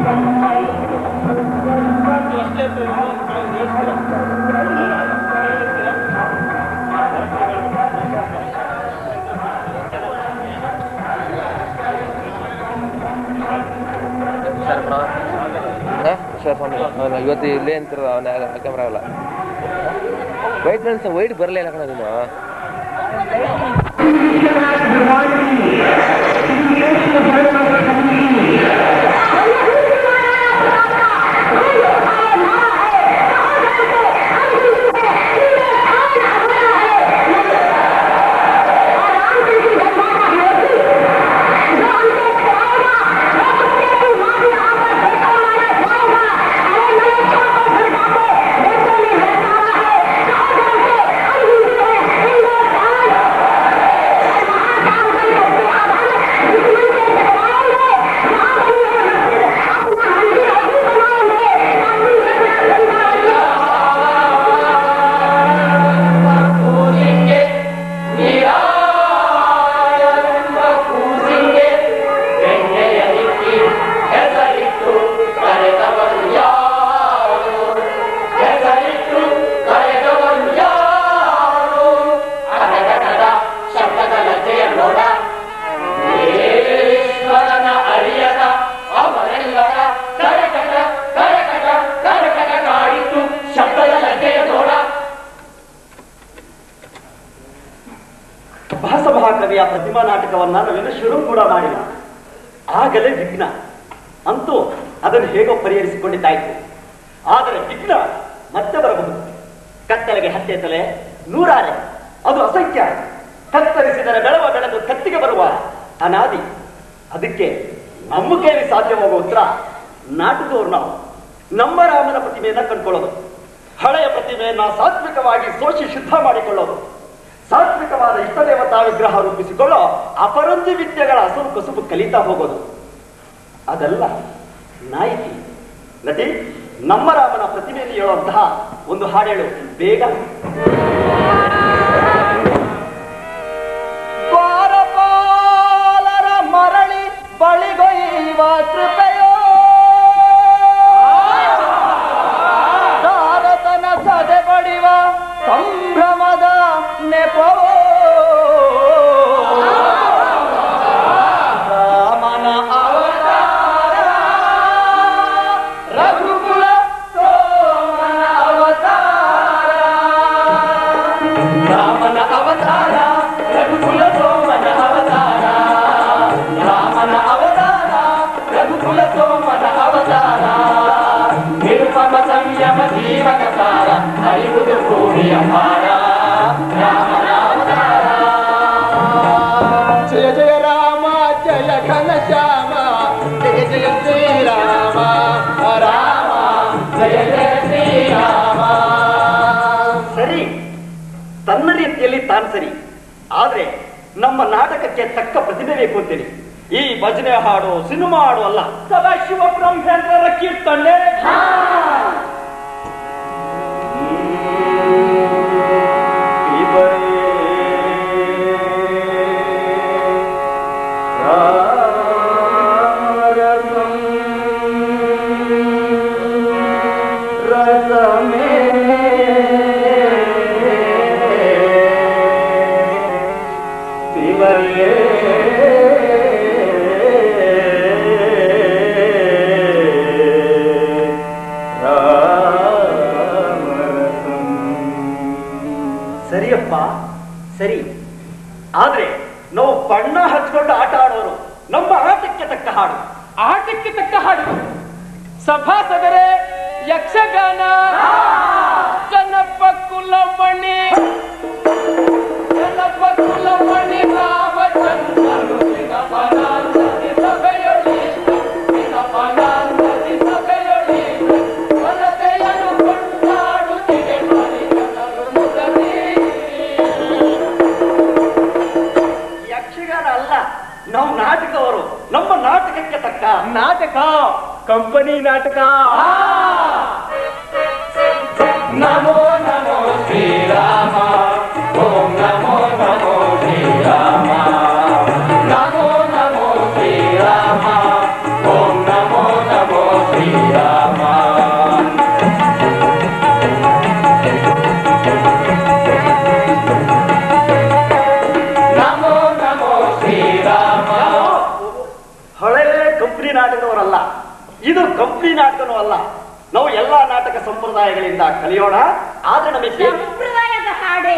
ಇವತ್ತು ಇಲ್ಲೇ ಅಂತಿರ ಅವನ ಕ್ಯಾಮ್ರಾ ಆಗಲ್ಲ ವೈಟ್ ಬರಲಿಲ್ಲ ಕಣ ನೀನು ಪ್ರತಿಮಾ ನಾಟಕವನ್ನ ನಾವೇನು ಶುರು ಕೂಡ ಮಾಡಿಲ್ಲ. ಆಗಲೇ ವಿಘ್ನ ಅಂತೂ ಅದನ್ನು ಹೇಗೋ ಪರಿಹರಿಸಿಕೊಂಡಿದ್ದಾಯ್ತು. ಆದರೆ ವಿಘ್ನ ಮತ್ತೆ ಬರಬಹುದು. ಕತ್ತಲೆಗೆ ಹತ್ತೆ ತಲೆ ನೂರಾರೆ, ಅದು ಅಸಂಖ್ಯ. ಕತ್ತರಿಸಿದರೆ ಬೆಳವ ಬೆಳೆದು ಕತ್ತಿಗೆ ಬರುವ ಅನಾದಿ. ಅದಕ್ಕೆ ನಮ್ಮ ಕೈಯಲ್ಲಿ ಸಾಧ್ಯವಾಗುವ ಉತ್ತರ ನಾಟಕದವರು ನಾವು ನಮ್ಮ ರಾಮನ ಪ್ರತಿಮೆಯನ್ನ ಕಂಡುಕೊಳ್ಳೋದು, ಹಳೆಯ ಪ್ರತಿಮೆಯನ್ನ ಸಾತ್ವಿಕವಾಗಿ ಸೋಷಿ ಶುದ್ಧ ಮಾಡಿಕೊಳ್ಳೋದು, ಸಾತ್ವಿಕವಾದ ಇಷ್ಟದೇವತಾ ವಿಗ್ರಹ ರೂಪಿಸಿಕೊಳ್ಳೋ ಅಪರಂಜಿ ವಿದ್ಯೆಗಳ ಅಸಲು ಕಸುಬು ಕಲಿತಾ ಹೋಗೋದು. ಅದೆಲ್ಲ ನಾಯಕಿ ನಟಿ ನಮ್ಮ ರಾಮನ ಪ್ರತಿಮೆಯಲ್ಲಿ ಹೇಳುವಂತಹ ಒಂದು ಹಾಡೇಳು ಬೇಗ. ದ್ವಾರಪಾಲರ ಮರಳಿ ಬಳಿಗೊಯ್ಯುವ ಕೃಪೆಯೋ ತಾರತನ ಸದೆ ಬಡಿವ ಸಂಭ್ರಮದ ನೆಪವೋ ರಾಮನ ಅವತಾರ ರಘುಕುಲ ಸೋಮನ ಅವತಾರ ರಾಮನ ಅವತಾರ ರಘುಕುಲ ಸೋಮನ ಅವತಾರ ರಾಮನ ಅವತಾರ ರಘುಕುಲ ಸೋಮನ ಅವತಾರ ನಿರುಪಮ ಸಂಯಮ ಜೀವಕತಾರ ಹರಿವುದು ಭೂಮಿಯ ಭಾರ ರಾಮನ ಅವತಾರ. ಜಯ ಜಯ ರಾಮ ಜಯ ಘನಶ್ಯಾಮ ಜಯ ಜಯ ಶ್ರೀರಾಮ ರಾಮ ಜಯ ಜಯ ಶ್ರೀರಾಮ. ಸರಿ, ತನ್ನ ರೀತಿಯಲ್ಲಿ ತಾನು ಸರಿ. ಆದ್ರೆ ನಮ್ಮ ನಾಟಕಕ್ಕೆ ತಕ್ಕ ಪ್ರತಿಭೆ ಬೇಕು ಅಂತೇಳಿ ಈ ಭಜನೆ ಹಾಡು ಸಿನಿಮಾ ಹಾಡು ಅಲ್ಲ, ಸದಾಶಿವ ಬ್ರಹ್ಮೇಂದ್ರರ ಕೀರ್ತನೆ. ಸರಿಯಪ್ಪ ಸರಿ, ಆದ್ರೆ ನಾವು ಬಣ್ಣ ಹಚ್ಕೊಂಡು ಆಟ ಆಡೋರು. ನಮ್ಮ ಆಟಕ್ಕೆ ತಕ್ಕ ಹಾಡು, ಆಟಕ್ಕೆ ತಕ್ಕ ಹಾಡು. ಸಭಾಸದರೇ, ಯಕ್ಷಗಾನ ಜನಪ ಕುಲಮಣಿ ರಾಮಚಂದ್ರನು ನಿಗಮನಾಂದದಿ ಸಭೆಯೊಳಿ ನಿಗಮನಾಂದದಿ ಸಭೆಯೊಳಿ ವನತೆಯನ್ನು ಕೊಂಡಾಡುತ್ತಿದೆ ಪರಿಜನರು ಮುದರಿ. ಯಕ್ಷಗಾನ ಅಲ್ಲ, ನಾವು ನಾಟಕವರು. ನಮ್ಮ ನಾಟಕಕ್ಕೆ ತಕ್ಕ ನಾಟಕ, ಕಂಪನಿ ನಾಟಕ. ನಮೋ ನಮೋ ಶ್ರೀರಾಮ, ಓಂ ನಮೋ ನಮೋ ಶ್ರೀರಾಮ, ನಮೋ ನಮೋ ಶ್ರೀರಾಮ, ಓಂ ನಮೋ ನಮೋ ಅಲ್ಲ, ಇದು ಕಂಪ್ನಿ ನಾಟಕನೂ ಅಲ್ಲ. ನಾವು ಎಲ್ಲಾ ನಾಟಕ ಸಂಪ್ರದಾಯಗಳಿಂದ ಕಲಿಯೋಣ. ಆದ್ರೆ ನಮಗೆ ಸಂಪ್ರದಾಯದ ಹಾಡೇ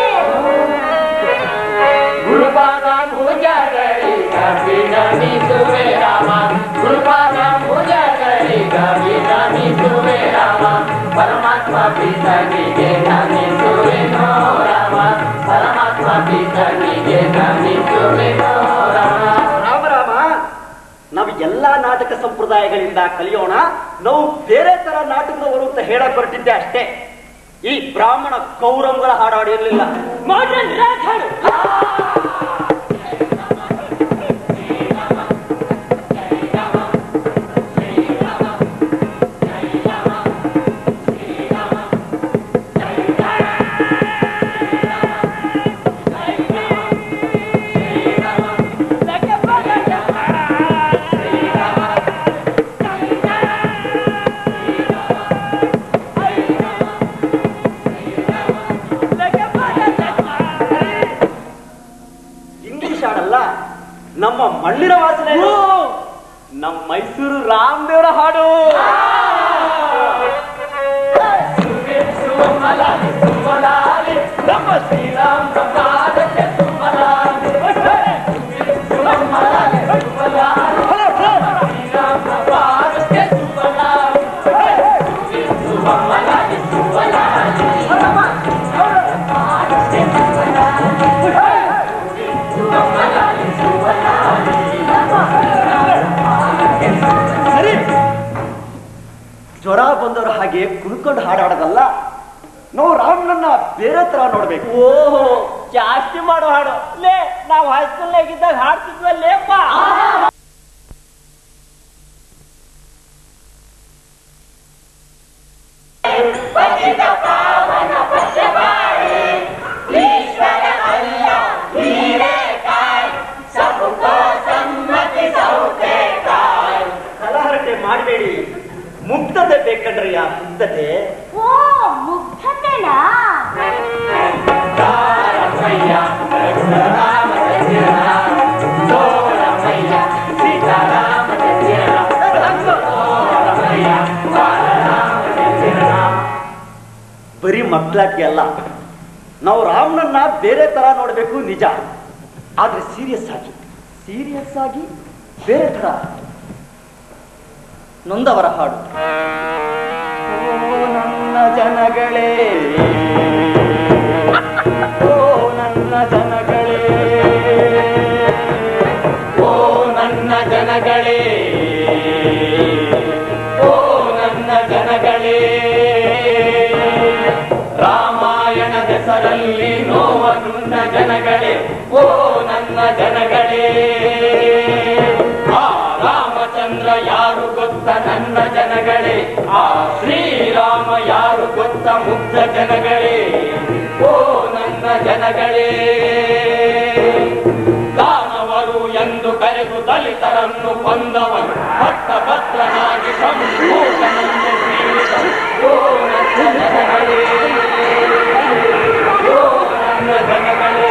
ಗುರುಪಾದ ಪೂಜಾಗಳಿಗೆ ವಿನಮಿಸುವೆ ರಾಮ, ಗುರುಪಾದ ಪೂಜಾಗಳಿಗೆ ವಿನಮಿಸುವೆ ರಾಮ, ಪರಮಾತ್ಮ ಪಿತನಿಗೆ ನಮಿಸುವೆನೋ ರಾಮ, ಪರಮಾತ್ಮ ಪಿತನಿಗೆ ನಮಿಸುವೆನೋ ರಾಮ. ರಾಮ ರಾಮ, ನಾವು ಎಲ್ಲಾ ನಾಟಕ ಸಂಪ್ರದಾಯಗಳಿಂದ ಕಲಿಯೋಣ. ನಾವು ಬೇರೆ ತರ ನಾಟಕದವರು ಅಂತ ಹೇಳಕ್ ಹೊರಟಿದ್ದೆ ಅಷ್ಟೇ. ಈ ಬ್ರಾಹ್ಮಣ ಕೌರವಗಳ ಹಾಡಾಡಿರ್ಲಿಲ್ಲ. ಮಾಡ್ರನ್ ರಾಕ್ ಹಾಡು. ನಮ್ಮ ಮಣ್ಣಿನ ವಾಸನೆ, ನಮ್ಮ ಮೈಸೂರು ರಾಮದೇವರ ಹಾಡು. ನಮ್ಮ ಶ್ರೀರಾಮ್ ಪ್ರಸಾದಕ್ಕೆ ಸುಮಲಾಲಿ, ಶ್ರೀರಾಮ್ ಪ್ರಸಾದಕ್ಕೆ ಸುಮಲಾಲಿ, ಸುಮಲಾಲಿ ಸುಮಲಾಲಿ ಜ್ವರ ಬಂದವರು ಹಾಗೆ ಕುಳ್ಕೊಂಡು ಹಾಡಾಡೋದಲ್ಲ, ನಾವು ರಾಮನನ್ನ ಬೇರೆ ತರ ನೋಡ್ಬೇಕು. ಓಹೋ, ಜಾಸ್ತಿ ಮಾಡೋ ಹಾಡು ಲೇ. ನಾವು ಹೈಸ್ಕೂಲ್ನಾಗಿದ್ದಾಗ ಹಾಡ್ತಿದ್ವಲ್ಲೇಪ್ಪ. ಕಲಹರಟೆ ಮಾಡಬೇಡಿ, ಮುಗ್ಧತೆ ಬೇಕಂಡ್ರಯ್ಯ, ಮುಗ್ಧತೆ. ಓ, ಮುಗ್ಧತೆನಾ? ಬರೀ ಮಕ್ಕಳಾಟಿ ಅಲ್ಲ, ನಾವು ರಾಮನನ್ನ ಬೇರೆ ತರ ನೋಡ್ಬೇಕು ನಿಜ. ಆದ್ರೆ ಸೀರಿಯಸ್ ಆಗಿ ಬೇರೆ ತರ. ನೊಂದವರ ಹಾಡು. ಓ ನನ್ನ ಜನಗಳೇ, ಓ ನನ್ನ ಜನಗಳೇ, ಓ ನನ್ನ ಜನಗಳೇ, ಓ ನನ್ನ ಜನಗಳೇ, ರಾಮಾಯಣದ ಹೆಸರಲ್ಲಿ ನೋವನುಂಡ ಜನಗಳೇ, ಓ ನನ್ನ ಜನಗಳೇ, ಆ ರಾಮಚಂದ್ರ ಯಾರು ಗೊತ್ತ ನನ್ನ ಜನಗಳೇ, ಆ ಶ್ರೀರಾಮ ಯಾರು ಗೊತ್ತ ಮುಗ್ಧ ಜನಗಳೇ, ಓ ನನ್ನ ಜನಗಳೇ, ದಾನವರು ಎಂದು ಕರೆದು ದಲಿತರನ್ನು ಕೊಂದವನು ಪಟ್ಟಭದ್ರನಾಗಿ ಸಂಪೂರ್ಣನನ್ನು ಪೀಡಿಸನು, ಓ ನನ್ನ ಜನಗಳೇ, ಓ ನನ್ನ ಜನಗಳೇ.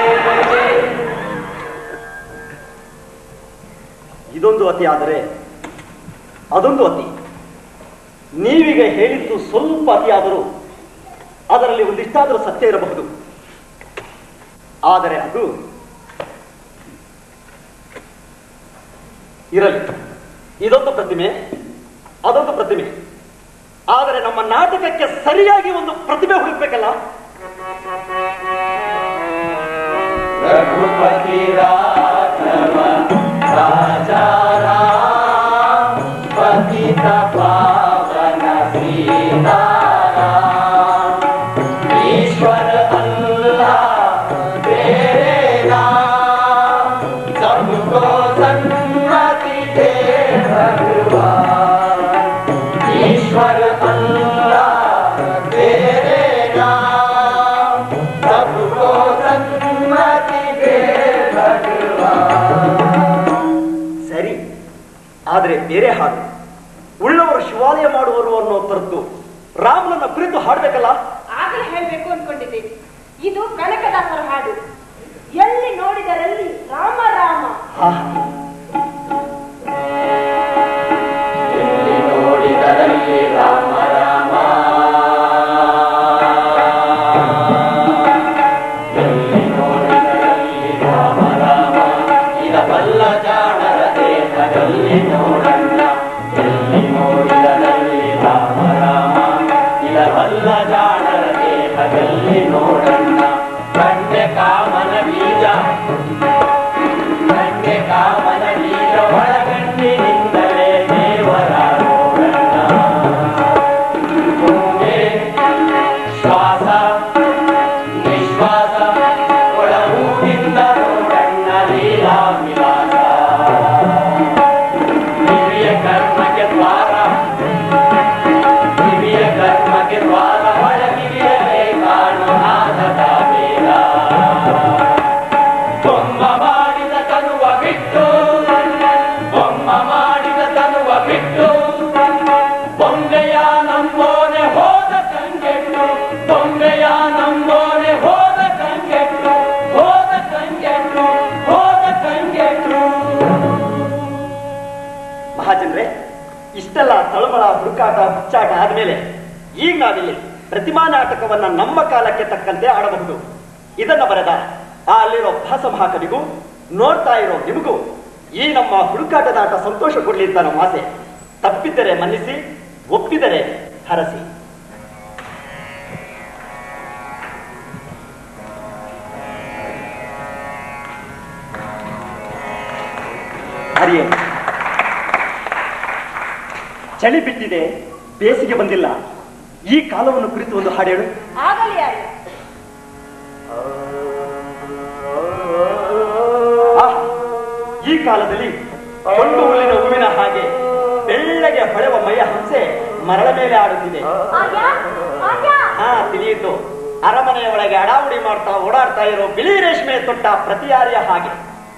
ಇದೊಂದು ಅತಿ ಆದರೆ ಅದೊಂದು ಅತಿ. ನೀವೀಗ ಹೇಳಿದ್ದು ಸ್ವಲ್ಪ ಅತಿಯಾದರೂ ಅದರಲ್ಲಿ ಒಂದಿಷ್ಟಾದರೂ ಸತ್ಯ ಇರಬಹುದು. ಆದರೆ ಅದು ಇರಲಿ. ಇದೊಂದು ಪ್ರತಿಮೆ, ಅದೊಂದು ಪ್ರತಿಮೆ. ಆದರೆ ನಮ್ಮ ನಾಟಕಕ್ಕೆ ಸರಿಯಾಗಿ ಒಂದು ಪ್ರತಿಮೆ ಹುಡುಕ್ಬೇಕಲ್ಲ. ರಘುಪತಿ ರಾಘವ ರಾಜಾ ರಾಮ ಪತಿತ ಪಾವನ ಸೀತಾರಾಮ, ಈಶ್ವರ ಅಲ್ಲಾಹ್ तेरे नाम सबको सन्मति दे भगवान, ईश्वर अल्लाह तेरे नाम सबको सन्मति दे भगवान. ಸರಿ, ಆದರೆ ಬೇರೆ ಹಾಡು. ಉಳ್ಳವರು ಶಿವಾಲಯ ಮಾಡುವರು ಅನ್ನೋ ಹೊರತು ರಾಮನನ್ನ ಕುರಿತು ಹಾಡ್ಬೇಕಲ್ಲ. ಆಗಲೇ ಹೇಳ್ಬೇಕು ಅನ್ಕೊಂಡಿದ್ದೀವಿ. ಇದು ಕನಕದಾಸರ ಹಾಡು. ಎಲ್ಲಿ ನೋಡಿದರಲ್ಲಿ ರಾಮ ರಾಮ. ಇಷ್ಟೆಲ್ಲ ತಳಮಳ ಹುಡುಕಾಟ ಹುಚ್ಚಾಟ ಆದ್ಮೇಲೆ ಈಗ ನಾವಿಲ್ಲಿ ಪ್ರತಿಮಾ ನಾಟಕವನ್ನ ನಮ್ಮ ಕಾಲಕ್ಕೆ ತಕ್ಕಂತೆ ಆಡಬಹುದು. ಇದನ್ನ ಬರೆದ ಆ ಅಲ್ಲಿರೋ ಭಾಸ ಮಹಾಕವಿಗೂ ನೋಡ್ತಾ ಇರೋ ನಿಮಗೂ ಈ ನಮ್ಮ ಹುಡುಕಾಟದಾಟ ಸಂತೋಷ ಕೊಡ್ಲಿ ಅಂತ ನಮ್ಮ ಆಸೆ. ತಪ್ಪಿದ್ದರೆ ಮನ್ನಿಸಿ, ಒಪ್ಪಿದರೆ ಹರಸಿ. ಹರಿಯೇ, ಚಳಿ ಬಿಟ್ಟಿದೆ, ಬೇಸಿಗೆ ಬಂದಿಲ್ಲ. ಈ ಕಾಲವನ್ನು ಕುರಿತು ಒಂದು ಹಾಡೇಳು. ಆಗಲಿ ಯಾರು ಈ ಕಾಲದಲ್ಲಿ ಕೊಂಡು ಹುಲ್ಲಿನ ಹೂವಿನ ಹಾಗೆ ಬೆಳ್ಳಗೆ ಹೊಳೆವ ಮೈಯ ಹಂಸೆ ಮರಳ ಮೇಲೆ ಆಡುತ್ತಿದೆ. ಹಾ, ತಿಳಿಯಿತು. ಅರಮನೆಯ ಒಳಗೆ ಅಡಾವಡಿ ಮಾಡ್ತಾ ಓಡಾಡ್ತಾ ಇರೋ ಬಿಳಿ ರೇಷ್ಮೆ ತೊಟ್ಟ ಪ್ರತಿಯಾರಿಯ ಹಾಗೆ.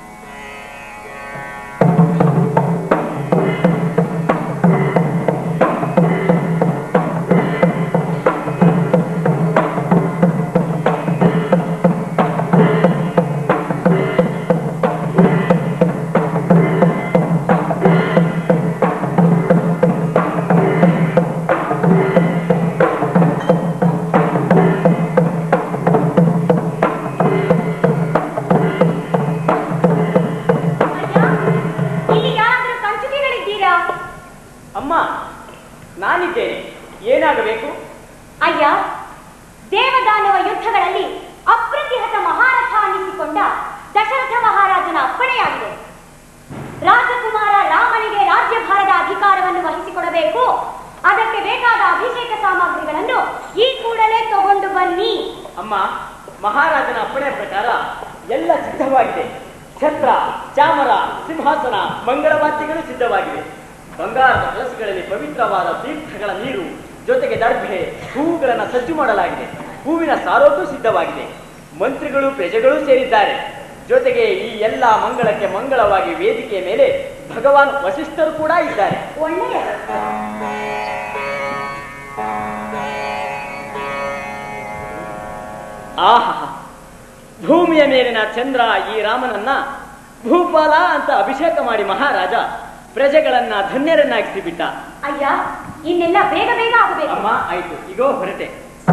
ನಾನಿದ್ದೇನೆ, ಏನಾಗಬೇಕು? ಅಯ್ಯ, ದೇವದಾನವ ಯುದ್ಧಗಳಲ್ಲಿ ಅಪ್ರತಿಹತ ಮಹಾರಥ ಅನ್ನಿಸಿಕೊಂಡ ದಶರಥ ಮಹಾರಾಜನ ಅಪ್ಪಣೆಯಾಗಿದೆ. ರಾಜಕುಮಾರ ರಾಮನಿಗೆ ರಾಜ್ಯಭಾರದ ಅಧಿಕಾರವನ್ನು ವಹಿಸಿಕೊಡಬೇಕು. ಅದಕ್ಕೆ ಬೇಕಾದ ಅಭಿಷೇಕ ಸಾಮಗ್ರಿಗಳನ್ನು ಈ ಕೂಡಲೇ ತಗೊಂಡು ಬನ್ನಿ. ಅಮ್ಮ, ಮಹಾರಾಜನ ಅಪ್ಪಣೆ ಪ್ರಕಾರ ಎಲ್ಲ ಸಿದ್ಧವಾಗಿದೆ. ಛತ್ರ, ಚಾಮರ, ಸಿಂಹಾಸನ, ಮಂಗಳವಾದ್ಯಗಳು ಸಿದ್ಧವಾಗಿವೆ. ಬಂಗಾರದ ಕಲಸಗಳಲ್ಲಿ ಪವಿತ್ರವಾದ ತೀರ್ಥಗಳ ನೀರು ಜೊತೆಗೆ ದರ್ಭೆ, ಹೂವುಗಳನ್ನು ಸಜ್ಜು ಮಾಡಲಾಗಿದೆ. ಹೂವಿನ ಸಾರೋಟು ಸಿದ್ಧವಾಗಿದೆ. ಮಂತ್ರಿಗಳು, ಪ್ರಜೆಗಳು ಸೇರಿದ್ದಾರೆ. ಜೊತೆಗೆ ಈ ಎಲ್ಲ ಮಂಗಳಕ್ಕೆ ಮಂಗಳವಾಗಿ ವೇದಿಕೆಯ ಮೇಲೆ ಭಗವಾನ್ ವಸಿಷ್ಠರು ಕೂಡ ಇದ್ದಾರೆ. ಒಳ್ಳೆಯ ಆಹಾ, ಭೂಮಿಯ ಮೇಲಿನ ಚಂದ್ರ ಈ ರಾಮನನ್ನ ಭೂಪಾಲ ಅಂತ ಅಭಿಷೇಕ ಮಾಡಿ ಮಹಾರಾಜ ಪ್ರಜೆಗಳನ್ನ ಧನ್ಯರನ್ನಾಗಿಸಿ ಬಿಟ್ಟ. ಅಯ್ಯ, ಇನ್ನೆಲ್ಲ ಬೇಗ ಬೇಗ ಆಗಬೇಕು. ಅಮ್ಮ, ಆಯ್ತು, ಈಗೋ ಹೊರಟೆ.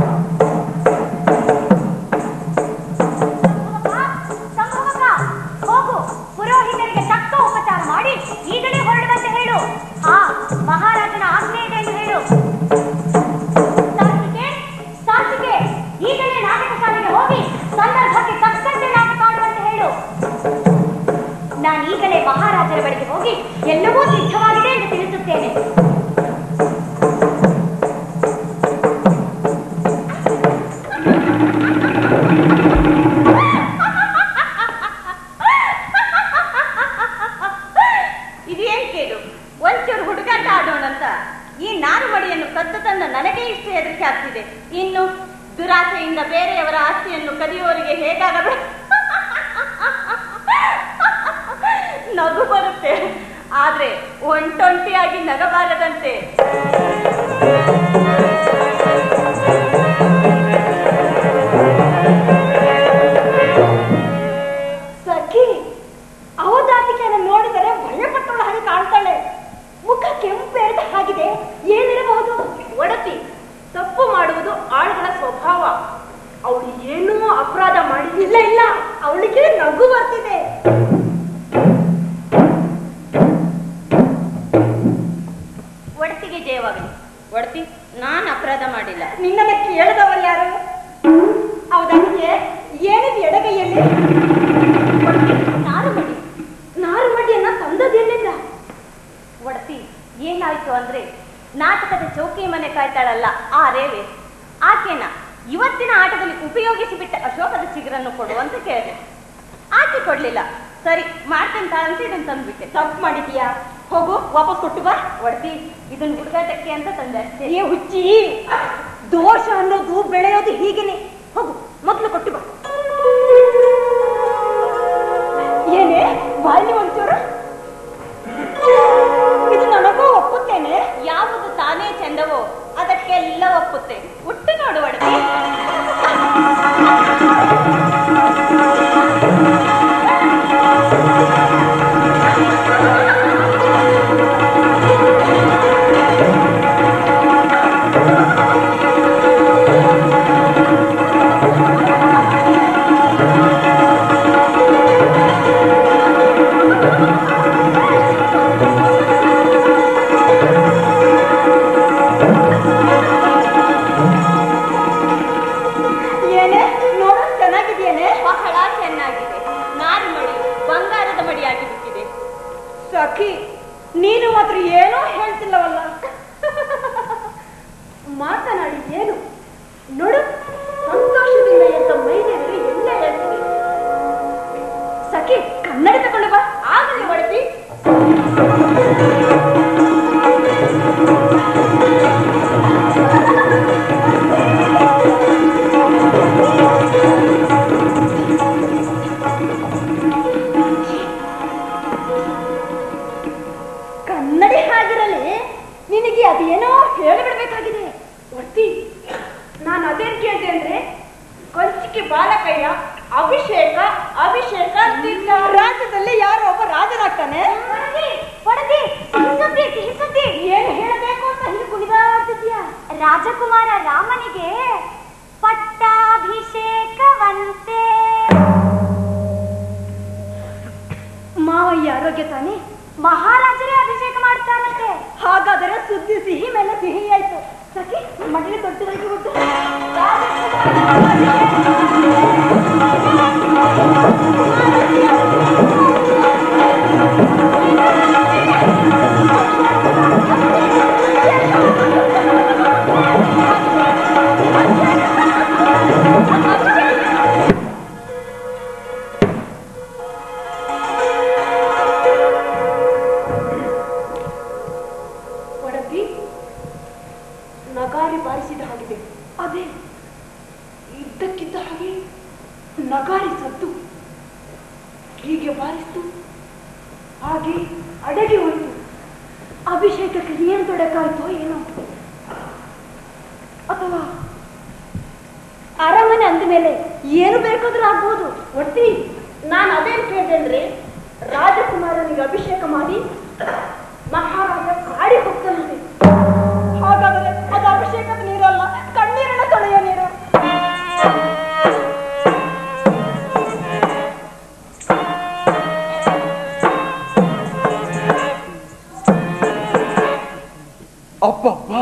ಹೋಗು, ಪುರೋಹಿತರಿಗೆ ತಕ್ಕ ಉಪಚಾರ ಮಾಡಿ ಈಗಲೇ ಹೊರಡುವಂತೆ ಹೇಳು. ಹಾ, ಮಹಾರಾಜನ ಆಜ್ಞೆ ಇದೆ ಎಂದು ಹೇಳು. ಸಾರ್ಥಿಕೆ, ಈಗಲೇ ನಾಟಕ ಶಾಲೆಗೆ ಹೋಗಿ ಸಂದರ್ಭಕ್ಕೆ ತಕ್ಕಂತೆ ನಾಟಕ ಆಡುವಂತೆ ಹೇಳು. ನಾನು ಈಗಲೇ ಮಹಾರಾಜರ ಬಳಿಗೆ ಹೋಗಿ ಎಲ್ಲವೂ ಸಿದ್ಧವಾಗಿದೆ ಎಂದು ತಿಳಿಸುತ್ತೇನೆ. ಇದೇನ್ ಕೇಳು, ಒಂಚೂರು ಹುಡುಗಾಟ ಆಡೋಣಂತ ಈ ನಾರು ಮಡಿಯನ್ನು ಕದ್ದು ತಂದ ನನಗೆ ಇಷ್ಟು ಹೆದರಿಕೆ ಆಗ್ತಿದೆ. ಇನ್ನು ದುರಾಸೆಯಿಂದ ಬೇರೆಯವರ ಆಸ್ತಿಯನ್ನು ಕದಿಯೋರಿಗೆ ಹೇಗಾಗಬೇಕು? ನಗು ಬರುತ್ತೆ, ಆದ್ರೆ ಒಂಟೊಂಟಿಯಾಗಿ ನಗಬಾರದಂತೆ. ಸಖಿ, ಅವಧಾತಿಕೆಯನ್ನು ನೋಡಿದರೆ ಭಯಪಟ್ಟವಳ ಹಾಗೆ ಕಾಣ್ತಾಳೆ. ಮುಖ ಕೆಂಪೇರಿದ ಹಾಗಿದೆ. ಏನಿರಬಹುದು? ಒಡತಿ, ತಪ್ಪು ಮಾಡುವುದು ಆಳುಗಳ ಸ್ವಭಾವ. ಅವಳು ಏನೂ ಅಪರಾಧ ಮಾಡಿಲ್ಲ. ಇಲ್ಲ, ಅವಳಿಗೆ ನಗು ಬರ್ತಿದೆ. ಒಡತಿಗೆ ಜಯವಾಗಲಿ. ಒಡತಿ, ನಾನು ಅಪರಾಧ ಮಾಡಿಲ್ಲ. ನಿನ್ನನ್ನು ಕೇಳಿದವರು ಯಾರು? ಹೌದಕ್ಕೆ ಏನಿದೆ ಎಡಗೈಯಲ್ಲಿ? ನಾರುಮಡಿ. ನಾರುಮಡಿಯನ್ನ ತಂದದೆಲ್ಲಿಂದ? ಒಡತಿ, ಏನಾಯ್ತು ಅಂದ್ರೆ, ನಾಟಕದ ಚೌಕಿ ಮನೆ ಕಾಯ್ತಾಳಲ್ಲ ಆ ರೇವೆ, ಆಕೆನ ಇವತ್ತಿನ ಆಟದಲ್ಲಿ ಉಪಯೋಗಿಸಿ ಬಿಟ್ಟ ಅಶೋಕದ ಚಿಗುರನ್ನು ಕೊಡುವಂತ ಕೇಳಿದೆ. ಆಕೆ ಕೊಡ್ಲಿಲ್ಲ. ಸರಿ, ಮಾಡ್ತೇನೆ ತಾಳಂತ ಇದನ್ನು ತಂದ್ಬಿಟ್ಟೆ. ತಪ್ಪು ಮಾಡಿದೀಯಾ? ಹೋಗು, ವಾಪಸ್ ಕೊಟ್ಟು ಬಾ. ಒಡತಿ, ಇದನ್ನ ಹುಡುಗಾಟಕ್ಕೆ ಅಂತ ತಂದೆ. ಏ ಹುಚ್ಚಿ, ದೋಷ ಅನ್ನೋದು ಬೆಳೆಯೋದು ಹೀಗೇನೆ. ಹೋಗು, ಮೊದಲು ಕೊಟ್ಟು ಬಾ. ಏನೇ ಬಾಯಿ ಒಂಚೂರು? ಇದು ನನಗೂ ಒಪ್ಪುತ್ತೇನೆ. ಯಾವುದು ತಾನೇ ಚಂದವೋ ಅದಕ್ಕೆಲ್ಲ ಒಪ್ಪುತ್ತೆ. ಹುಟ್ಟು ನೋಡು ಒಡತಿ. ಒಡ್ತಿ ಅದೇನೋ ಹೇಳಿಬಿಡ್ಬೇಕಾಗಿದೆ. ಒಡ್ತಿ ನಾನು ಅದೇನ್ ಕೇಳಿದೆ ಅಂದ್ರೆ ಕೊಂಚಿಕೆ ಬಾಲಕಯ್ಯ ಅಭಿಷೇಕ ಅಭಿಷೇಕ ರಾಜ್ಯದಲ್ಲಿ ಯಾರೋ ಒಬ್ಬ ರಾಜನಾಗ್ತಾನೆ. ಏನು ಹೇಳಬೇಕು ಅಂತ ಹೀಗೆ ಕುಣಿದಾಡ್ತಿದ್ಯಾ? ರಾಜಕುಮಾರ ರಾಮನಿಗೆ ಪಟ್ಟಾಭಿಷೇಕವಂತೆ. ಮಾವಯ್ಯ ಆರೋಗ್ಯ ತಾನೆ? ಮಹಾರಾಜರೇ ಅಭಿಷೇಕ ಮಾಡ್ತಾರಂತೆ. ಹಾಗಾದರೆ ಸುದ್ದಿ ಸಿಹಿ ಮೇಲೆ ಸಿಹಿ ಆಯ್ತು. ಸಖಿ ಮಗನಿಗೆ ದೊಡ್ಡದಾಗಿ ಗೊತ್ತು. ನಗಾರಿ ಬಾರಿಸಿದ ಹಾಗಿದೆ. ಅದೇ ಇದ್ದಕ್ಕಿದ್ದ ಹಾಗೆ ನಗಾರಿ ಸದ್ದು ಹೀಗೆ ಬಾರಿಸ್ತು, ಹಾಗೆ ಅಡಗಿ ಹೋಯಿತು. ಅಭಿಷೇಕಕ್ಕೆ ಏನು ತೊಡಕಾಯ್ತೋ ಏನೋ, ಅಥವಾ ಅರಮನೆ ಅಂದ ಮೇಲೆ ಏನು ಬೇಕಾದ್ರೂ ಆಗ್ಬೋದು. ಒಟ್ಟಿ ನಾನು ಅದೇನು ಕೇಳಿದೆ ಅಂದ್ರೆ ರಾಜಕುಮಾರನಿಗೆ ಅಭಿಷೇಕ ಮಾಡಿ ಮಹಾರಾಜ ಕಾಡಿ ಹೋಗ್ತಾನಂತೆ. ಹಾಗಾದರೆ ಅದು ಅಭಿಷೇಕದ ನೀರಲ್ಲ, ಕಣ್ಣೀರಿನ ತೊಳೆಯೋ ನೀರು. ಅಬ್ಬಬ್ಬ,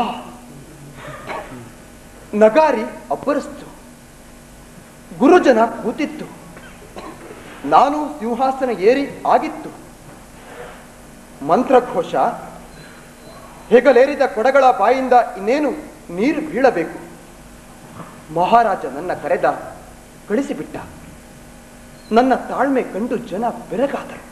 ನಗಾರಿ ಅಬ್ಬರಿಸ್ತು, ಗುರುಜನ ಕೂತಿತ್ತು, ನಾನು ಸಿಂಹಾಸನ ಏರಿ ಆಗಿತ್ತು. ಮಂತ್ರಘೋಷ, ಹೆಗಲೇರಿದ ಕೊಡಗಳ ಬಾಯಿಂದ ಇನ್ನೇನು ನೀರು ಬೀಳಬೇಕು. ಮಹಾರಾಜ ನನ್ನ ಕರೆದ, ಕಳಿಸಿಬಿಟ್ಟ. ನನ್ನ ತಾಳ್ಮೆ ಕಂಡು ಜನ ಬೆರಗಾದರು.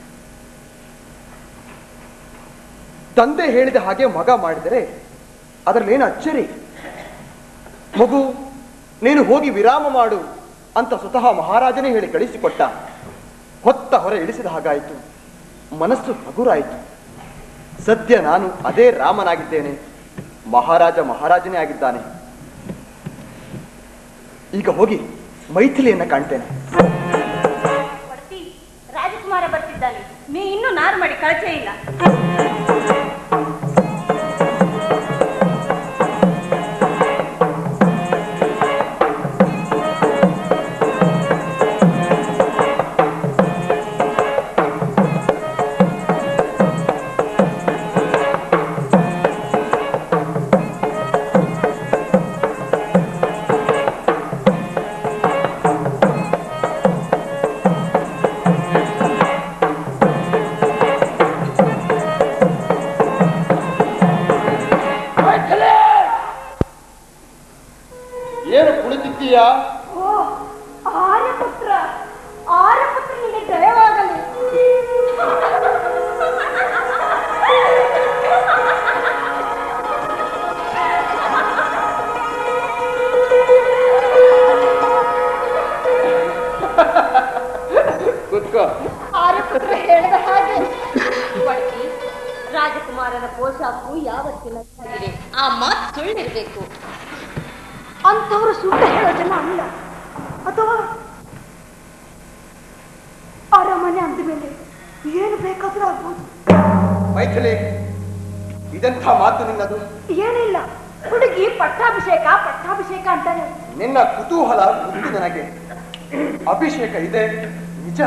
ತಂದೆ ಹೇಳಿದ ಹಾಗೆ ಮಗ ಮಾಡಿದರೆ ಅದರಲ್ಲೇನು ಅಚ್ಚರಿ? ಮಗು, ನೀನು ಹೋಗಿ ವಿರಾಮ ಮಾಡು ಅಂತ ಸ್ವತಃ ಮಹಾರಾಜನೇ ಹೇಳಿ ಕಳಿಸಿಕೊಟ್ಟ. ಹೊತ್ತ ಹೊರ ಇಳಿಸಿದ ಹಾಗಾಯಿತು, ಮನಸ್ಸು ಹಗುರಾಯಿತು. ಸದ್ಯ ನಾನು ಅದೇ ರಾಮನಾಗಿದ್ದೇನೆ, ಮಹಾರಾಜ ಮಹಾರಾಜನೇ ಆಗಿದ್ದಾನೆ. ಈಗ ಹೋಗಿ ಮೈಥಿಲಿಯನ್ನ ಕಾಣ್ತೇನೆ. ರಾಜಕುಮಾರ ಬರ್ತಿದ್ದಾನೆ, ನೀ ಇನ್ನೂ ನಾರು ಮಾಡಿ ಕಳಚೆ ಇಲ್ಲ. ಏನು ಕುಳಿತಿದ್ದೀಯಾ? ಆರ್ಯಪುತ್ರ, ಆರ್ಯಪುತ್ರ ನಿಮಗೆ ಜಯವಾಗಲಿ. ಕೂತ್ಕೋ. ಆರ್ಯಪುತ್ರ ಹೇಳಿದ ಹಾಗೆ ರಾಜಕುಮಾರನ ಪೋಷಾಕು ಯಾವತ್ತಿನಾಗಿದೆ, ಆ ಮಾತು ಸುಳ್ಳಿರ್ಬೇಕು. ಅಂತವರು ಸುಳ್ಳು ಹೇಳೋ ಜನ ಅಲ್ಲ. ಅಥವಾ ಅರಮನೆ ಅಂದ ಮೇಲೆ ಏನು ಬೇಕಾದ್ರೂ ಆಗ್ಬೋದು. ಮೈಥಿಲಿ, ಇದೆಂಥ ಮಾತು ನಿನ್ನದು? ಏನಿಲ್ಲ, ಹುಡುಗಿ ಪಟ್ಟಾಭಿಷೇಕ ಪಟ್ಟಾಭಿಷೇಕ ಅಂತಾನೆ. ನಿನ್ನ ಕುತೂಹಲ ಗೊತ್ತು ನನಗೆ. ಅಭಿಷೇಕ ಇದೆ ನಿಜ.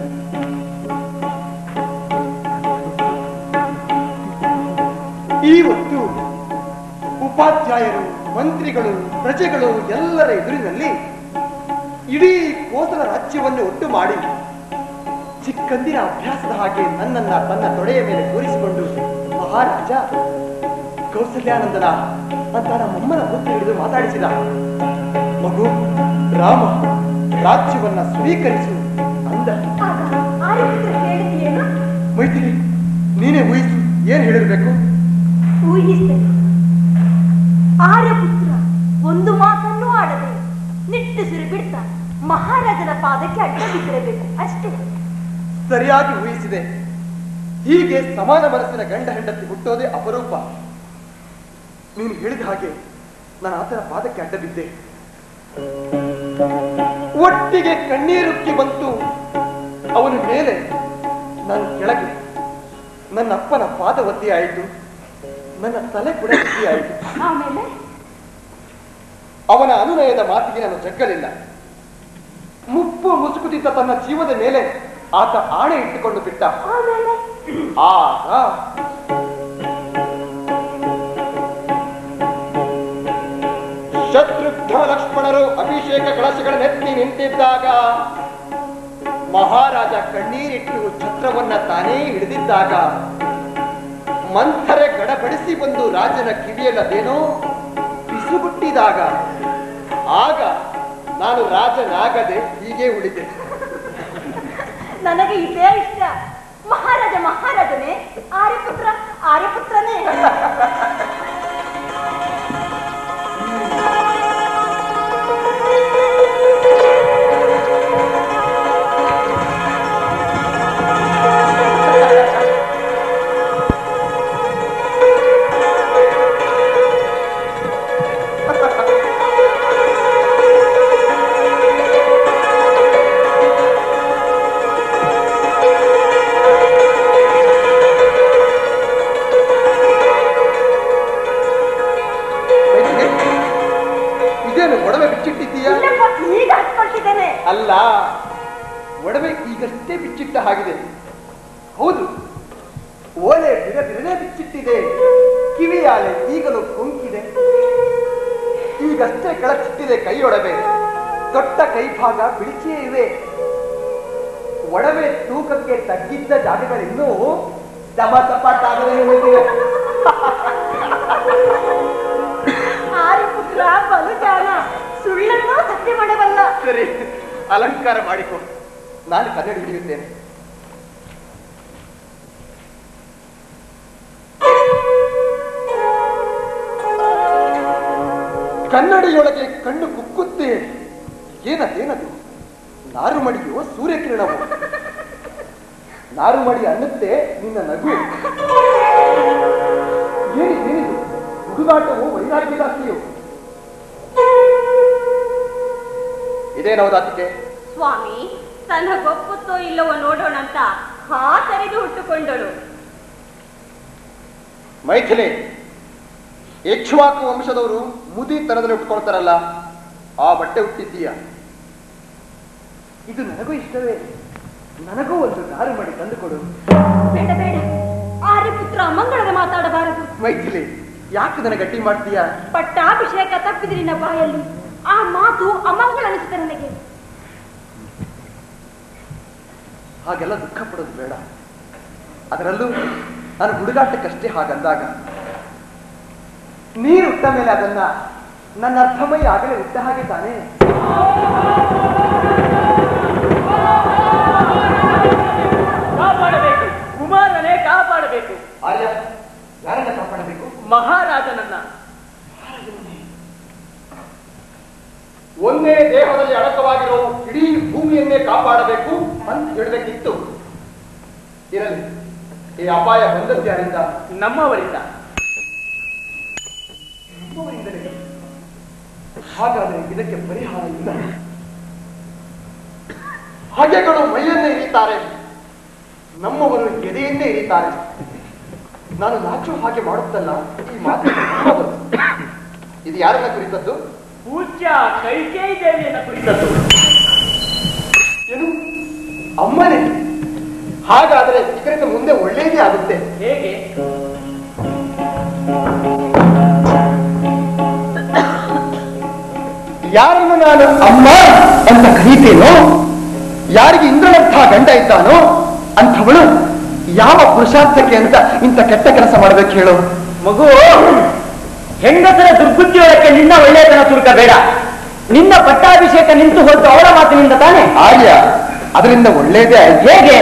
ಇವತ್ತು ಉಪಾಧ್ಯಾಯರು, ಮಂತ್ರಿಗಳು, ಪ್ರಜೆಗಳು ಎಲ್ಲರ ಎದುರಿನಲ್ಲಿ ಇಡೀ ಕೋಸಲ ರಾಜ್ಯವನ್ನು ಒಟ್ಟು ಮಾಡಿ ಚಿಕ್ಕಂದಿನ ಅಭ್ಯಾಸದ ಹಾಗೆ ನನ್ನನ್ನ ತನ್ನ ತೊಡೆಯ ಮೇಲೆ ಕೂರಿಸಿಕೊಂಡು ಮಹಾರಾಜ ಕೌಸಲ್ಯಾನಂದನ ಅಂತ ನಮ್ಮಮ್ಮನ ಹೊತ್ತು ಹಿಡಿದು ಮಾತಾಡಿಸಿದ. ಮಗು, ರಾಮ ರಾಜ್ಯವನ್ನ ಸ್ವೀಕರಿಸು ಅಂದ. ಮೈತ್ರಿ, ನೀನೇ ಊಹಿಸು, ಏನ್ ಹೇಳಿರ್ಬೇಕು? ಊಹಿಸ್ತೇನೆ. ಆರ್ಯಪುತ್ರ ಒಂದು ಮಾತನ್ನು ಆಡದೆ ನಿಟ್ಟುಸಿರು ಬಿಡ್ತಾ ಮಹಾರಾಜನ ಪಾದಕ್ಕೆ ಅಡ್ಡ ಬಿದ್ದಿರಬೇಕು ಅಷ್ಟೇ. ಸರಿಯಾಗಿ ಊಹಿಸಿದೆ. ಹೀಗೆ ಸಮಾನ ಮನಸ್ಸಿನ ಗಂಡ ಹೆಂಡತಿ ಹುಟ್ಟೋದೇ ಅಪರೂಪ. ನೀನು ಹೇಳಿದ ಹಾಗೆ ನಾನು ಆತನ ಪಾದಕ್ಕೆ ಅಡ್ಡ ಬಿದ್ದೆ. ಒಟ್ಟಿಗೆ ಕಣ್ಣೀರುಕ್ಕಿ ಬಂತು ಅವನ ಮೇಲೆ, ನಾನು ಕೆಳಗೆ. ನನ್ನ ಅಪ್ಪನ ಪಾದ ಒತ್ತಿ ಆಯಿತು, ನನ್ನ ತಲೆ ಕೂಡ ಒತ್ತಿ ಆಯಿತು. ಆಮೇಲೆ ಅವನ ಅನುನಯದ ಮಾತಿಗೆ ನಾನು ಜಗ್ಗಲಿಲ್ಲ. ಮುಪ್ಪು ಮುಸುಕುತ್ತಿದ್ದ ತನ್ನ ಜೀವದ ಮೇಲೆ ಆತ ಆಣೆ ಇಟ್ಟುಕೊಂಡು ಬಿಟ್ಟ. ಆಗ ಶತ್ರುಘ್ನ ಲಕ್ಷ್ಮಣರು ಅಭಿಷೇಕ ಕಳಶಗಳನ್ನೆತ್ತಿ ನಿಂತಿದ್ದಾಗ, ಮಹಾರಾಜ ಕಣ್ಣೀರಿಟ್ಟು ಛತ್ರವನ್ನ ತಾನೇ ಹಿಡಿದಿದ್ದಾಗ, ಮಂಥರೆ ಗಡಬಡಿಸಿ ಬಂದು ರಾಜನ ಕಿವಿಯಲ್ಲದೇನೋ ಬಿಸುಗುಟ್ಟಿದಾಗ, ಆಗ ನಾನು ರಾಜನಾಗದೆ ಹೀಗೆ ಉಳಿದೆ. ನನಗೆ ಇದೇ ಇಷ್ಟ. ಮಹಾರಾಜನೇ, ಆರ್ಯಪುತ್ರನೇ. ಅಲ್ಲ, ಒಡವೆ ಈಗಷ್ಟೇ ಬಿಚ್ಚಿಟ್ಟ ಹಾಗಿದೆ. ಹೌದು, ಓಲೆ ಬಿರಬಿರನೆ ಬಿಚ್ಚಿಟ್ಟಿದೆ, ಕಿವಿಯಾಲೆ ಈಗಲೂ ಕೊಂಕಿದೆ. ಈಗಷ್ಟೇ ಕೆಳಚಿಟ್ಟಿದೆ ಕೈಯೊಡವೆ, ದೊಡ್ಡ ಕೈಭಾಗ ಬಿಳಿಚಿಯೇ ಇವೆ. ಒಡವೆ ತೂಕಕ್ಕೆ ತಗ್ಗಿದ್ದ ಜಾಗಗಳಿನ್ನೂ ದಮದಪಾಟಾಗಲೇ ಹೋಗಿವೆ. ಆರ್ಯಪುತ್ರ ಬಲುಜಾಣ, ಸುಳ್ಳನ್ನು ಸತ್ಯ ಮಾಡಬಲ್ಲ. ಸರಿ, ಅಲಂಕಾರ ಮಾಡಿಕೊ, ನಾನು ಕನ್ನಡಿ ಹಿಡಿಯುತ್ತೇನೆ. ಕನ್ನಡಿಯೊಳಗೆ ಕಣ್ಣು ಕುಕ್ಕುತ್ತೆ. ಏನದು? ನಾರುಮಡಿಯೋ ಸೂರ್ಯಕಿರಣವೋ? ನಾರುಮಡಿ ಅನ್ನುತ್ತೆ ನಿನ್ನ ನಗು. ಏನಿದು? ಹುಡುಗಾಟವೋ ವೈರಾಗ್ಯದಾಸಿಯೋ? ಇದೇನವದಾತಿಕೆ? ಸ್ವಾಮಿ, ತನಗೊಪ್ಪುತ್ತೋ ಇಲ್ಲವೋ ನೋಡೋಣ ಅಂತ ತೆರೆದು ಹುಟ್ಟುಕೊಂಡಳು. ಮೈಥಿಲಿ, ಇಕ್ಷ್ವಾಕು ವಂಶದವರು ಮುದಿತನದಲ್ಲಿ ಹುಟ್ಟುಕೊಳ್ತಾರಲ್ಲ, ಆ ಬಟ್ಟೆ ಹುಟ್ಟಿದ್ದೀಯ. ಇದು ನನಗೂ ಇಷ್ಟವೇ. ನನಗೂ ಒಂದು ದಾರಿ ಮಾಡಿ ತಂದುಕೊಡು. ಬೇಡ, ಆರ್ಯಪುತ್ರ ಅಮಂಗಳದ ಮಾತಾಡಬಾರದು. ಮೈಥಿಲಿ, ಯಾಕೆ ನನಗೆ ಗಟ್ಟಿ ಮಾಡ್ತೀಯ? ಪಟ್ಟಾಭಿಷೇಕ ತಪ್ಪಿದ್ರಿ ನಿನ್ನ ಬಾಯಲ್ಲಿ. ಆ ಮಾತು ಅಮಂಗಳ ಅನಿಸುತ್ತೆ ನನಗೆ. ಹಾಗೆಲ್ಲ ದುಃಖ ಪಡೋದು ಬೇಡ. ಅದರಲ್ಲೂ ನಾನು ಹುಡುಗಾಟಕ್ಕಷ್ಟೇ ಹಾಗಂದಾಗ, ನೀರು ಹುಟ್ಟ ಮೇಲೆ ಅದನ್ನ ನನ್ನ ಅರ್ಥಮಯ ಆಗಲೇ ಹುಟ್ಟ ಹಾಗೆ ತಾನೇ. ಕಾಪಾಡಬೇಕು, ಕುಮಾರನೇ ಕಾಪಾಡಬೇಕು. ಆರ್ಯ, ಯಾರನ್ನ ಕಾಪಾಡಬೇಕು? ಮಹಾರಾಜನನ್ನ. ಒಂದೇ ದೇಹದಲ್ಲಿ ಅಡಕವಾಗಿರೋ ಇಡೀ ಭೂಮಿಯನ್ನೇ ಕಾಪಾಡಬೇಕು ಅಂತ ಹೇಳಬೇಕಿತ್ತು. ಇರಲಿ, ಈ ಅಪಾಯ ಬಂದದ್ದು ಯಾರಿಂದ? ನಮ್ಮವರಿಂದ. ಹಾಗಾದರೆ ಇದಕ್ಕೆ ಪರಿಹಾರ ಇಲ್ಲ. ಹಗೆಗಳು ಮೈಯನ್ನೇ ಇರಿತಾರೆ, ನಮ್ಮವರು ಎದೆಯನ್ನೇ ಇರಿತಾರೆ. ನಾನು ನಾಚು ಹಾಗೆ ಮಾಡುತ್ತಲ್ಲ, ಈ ಮಾತು ಇದು ಯಾರನ್ನ ಕುರಿತದ್ದು? ಪೂಜ್ಯ ಕೈಕೇಯಿ ದೇವಿಯನ್ನ ಕುರಿತದ್ದು. ಏನು? ಅಮ್ಮನೇ? ಹಾಗಾದರೆ ಇದರಿಂದ ಮುಂದೆ ಒಳ್ಳೆಯದೇ ಆಗುತ್ತೆ. ಹೇಗೆ? ಯಾರನ್ನು ನಾನು ಅಮ್ಮ ಅಂತ ಕರೀತೇನೋ, ಯಾರಿಗೆ ಇಂದ್ರನಂಥ ಗಂಡ ಇದ್ದಾನೋ ಅಂಥವಳು ಯಾವ ಪುರುಷಾರ್ಥಕ್ಕೆ ಅಂತ ಇಂಥ ಕೆಟ್ಟ ಕೆಲಸ ಮಾಡ್ಬೇಕು ಹೇಳು? ಮಗು, ಹೆಂಗಸರ ದುರ್ಬುದ್ಧಿಯೊಳಕ್ಕೆ ನಿನ್ನ ಒಳ್ಳೆಯತನ ತುರುಕ ಬೇಡ. ನಿನ್ನ ಪಟ್ಟಾಭಿಷೇಕ ನಿಂತು ಹೋದ್ದು ಅವಳ ಮಾತಿನಿಂದ ತಾನೆ? ಆರ್ಯ, ಅದರಿಂದ ಒಳ್ಳೆಯದೇ ಆಯ್ತು. ಹೇಗೆ?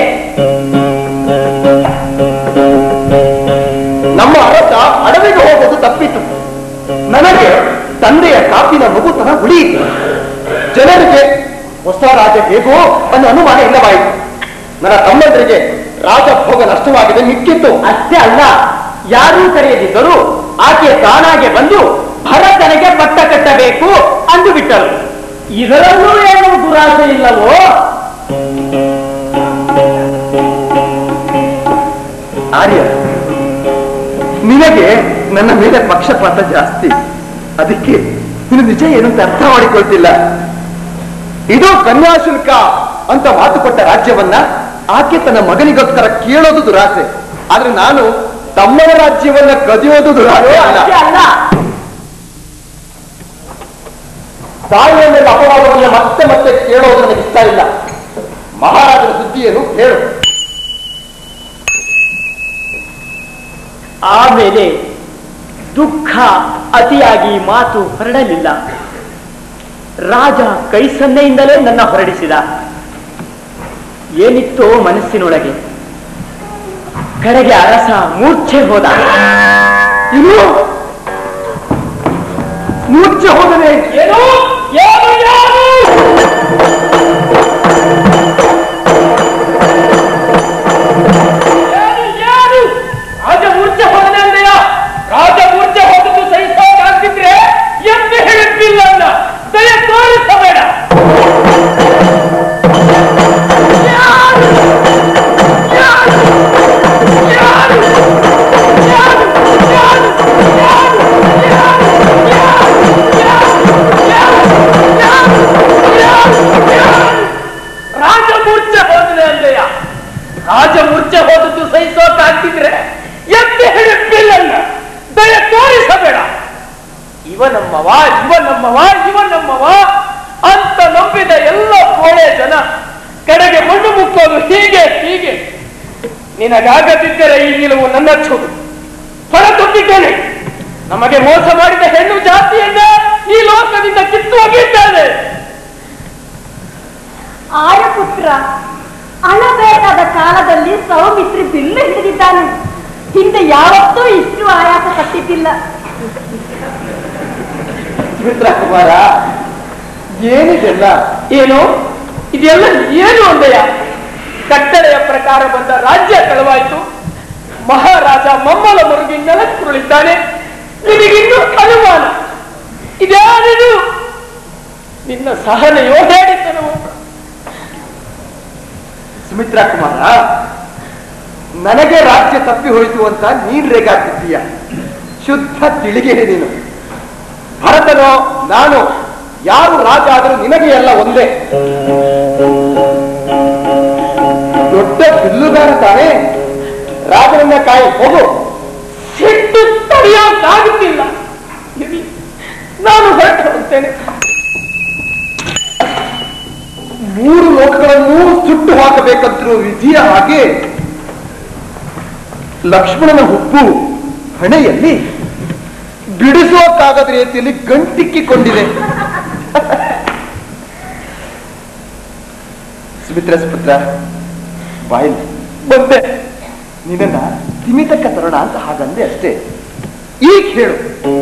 ನಮ್ಮ ಅರಸ ಅಡವಿಗೆ ಹೋಗೋದು ತಪ್ಪಿತು. ನನಗೆ ತಂದೆಯ ಕಾಪಿನ ಮಗುತನ ಉಳಿಯಿತು. ಜನರಿಗೆ ಹೊಸ ರಾಜ ಹೇಗೋ ಅನ್ನೋ ಅನುಮಾನ ಇಲ್ಲವಾಯಿತು. ನನ್ನ ತಮ್ಮಂದರಿಗೆ ರಾಜಭೋಗ ನಷ್ಟವಾಗಿದೆ ಮಿಕ್ಕಿತ್ತು. ಅಷ್ಟೇ ಅಲ್ಲ, ಯಾರೂ ಕರೆಯದಿದ್ದರೂ ಆಕೆ ತಾನಾಗೆ ಬಂದು ಭರತನಿಗೆ ಪಟ್ಟ ಕಟ್ಟಬೇಕು ಅಂದು ಬಿಟ್ಟರು. ಇದರಲ್ಲೂ ಏನು ದುರಾಸೆ ಇಲ್ಲವೋ? ಆರ್ಯ, ನಿನಗೆ ನನ್ನ ಮೇಲೆ ಪಕ್ಷಪಾತ ಜಾಸ್ತಿ. ಅದಕ್ಕೆ ನೀನು ನಿಜ ಏನು ಅಂತ ಅರ್ಥ ಮಾಡಿಕೊಳ್ತಿಲ್ಲ. ಇದು ಕನ್ಯಾಶುಲ್ಕ ಅಂತ ಮಾತು ಕೊಟ್ಟ ರಾಜ್ಯವನ್ನ ಆಕೆ ತನ್ನ ಮಗನಿಗೋಸ್ಕರ ಕೇಳೋದು ದುರಾಸೆ. ಆದ್ರೆ ನಾನು ತಮ್ಮನ ರಾಜ್ಯವನ್ನ ಕದಿಯೋದು ದುರಾಸೆ ಅಲ್ಲ. ತಾಯಿಯ ಮೇಲೆ ಅಪವಾದವನ್ನ ಮತ್ತೆ ಮತ್ತೆ ಕೇಳೋದು ನನಗೆ ಇಷ್ಟ ಇಲ್ಲ. ಮಹಾರಾಜರ ಸುದ್ದಿಯನ್ನು ಹೇಳು. ಆಮೇಲೆ ದುಃಖ ಅತಿಯಾಗಿ ಮಾತು ಹೊರಡಲಿಲ್ಲ. ರಾಜ ಕೈ ಸನ್ನೆಯಿಂದಲೇ ನನ್ನ ಹೊರಡಿಸಿದ. ಏನಿತ್ತೋ ಮನಸ್ಸಿನೊಳಗೆ. ಕಡೆಗೆ ಅರಸ ಮೂರ್ಛೆ ಹೋದ. ಇನ್ನು ಮೂರ್ಛೆ ಹೋದನೆ ಏನು ಏನು ಯಾರು ರಾಜ ಮೂರ್ಛೆ ಹೋದನೆ ಅಂದೆಯ? ರಾಜ ಮೂರ್ಛೆ ಹೋದದ್ದು ಸಹಿಸೋಕಾಗ್ತಿದ್ರೆ ಎಂದು ಹೇಳಿದ್ದಿಲ್ಲ ಅನ್ನ ದಯ ತೋರಿಸಬೇಡ. ರಾಜಮೂರ್ಛೆ ಹೋದನೆ ಅಂದೆಯ? ರಾಜಮೂರ್ಛೆ ಹೋದದ್ದು ಸಹಿಸೋಕಾಗ್ತಿದ್ರೆ ಎತ್ತಿ ಹಿಡಿಪಿಲ್ಲ ದಯ ತೋರಿಸಬೇಡ. ಇವನಮ್ಮವ ಇವನಮ್ಮವ ಇವನಮ್ಮವ ಅಂತ ನಂಬಿದ ಎಲ್ಲ ಕೋಳೆ ಜನ ಕಡೆಗೆ ಮಣ್ಣು ಮುಕ್ಕೋದು ಹೀಗೆ ಹೀಗೆ. ನಿನಗಾಗದಿದ್ದರೆ ಈ ನಿಲುವು ನನ್ನ ಚೂರು ಹೊರತುಂಬಿದ್ದೇನೆ. ನಮಗೆ ಮೋಸ ಮಾಡಿದ ಹೆಣ್ಣು ಜಾತಿಯನ್ನ ಈ ಲೋಕದಿಂದ ಕಿತ್ತು ಹೋಗಿದ್ದಾನೆ. ಆರ್ಯಪುತ್ರ ಅಳಬೇಕಾದ ಕಾಲದಲ್ಲಿ ಸೌಮಿತ್ರಿ ಬಿಲ್ಲು ಹಿಡಿದಿದ್ದಾನೆ. ಹಿಂದೆ ಯಾವತ್ತೂ ಇಷ್ಟು ಆಯಾಸ ಪಟ್ಟಿದ್ದಿಲ್ಲ. ಸುಮಿತ್ರಾ ಕುಮಾರ, ಏನಿದೆಲ್ಲ? ಏನು ಇದೆಲ್ಲ ಏನು ಅಂದೆಯ? ಕಟ್ಟಳೆಯ ಪ್ರಕಾರ ಬಂದ ರಾಜ್ಯ ಕಳವಾಯಿತು. ಮಹಾರಾಜ ಮಮ್ಮಲ ಮುರುಗಿ ನೆಲಕ್ಕುರುಳಿದ್ದಾನೆ. ನಿನಗಿನ್ನೂ ಅನುಮಾನ? ಇದ್ಯಾರಿದು? ನಿನ್ನ ಸಹನೆಯೋ ಹೇಳಿದ್ದನು? ಸುಮಿತ್ರಾ ಕುಮಾರ, ನನಗೆ ರಾಜ್ಯ ತಪ್ಪಿ ಹೋಯಿತು ಅಂತ ನೀನ್ ರೇಗಾಡ್ತಿದ್ದೀಯ. ಶುದ್ಧ ತಿಳಿಗೇನೆ ನೀನು. ಭರತನೋ ನಾನು ಯಾರು ರಾಜ ಆದರೂ ನಿನಗೆ ಎಲ್ಲ ಒಂದೇ. ದೊಡ್ಡ ಬಿಲ್ಲುಗಾರ ತಾನೇ. ರಾಜನನ್ನ ಕಾಯಿ ಹೋಗು. ಸಿಟ್ಟು ತಡೆಯೋಕ್ಕಾಗುತ್ತಿಲ್ಲ. ನಾನು ಹೊರಟು ಹೋಗ್ತೇನೆ. 3 ಲೋಕಗಳನ್ನು ಸುಟ್ಟು ಹಾಕಬೇಕಂತಿರುವ ವಿಧಿಯ ಹಾಗೆ ಲಕ್ಷ್ಮಣನ ಹುಬ್ಬು ಹಣೆಯಲ್ಲಿ ಬಿಡಿಸುವಕ್ಕಾಗದ ರೀತಿಯಲ್ಲಿ ಗಂಟಿಕ್ಕಿಕೊಂಡಿದೆ. ಸುಮಿತ್ರ ಸುಪುತ್ರ, ಬಾಯಲ್ಲಿ ಬಂದೆ. ನಿನ್ನ ತಿಮಿತಕ್ಕ ತರೋಣ ಅಂತ ಹಾಗಂದೆ ಅಷ್ಟೇ. ಈಗ ಹೇಳು,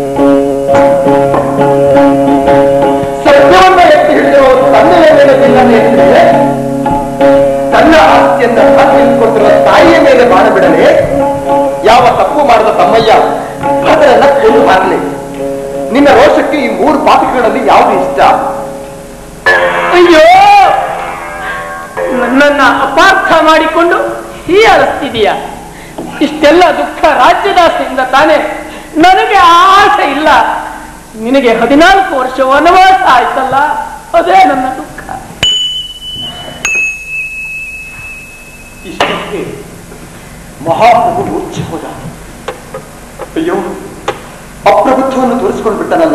ಸತ್ಯವನ್ನ ಎತ್ತಿ ಹಿಡಿದಿರೋ ತಂದೆಯ ಮೇಲೆ ಬಿಲ್ಲನ್ನು ಎತ್ತಿದರೆ ತನ್ನ ಆಸ್ತಿಯನ್ನ ಹಾಕಿಕೊಟ್ಟಿರುವ ತಾಯಿಯ ಮೇಲೆ ಬಾಣ ಬಿಡಲೆ? ಯಾವ ತಪ್ಪು ಮಾಡಿದ ತಮ್ಮಯ್ಯ ಭದ್ರನ್ನ ಕೊಂದು ಹಾಕಲಿ? ನಿನ್ನ ರೋಷಕ್ಕೆ ಈ 3 ಪಾತ್ರಗಳಲ್ಲಿ ಯಾವುದು ಇಷ್ಟ? ಅಯ್ಯೋ, ನನ್ನನ್ನ ಅಪಾರ್ಥ ಮಾಡಿಕೊಂಡು ಹೀಯಾಳಿಸ್ತಿದೀಯ. ಇಷ್ಟೆಲ್ಲ ದುಃಖ ರಾಜ್ಯದಾಸೆಯಿಂದ ತಾನೆ. ನನಗೆ ಆಸೆ ಇಲ್ಲ. ನಿನಗೆ 14 ವರ್ಷ ವನವಾಸ ಆಯ್ತಲ್ಲ, ಅದೇ ನನ್ನ ದುಃಖ. ಇಷ್ಟಕ್ಕೆ ಮಹಾಪ್ರಭು ಮೂರ್ಛೆ ಹೋದ. ಅಯ್ಯೋ, ಅಪ್ರಭುತ್ವವನ್ನು ತೋರಿಸಿಕೊಂಡು ಬಿಟ್ಟನಲ್ಲ.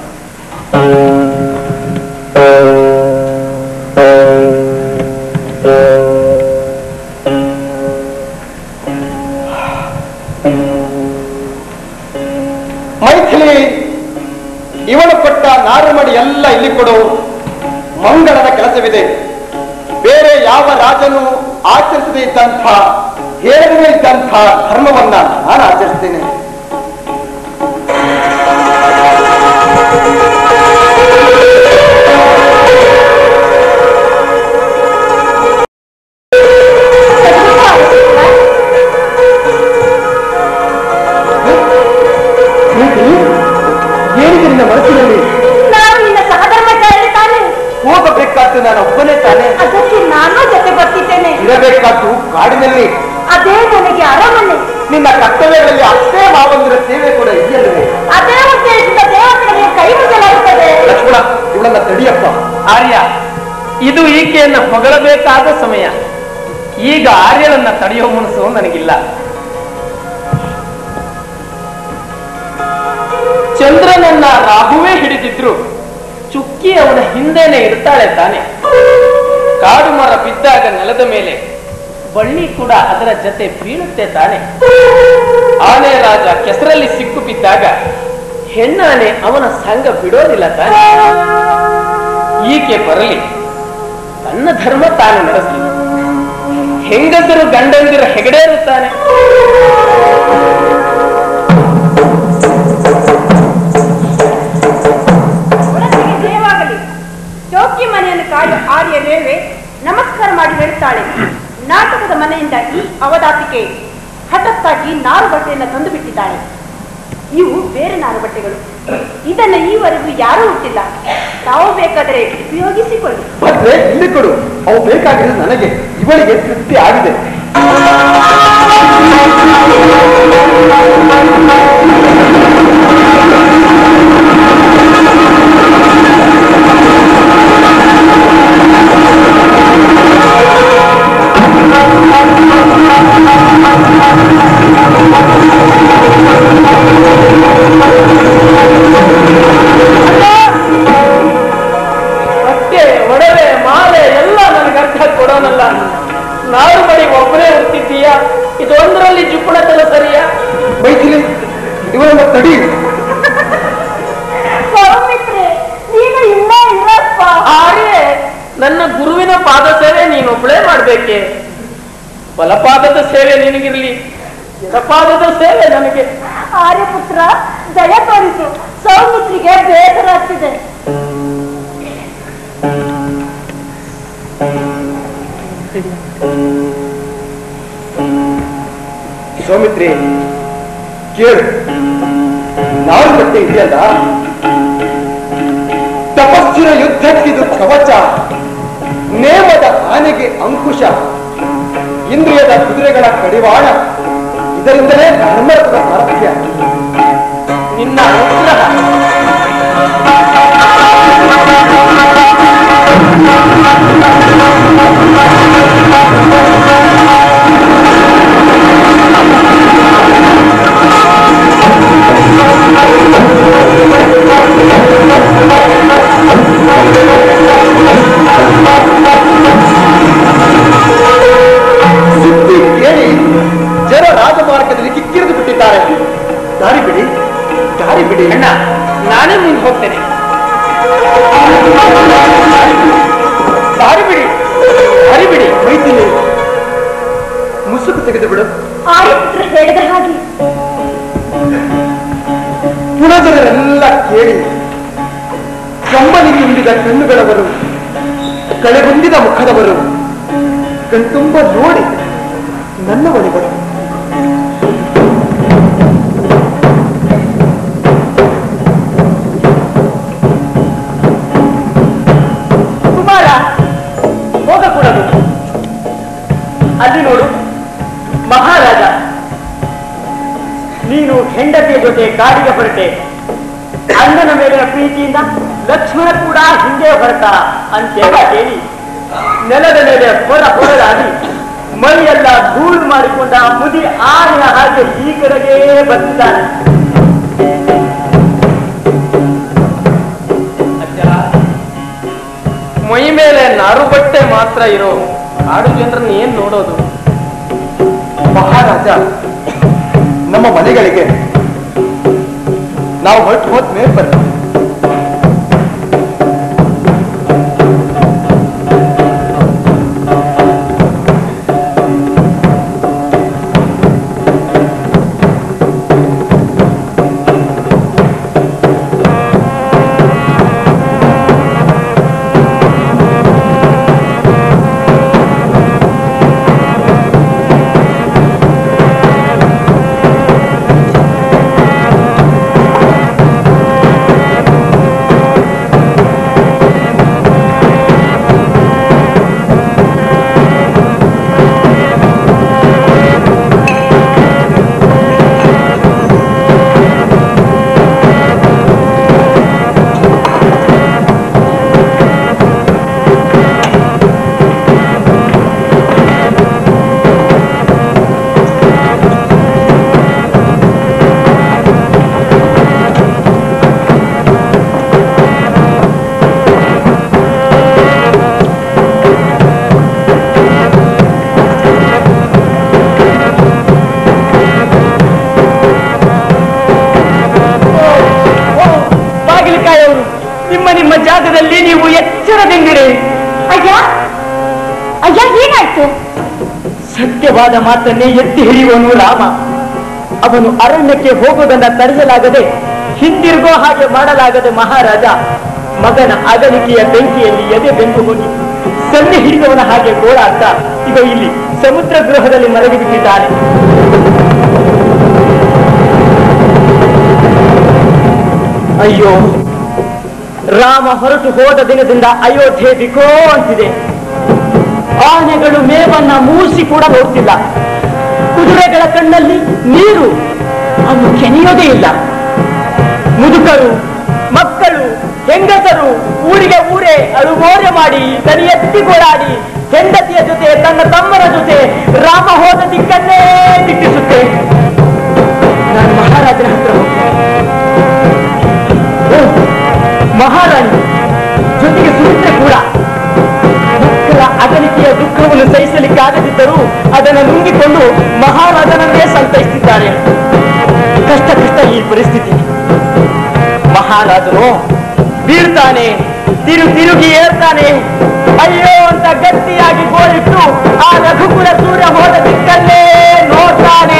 ಮೈಥಿಲಿ, ಇವನು ಕೊಟ್ಟ ನಾರುಮಡಿ ಎಲ್ಲ ಇಲ್ಲಿ ಕೊಡು. ಮಂಗಳದ ಕೆಲಸವಿದೆ. ಬೇರೆ ಯಾವ ರಾಜನು ಆಚರಿಸದೇ ಇದ್ದಂಥ, ಹೇಳದೇ ಇದ್ದಂಥ ಧರ್ಮವನ್ನ ನಾನು ಆಚರಿಸ್ತೇನೆ. ಇರಬೇಕಾದ್ದು ನಾನು ಒಬ್ಬನೇ ತಾನೆ. ಅದಕ್ಕೆ ನಾನು ಜೊತೆ ಬರ್ತಿದ್ದೇನೆ. ಇರಬೇಕಾದ್ದು ಕಾಡಿನಲ್ಲಿ. ಅದೇ ನನಗೆ ಅರಮನೆ. ನಿನ್ನ ಕರ್ತವ್ಯಗಳಲ್ಲಿ ಅಷ್ಟೇ ಮಾವಂದಿರ ಸೇವೆ ಕೂಡ ಇದೆಯಲ್ಲವೇ? ಅದೇ ಉದ್ದೇಶದಿಂದ ದೇವತೆಗಳಿಗೆ ಕೈ ಮುಗಿಸಲಾಗುತ್ತದೆ. ಲಕ್ಷ್ಮಣ, ಇವಳನ್ನ ತಡಿಯಪ್ಪ. ಆರ್ಯ, ಇದು ಈಕೆಯನ್ನು ಹೊಗಳಬೇಕಾದ ಸಮಯ. ಈಗ ಆರ್ಯನನ್ನ ತಡೆಯುವ ಮನಸ್ಸು ನನಗಿಲ್ಲ. ಚಂದ್ರನನ್ನ ರಾಹುವೇ ಹಿಡಿದಿದ್ರು ಚುಕ್ಕಿ ಅವನ ಹಿಂದೆನೆ ಇರ್ತಾಳೆ ತಾನೆ. ಕಾಡು ಮರ ಬಿದ್ದಾಗ ನೆಲದ ಮೇಲೆ ಬಳ್ಳಿ ಕೂಡ ಅದರ ಜೊತೆ ಬೀಳುತ್ತೆ ತಾನೆ. ಆನೆ ರಾಜ ಕೆಸರಲ್ಲಿ ಸಿಕ್ಕು ಬಿದ್ದಾಗ ಹೆಣ್ಣಾನೆ ಅವನ ಸಂಗ ಬಿಡೋದಿಲ್ಲ ತಾನೆ. ಈಕೆ ಬರಲಿ, ತನ್ನ ಧರ್ಮ ತಾನು ನಡೆಸಲಿ. ಹೆಂಗಸರು ಗಂಡಂದಿರ ಹೆಗಡೆ ಇರುತ್ತಾನೆ. ದೇವಾಗಲಿ. ಚೌಕಿ ಮನೆಯನ್ನು ಕಾಯುವ ಆರ್ಯ ರೇವೆ ನಮಸ್ಕಾರ ಮಾಡಿ ಹೇಳುತ್ತಾಳೆ, ನಾಟಕದ ಮನೆಯಿಂದ ಈ ಅವದಾತಿಕೆ ಹಠತ್ತಾಗಿ ನಾರು ಬಟ್ಟೆಯನ್ನು ತಂದು ಬಿಟ್ಟಿದ್ದಾಳೆ. ಇವು ಬೇರೆ ನಾರು ಬಟ್ಟೆಗಳು. ಇದನ್ನ ಈವರೆಗೂ ಯಾರೂ ಹುಟ್ಟಿಲ್ಲ. ತಾವು ಬೇಕಾದರೆ ಉಪಯೋಗಿಸಿಕೊಳ್ಳಿ. ಮತ್ತೆ ಇಲ್ಲಿ ಕೊಡು, ಅವು ಬೇಕಾಗಿರೋದು ನನಗೆ. ಇವಳಿಗೆ ತೃಪ್ತಿ ಆಗಿದೆ. ಬಟ್ಟೆ, ಒಡವೆ, ಮಾಲೆ ಎಲ್ಲ ನನಗೆ ಅರ್ಥ ಕೊಡೋನಲ್ಲ. ನಾರು ಬಡಿ ಒಬ್ಬರೇ ಹುಟ್ಟಿದ್ದೀಯಾ? ಇದೊಂದರಲ್ಲಿ ಜುಪ್ಪಣತನ ಸರಿಯಾ? ಮೈಥಿಲಿ, ಇವಳನ್ನ ತಡಿ. ನೀನು ಇಲ್ಲ ಇರಪ್ಪ. ಆರೇ, ನನ್ನ ಗುರುವಿನ ಪಾದ ಸೇವೆ ನೀನೊಬ್ಬಳೇ ಮಾಡ್ಬೇಕೆ? ಬಲಪಾದದ ಸೇವೆ ನಿನಗಿರ್ಲಿ, ಎಡಪಾದದ ಸೇವೆ ನನಗೆ. ಆರ್ಯಪುತ್ರ, ದಯ ತೋರಿಸು. ಸೌಮಿತ್ರಿಗೆ ಬೇಸರ ಆಗ್ತಿದೆ. ಸೌಮಿತ್ರಿ, ಕೇಳು. ನಾರು ಬಟ್ಟೆ ಇದೆಯಲ್ಲ, ತಪಸ್ಸಿನ ಯುದ್ಧಕ್ಕಿದು ಕವಚ, ನೇಮದ ಆನೆಗೆ ಅಂಕುಶ, ಇಂದ್ರಿಯದ ಕುದುರೆಗಳ ಕಡಿವಾಣ. ಇದರಿಂದಲೇ ಧರ್ಮದ ಸಾರ್ಥಕ್ಯ. ನಿನ್ನ ಅನುಗ್ರಹ. ಸುದ್ದಿ ಕೇಳಿ ಜನ ರಾಜಮಾರ್ಗದಲ್ಲಿ ಕಿಕ್ಕಿರಿದು ಬಿಟ್ಟಿದ್ದಾರೆ. ದಾರಿ ಬಿಡಿ, ದಾರಿ ಬಿಡಿ. ಅಣ್ಣ, ನಾನೇ ಮುಂದೆ ಹೋಗ್ತೇನೆ. ದಾರಿ ಬಿಡಿ, ದಾರಿ ಬಿಡಿ. ಮೈಥಿಲಿ, ಮುಸುಕು ತೆಗೆದು ಬಿಡು. ಆರ್ಯಪುತ್ರ ಹೇಳಿದ ಹಾಗೆ ಪುಣಜನರೆಲ್ಲ ಕೇಳಿ ಕಂಬನಿಗೆ ಹಿಂಡಿದ ಕಣ್ಣುಗಳವರು, ಕಳೆಗುಂದಿದ ಮುಖದವರು, ಕಣ್ತುಂಬ ನೋಡಿ ನನ್ನ ಒಳಗಡೆ ಕುಮಾರ ಹೋಗಕೂಡದು. ಅಲ್ಲಿ ನೋಡು, ಮಹಾರಾಜ, ನೀನು ಹೆಂಡತಿಯ ಜೊತೆ ಕಾಡಿಗೆ ಹೊರಟೆ. ಅಣ್ಣನ ಮೇಲಿನ ಪ್ರೀತಿಯಿಂದ ಲಕ್ಷ್ಮಣ ಕೂಡ ಹಿಂದೆ ಹೊರಟ ಅಂತೆಲ್ಲ ಕೇಳಿ ನೆಲದ ಮೇಲೆ ಹೊರಡಾಡಿ ಮೈಯೆಲ್ಲ ಧೂಳು ಮಾಡಿಕೊಂಡ ಮುದಿ ಆನೆಯ ಹಾಗೆ ಈ ಕಡೆಗೆ ಬಂದಿದ್ದಾನೆ. ಮೈ ಮೇಲೆ ನಾರು ಬಟ್ಟೆ ಮಾತ್ರ ಇರೋ ಕಾಡು ಜನರನ್ನು ಏನ್ ನೋಡೋದು? ಮಹಾರಾಜ, ನಮ್ಮ ಮನೆಗಳಿಗೆ ನಾವು ಹೊರಟು ಹೋದ್ಮೇಲೆ ಬರ್ತೀವಿ. ತಾಯವರು, ನಿಮ್ಮ ನಿಮ್ಮ ಜಾಗದಲ್ಲಿ ನೀವು ಎಚ್ಚರದಿಂದಿರಿ. ಅಯ್ಯ ಅಯ್ಯ, ಏನಾಯ್ತು? ಸತ್ಯವಾದ ಮಾತನ್ನೇ ಎತ್ತಿ ಹಿಡಿಯುವನು ರಾಮ. ಅವನು ಅರಣ್ಯಕ್ಕೆ ಹೋಗುವುದನ್ನ ತಡೆಯಲಾಗದೆ, ಹಿಂದಿರುಗೋ ಹಾಗೆ ಮಾಡಲಾಗದೆ ಮಹಾರಾಜ ಮಗನ ಅಗಲಿಕೆಯ ಬೆಂಕಿಯಲ್ಲಿ ಎದೆ ಬೆಂದು ಹೋಗಿ ಸನ್ನೆ ಹಿಡಿದವನ ಹಾಗೆ ಗೋಳಾಡ್ತಾ ಈಗ ಇಲ್ಲಿ ಸಮುದ್ರ ಗೃಹದಲ್ಲಿ ಮರಗಿ ಬಿಟ್ಟಿದ್ದಾನೆ. ಅಯ್ಯೋ, ರಾಮ ಹೊರಟು ಹೋದ ದಿನದಿಂದ ಅಯೋಧ್ಯೆ ಬಿಕೋ ಅಂತಿದೆ. ಆನೆಗಳು ಮೇವನ್ನ ಮೂಸಿ ಕೂಡ ನೋಡ್ತಿಲ್ಲ. ಕುದುರೆಗಳ ಕಣ್ಣಲ್ಲಿ ನೀರು ಅವು ಕೆನೆಯೋದೇ ಇಲ್ಲ. ಮುದುಕರು, ಮಕ್ಕಳು, ಹೆಂಗಸರು ಊರಿಗೆ ಊರೇ ಅಳುಗೋರೆ ಮಾಡಿ ದನಿ ಎತ್ತಿ ಗೋಳಾಡಿ ಹೆಂಡತಿಯ ಜೊತೆ ತನ್ನ ತಮ್ಮನ ಜೊತೆ ರಾಮ ಹೋದ ದಿಕ್ಕನ್ನೇ ದಿಟ್ಟಿಸುತ್ತೆ. ನಾನು ಮಹಾರಾಜನ ಹತ್ರ ಮಹಾರಾಣಿ ಜೊತೆಗೆ ಸುಮಿತ್ರೆ ಕೂಡ ಮಕ್ಕಳ ಅಗಲಿಕೆಯ ದುಃಖವನ್ನು ಸಹಿಸಲಿಕ್ಕಾಗದಿದ್ದರೂ ಅದನ್ನು ನುಂಗಿಕೊಂಡು ಮಹಾರಾಜನನ್ನೇ ಸಂತೈಸುತ್ತಿದ್ದಾರೆ. ಕಷ್ಟ ಈ ಪರಿಸ್ಥಿತಿ. ಮಹಾರಾಜನು ಬೀಳ್ತಾನೆ, ತಿರುಗಿ ಏರ್ತಾನೆ. ಅಯ್ಯೋ ಅಂತ ಗಟ್ಟಿಯಾಗಿ ಗೋಳಿಟ್ಟು ಆ ರಘುಕುಲ ಸೂರ್ಯ ಹೋದ ದಿಕ್ಕಲ್ಲೇ ನೋಡ್ತಾನೆ.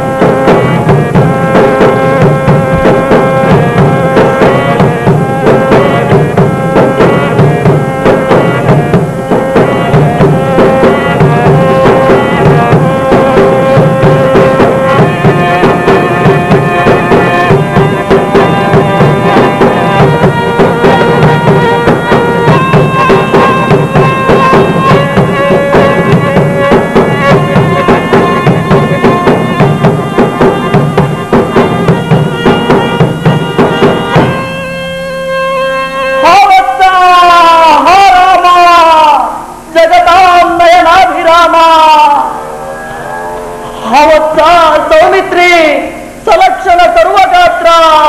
ಸೌಮಿತ್ರಿ ಸಲಕ್ಷಣ ಸರ್ವಗಾತ್ರ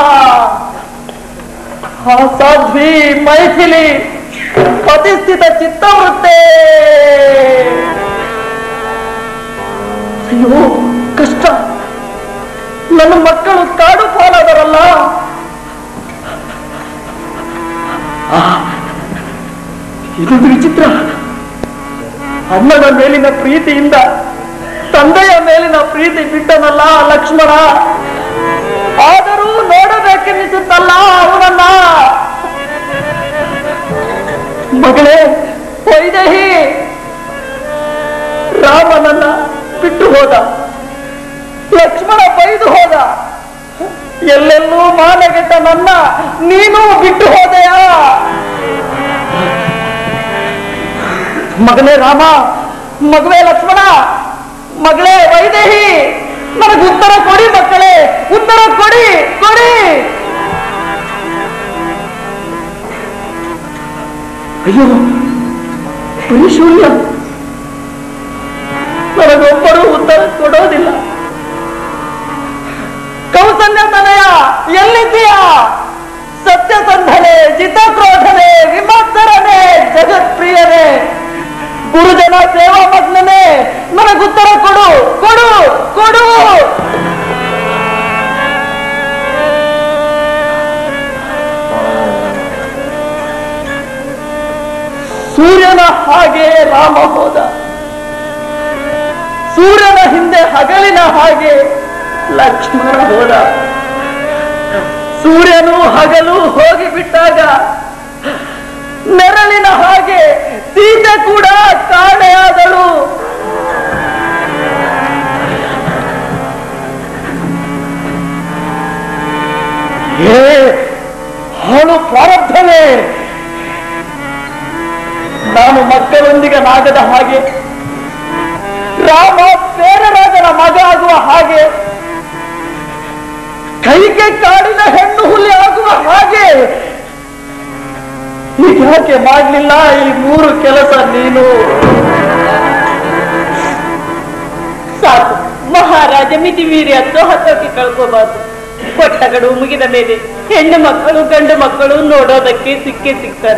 ಸಾಧ್ವಿ ಮೈಥಿಲಿ ಪ್ರತಿಷ್ಠಿತ ಚಿತ್ತವೃತ್ತೆ. ಅಯ್ಯೋ ಕಷ್ಟ, ನನ್ನ ಮಕ್ಕಳು ಕಾಡು ಪಾಲಾದರಲ್ಲ. ಇದೊಂದು ವಿಚಿತ್ರ. ಅಣ್ಣನ ಮೇಲಿನ ಪ್ರೀತಿಯಿಂದ ತಂದೆಯ ಮೇಲಿನ ಪ್ರೀತಿ ಬಿಟ್ಟನಲ್ಲ ಲಕ್ಷ್ಮಣ. ಆದರೂ ನೋಡಬೇಕೆನ್ನಿಸುತ್ತಲ್ಲ ಅವನನ್ನ. ಮಗಳೇ ವೈದೇಹಿ, ರಾಮನನ್ನ ಬಿಟ್ಟು ಹೋದ, ಲಕ್ಷ್ಮಣ ಬೈದು ಹೋದ, ಎಲ್ಲೆಲ್ಲೂ ಮಾನಗೆಟ್ಟ ನನ್ನ ನೀನು ಬಿಟ್ಟು ಹೋದೆಯಾ? ಮಗನೇ ರಾಮ, ಮಗವೇ ಲಕ್ಷ್ಮಣ, ಮಗಳೇ ವೈದೇಹಿ, ನನಗೆ ಉತ್ತರ ಕೊಡಿ ಮಕ್ಕಳೇ, ಉತ್ತರ ಕೊಡಿ. ಅಯ್ಯೋ ಪರಿಶೂನ್ಯ, ನನಗೊಬ್ಬರು ಉತ್ತರ ಕೊಡೋದಿಲ್ಲ. ಕೌಸಲ್ಯ ತನಯ ಎಲ್ಲಿದ್ದೀಯಾ? ಸತ್ಯಸಂಧನೆ, ಜಿತಕ್ರೋಧನೆ, ವಿಮತ್ಸರನೆ, ಜಗತ್ಪ್ರಿಯನೇ, ಗುರುಜನ ಸೇವಾ ಮಗ್ನನೇ, ನನಗುತ್ತರ ಕೊಡು. ಸೂರ್ಯನ ಹಾಗೆ ರಾಮ ಹೋದ, ಸೂರ್ಯನ ಹಿಂದೆ ಹಗಲಿನ ಹಾಗೆ ಲಕ್ಷ್ಮಣ ಹೋದ. ಸೂರ್ಯನು ಹಗಲು ಹೋಗಿಬಿಟ್ಟಾಗ ನೆರಳಿನ ಹಾಗೆ ಸೀತೆ ಕೂಡ ಕಾಣೆಯಾದಳು. ಹಾಳು ಪ್ರಾರಬ್ಧವೇ, ನಾನು ಮಕ್ಕಳೊಂದಿಗೆ ನಾಗದ ಹಾಗೆ, ರಾಮ ಬೇರರಾಜನ ಮಗ ಆಗುವ ಹಾಗೆ, ಕೈಗೆ ಕಾಡಿನ ಹೆಣ್ಣು ಹುಲಿ ಆಗುವ ಹಾಗೆ ಯಾಕೆ ಮಾಡಲಿಲ್ಲ ಈ 3 ಕೆಲಸ ನೀನು? ಸಾಕು ಮಹಾರಾಜ, ಮಿತಿ ಮೀರಿ ಹತ್ತೋಕೆ ಕಳ್ಕೋಬಾರ್ದು. ಕೊಟ್ಟ ಗಡುವು ಮುಗಿದ ಮೇಲೆ ಹೆಣ್ಣು ಮಕ್ಕಳು ಗಂಡು ಮಕ್ಕಳು ನೋಡೋದಕ್ಕೆ ಸಿಗ್ತಾರೆ.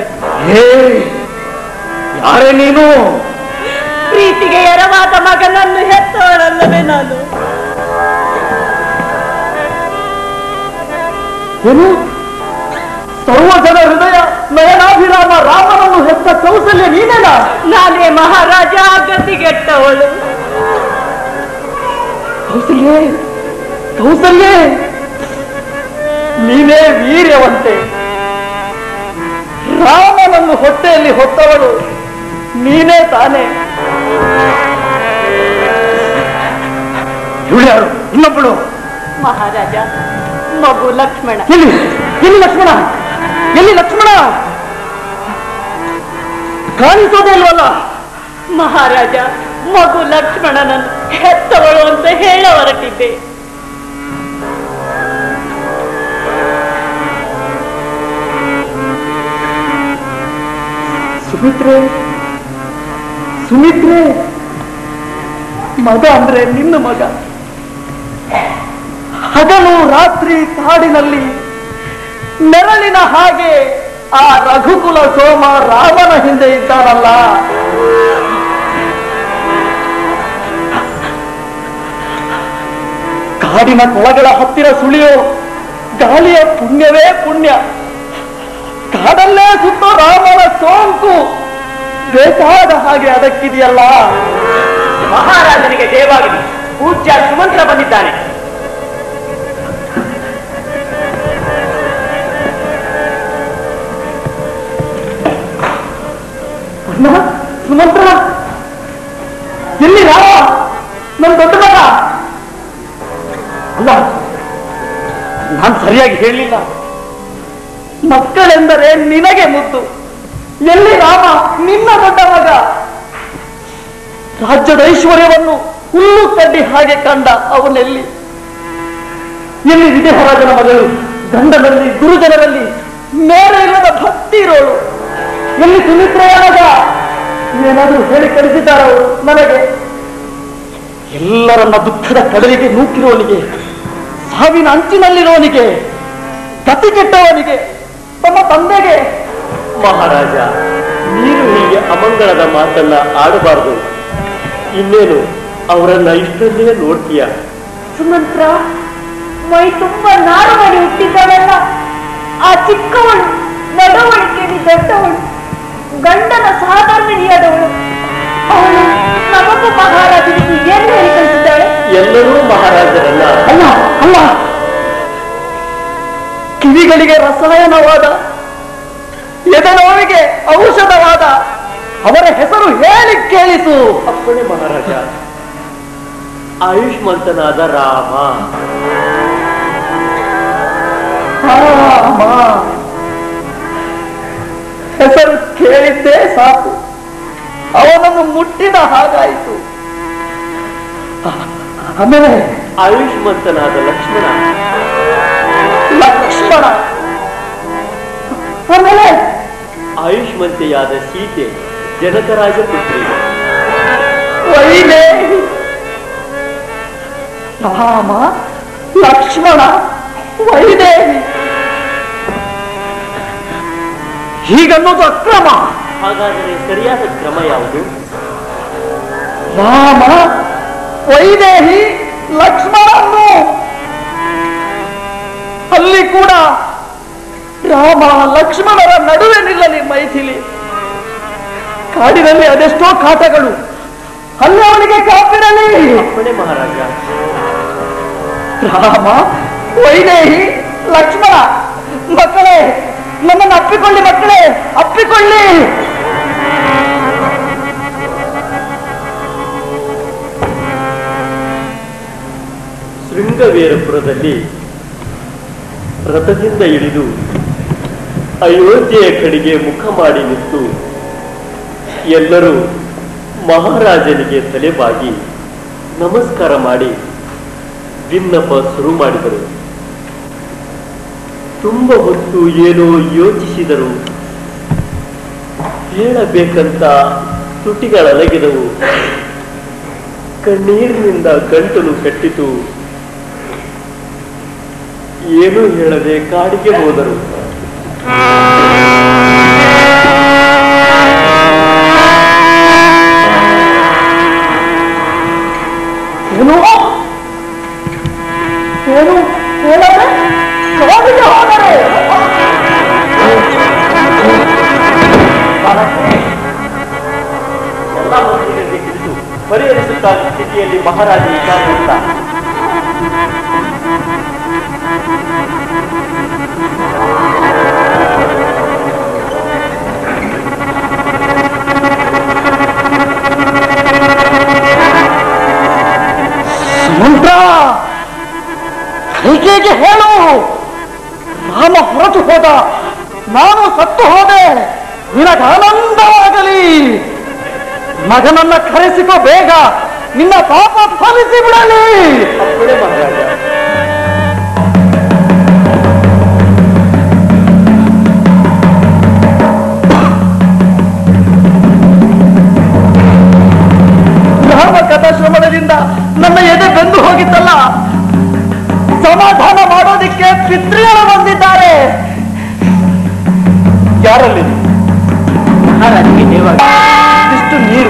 ಯಾರೇ ನೀನು? ಪ್ರೀತಿಗೆ ಎರವಾದ ಮಗನನ್ನು ಹೆತ್ತವಳಲ್ಲವೇ ನಾನು? ಏನು ಸರ್ವ ಜನ ಹೃದಯ ನಯನಾಭಿರಾಮ ರಾಮನನ್ನು ಹೆತ್ತ ಕೌಸಲ್ಯ ನೀನೇನಾ? ನಾನೇ ಮಹಾರಾಜ ಗತಿಗೆಟ್ಟವಳು. ಕೌಸಲ್ಯೇ, ಕೌಸಲ್ಯೇ, ನೀನೇ ವೀರ್ಯವಂತೆ. ರಾಮನನ್ನು ಹೊಟ್ಟೆಯಲ್ಲಿ ಹೊತ್ತವಳು ನೀನೇ ತಾನೇ. ಇವಳು ಯಾರು? ಇನ್ನೊಬ್ಬಳು ಮಹಾರಾಜ, ಮಗು ಲಕ್ಷ್ಮಣ. ಎಲ್ಲಿ ಎಲ್ಲಿ ಲಕ್ಷ್ಮಣ? ಎಲ್ಲಿ ಲಕ್ಷ್ಮಣ? ಕಾಣಿಸೋದೇ ಇಲ್ವಲ್ಲ? ಮಹಾರಾಜ, ಮಗು ಲಕ್ಷ್ಮಣನನ್ನು ಹೆತ್ತವಳು ಅಂತ ಹೇಳ ಹೊರಟಿದ್ದೆ. ಸುಮಿತ್ರೆ, ಸುಮಿತ್ರೆ, ಮಗ ಅಂದ್ರೆ ನಿನ್ನ ಮಗ. ಹಗಲು ರಾತ್ರಿ ಕಾಡಿನಲ್ಲಿ ನೆರಳಿನ ಹಾಗೆ ಆ ರಘುಕುಲ ಸೋಮ ರಾಮನ ಹಿಂದೆ ಇದ್ದಾನಲ್ಲ. ಕಾಡಿನ ಕೊಳಗಳ ಹತ್ತಿರ ಸುಳಿಯೋ ಗಾಳಿಯ ಪುಣ್ಯವೇ ಪುಣ್ಯ. ಕಾಡಲ್ಲೇ ಸುತ್ತೋ ರಾಮನ ಸೋಂಕು ಬೇಕಾದ ಹಾಗೆ ಅದಕ್ಕಿದೆಯಲ್ಲ. ಮಹಾರಾಜನಿಗೆ ಜಯವಾಗಲಿ. ಪೂಜ್ಯ ಸುಮಂತ್ರ ಬಂದಿದ್ದಾನೆ. ಅಣ್ಣ, ಸುಮಂತ್ರ, ಎಲ್ಲಿ ರಾಮ? ನನ್ನ ದೊಡ್ಡ ಮಗ ಅಲ್ಲ, ನಾನು ಸರಿಯಾಗಿ ಹೇಳಲಿಲ್ಲ. ಮಕ್ಕಳೆಂದರೆ ನಿನಗೆ ಮುದ್ದು. ಎಲ್ಲಿ ರಾಮ, ನಿನ್ನ ದೊಡ್ಡ ಮಗ? ರಾಜ್ಯದ ಐಶ್ವರ್ಯವನ್ನು ಹುಲ್ಲು ಕಡ್ಡಿ ಹಾಗೆ ಕಂಡ ಅವನೆಲ್ಲಿ? ಎಲ್ಲಿ ವಿದೇಹರಾಜನ ಮಗಳು? ಗಂಡನಲ್ಲಿ ಗುರುಜನರಲ್ಲಿ ಮೇರೆ ಇಲ್ಲದ ಭಕ್ತಿ ಇರೋಳು. ಎಲ್ಲಿ ಸುಮಿತ್ರೆಯ ಮಗ? ಏನಾದರೂ ಹೇಳಿ ಕಳಿಸಿದ್ದಾರವರು ನನಗೆ. ಎಲ್ಲರನ್ನ ದುಃಖದ ಕಡಲಿಗೆ ನೂಕಿರುವವನಿಗೆ, ಸಾವಿನ ಅಂಚಿನಲ್ಲಿರುವವನಿಗೆ, ಗತಿ ಕೆಟ್ಟವನಿಗೆ, ತಮ್ಮ ತಂದೆಗೆ. ಮಹಾರಾಜ, ನೀನು ಹೀಗೆ ಅಮಂಗಳದ ಮಾತನ್ನ ಆಡಬಾರದು. ಇನ್ನೇನು ಅವರನ್ನ ಇಷ್ಟೊಂದೇ ನೋಡ್ತೀಯ? ಸುಮಂತ್ರ, ಮೈ ತುಂಬ ನಾರು ಮಾಡಿ ಹುಟ್ಟಿದ್ದವಳಲ್ಲ. ಆ ಚಿಕ್ಕವಳು ನಡವಳಿಕೆಯಲ್ಲಿ ದೊಡ್ಡವಳು, ಗಂಡನ ಸಾಧಾರಣೀಯಾದವಳು. ಅವಳು ನಮಗೂ ಮಹಾರಾಜನಿಗೆ ಏನು ಹೇಳಿ ಕಳಿಸಿದ್ದಾಳೆ? ಎಲ್ಲರೂ ಮಹಾರಾಜರಲ್ಲ. ಅಲ್ಲ ಅಲ್ಲ, ಕಿವಿಗಳಿಗೆ ರಸಾಯನವಾದ, ಎದೆನೋವಿಗೆ ಔಷಧವಾದ ಅವರ ಹೆಸರು ಹೇಳಿ ಕೇಳಿಸು. ಅಪ್ಪಣೆ ಮಹಾರಾಜ. ಆಯುಷ್ಮಂತನಾದ ರಾಮ. ರಾಮ ಹೆಸರು ಕೇಳಿದ್ದೇ ಸಾಕು, ಅವನನ್ನು ಮುಟ್ಟಿದ ಹಾಗಾಯಿತು. ಆಮೇಲೆ ಆಯುಷ್ಮಂತನಾದ ಲಕ್ಷ್ಮಣ. ಲಕ್ಷ್ಮಣ, ಆಮೇಲೆ ಆಯುಷ್ಮಂತೆಯಾದ ಸೀತೆ, ಜನಕರಾಜ ಪುತ್ರಿ. ವೈದೇಹಿ. ರಾಮ, ಲಕ್ಷ್ಮಣ, ವೈದೇಹಿ. ಹೀಗನ್ನೋದು ಅಕ್ರಮ. ಹಾಗಾದರೆ ಸರಿಯಾದ ಕ್ರಮ ಯಾವುದು? ರಾಮ, ವೈದೇಹಿ, ಲಕ್ಷ್ಮಣನ್ನು. ಅಲ್ಲಿ ಕೂಡ ರಾಮ ಲಕ್ಷ್ಮಣರ ನಡುವೆ ನಿಲ್ಲಲಿ ಮೈಥಿಲಿ. ಕಾಡಿನಲ್ಲಿ ಅದೆಷ್ಟೋ ಕಾಟಗಳು, ಅಲ್ಲಿ ಅವನಿಗೆ ಕಾಪಿರಲಿ. ಅಪ್ಪಣೆ ಮಹಾರಾಜ. ರಾಮ, ವೈದೇಹಿ, ಲಕ್ಷ್ಮಣ. ಮಕ್ಕಳೇ, ನನ್ನನ್ನು ಅಪ್ಪಿಕೊಳ್ಳಿ ಮಕ್ಕಳೇ, ಅಪ್ಪಿಕೊಳ್ಳಿ. ಶೃಂಗವೇರಪುರದಲ್ಲಿ ರಥದಿಂದ ಇಳಿದು ಅಯೋಧ್ಯೆಯ ಕಡೆಗೆ ಮುಖ ಮಾಡಿ ನಿಂತು ಎಲ್ಲರೂ ಮಹಾರಾಜನಿಗೆ ತಲೆಬಾಗಿ ನಮಸ್ಕಾರ ಮಾಡಿ ವಿನ್ನಪ ಶುರು ಮಾಡಿದರು. ತುಂಬ ಹೊತ್ತು ಏನೋ ಯೋಚಿಸಿದರು. ಹೇಳಬೇಕಂತ ತುಟಿಗಳಲಗಿದವು. ಕಣ್ಣೀರಿನಿಂದ ಗಂಟಲು ಕಟ್ಟಿತು. ಏನೂ ಹೇಳದೆ ಕಾಡಿಗೆ ಹೋದರು. ಏನು ಏನು ಹೇಳದೆ ಕಾಡಿಗೆ ಹೋದರೆ? ಮಹಾರಾಜ ವಿಚಾರಿಸುತ್ತ ಹೀಗೆ ಹೇಳು. ರಾಮ ಹೊರಟು ಹೋದ, ನಾನು ಸತ್ತು ಹೋದೆ, ನಿನಗಾನಂದವಾಗಲಿ. ಮಗನನ್ನ ಕರೆಸಿಕೋ ಬೇಗ, ನಿನ್ನ ಪಾಪ ಫಲಿಸಿ ಬಿಡಲಿ. ಅಪ್ಪಣೆ ಮಹಾರಾಜ. ರಾಮ ಕಥಾಶ್ರಮಣದಿಂದ ನನ್ನ ಎದೆ ಬೆಂದು ಹೋಗಿತ್ತಲ್ಲ, ಸಮಾಧಾನ ಮಾಡೋದಿಕ್ಕೆ ಪಿತೃಗಳು ಬಂದಿದ್ದಾರೆ. ಯಾರಲ್ಲಿ? ಮಹಾರಾಜನಿಗೆ ದೇವಾಗ ಇಷ್ಟು ನೀರು.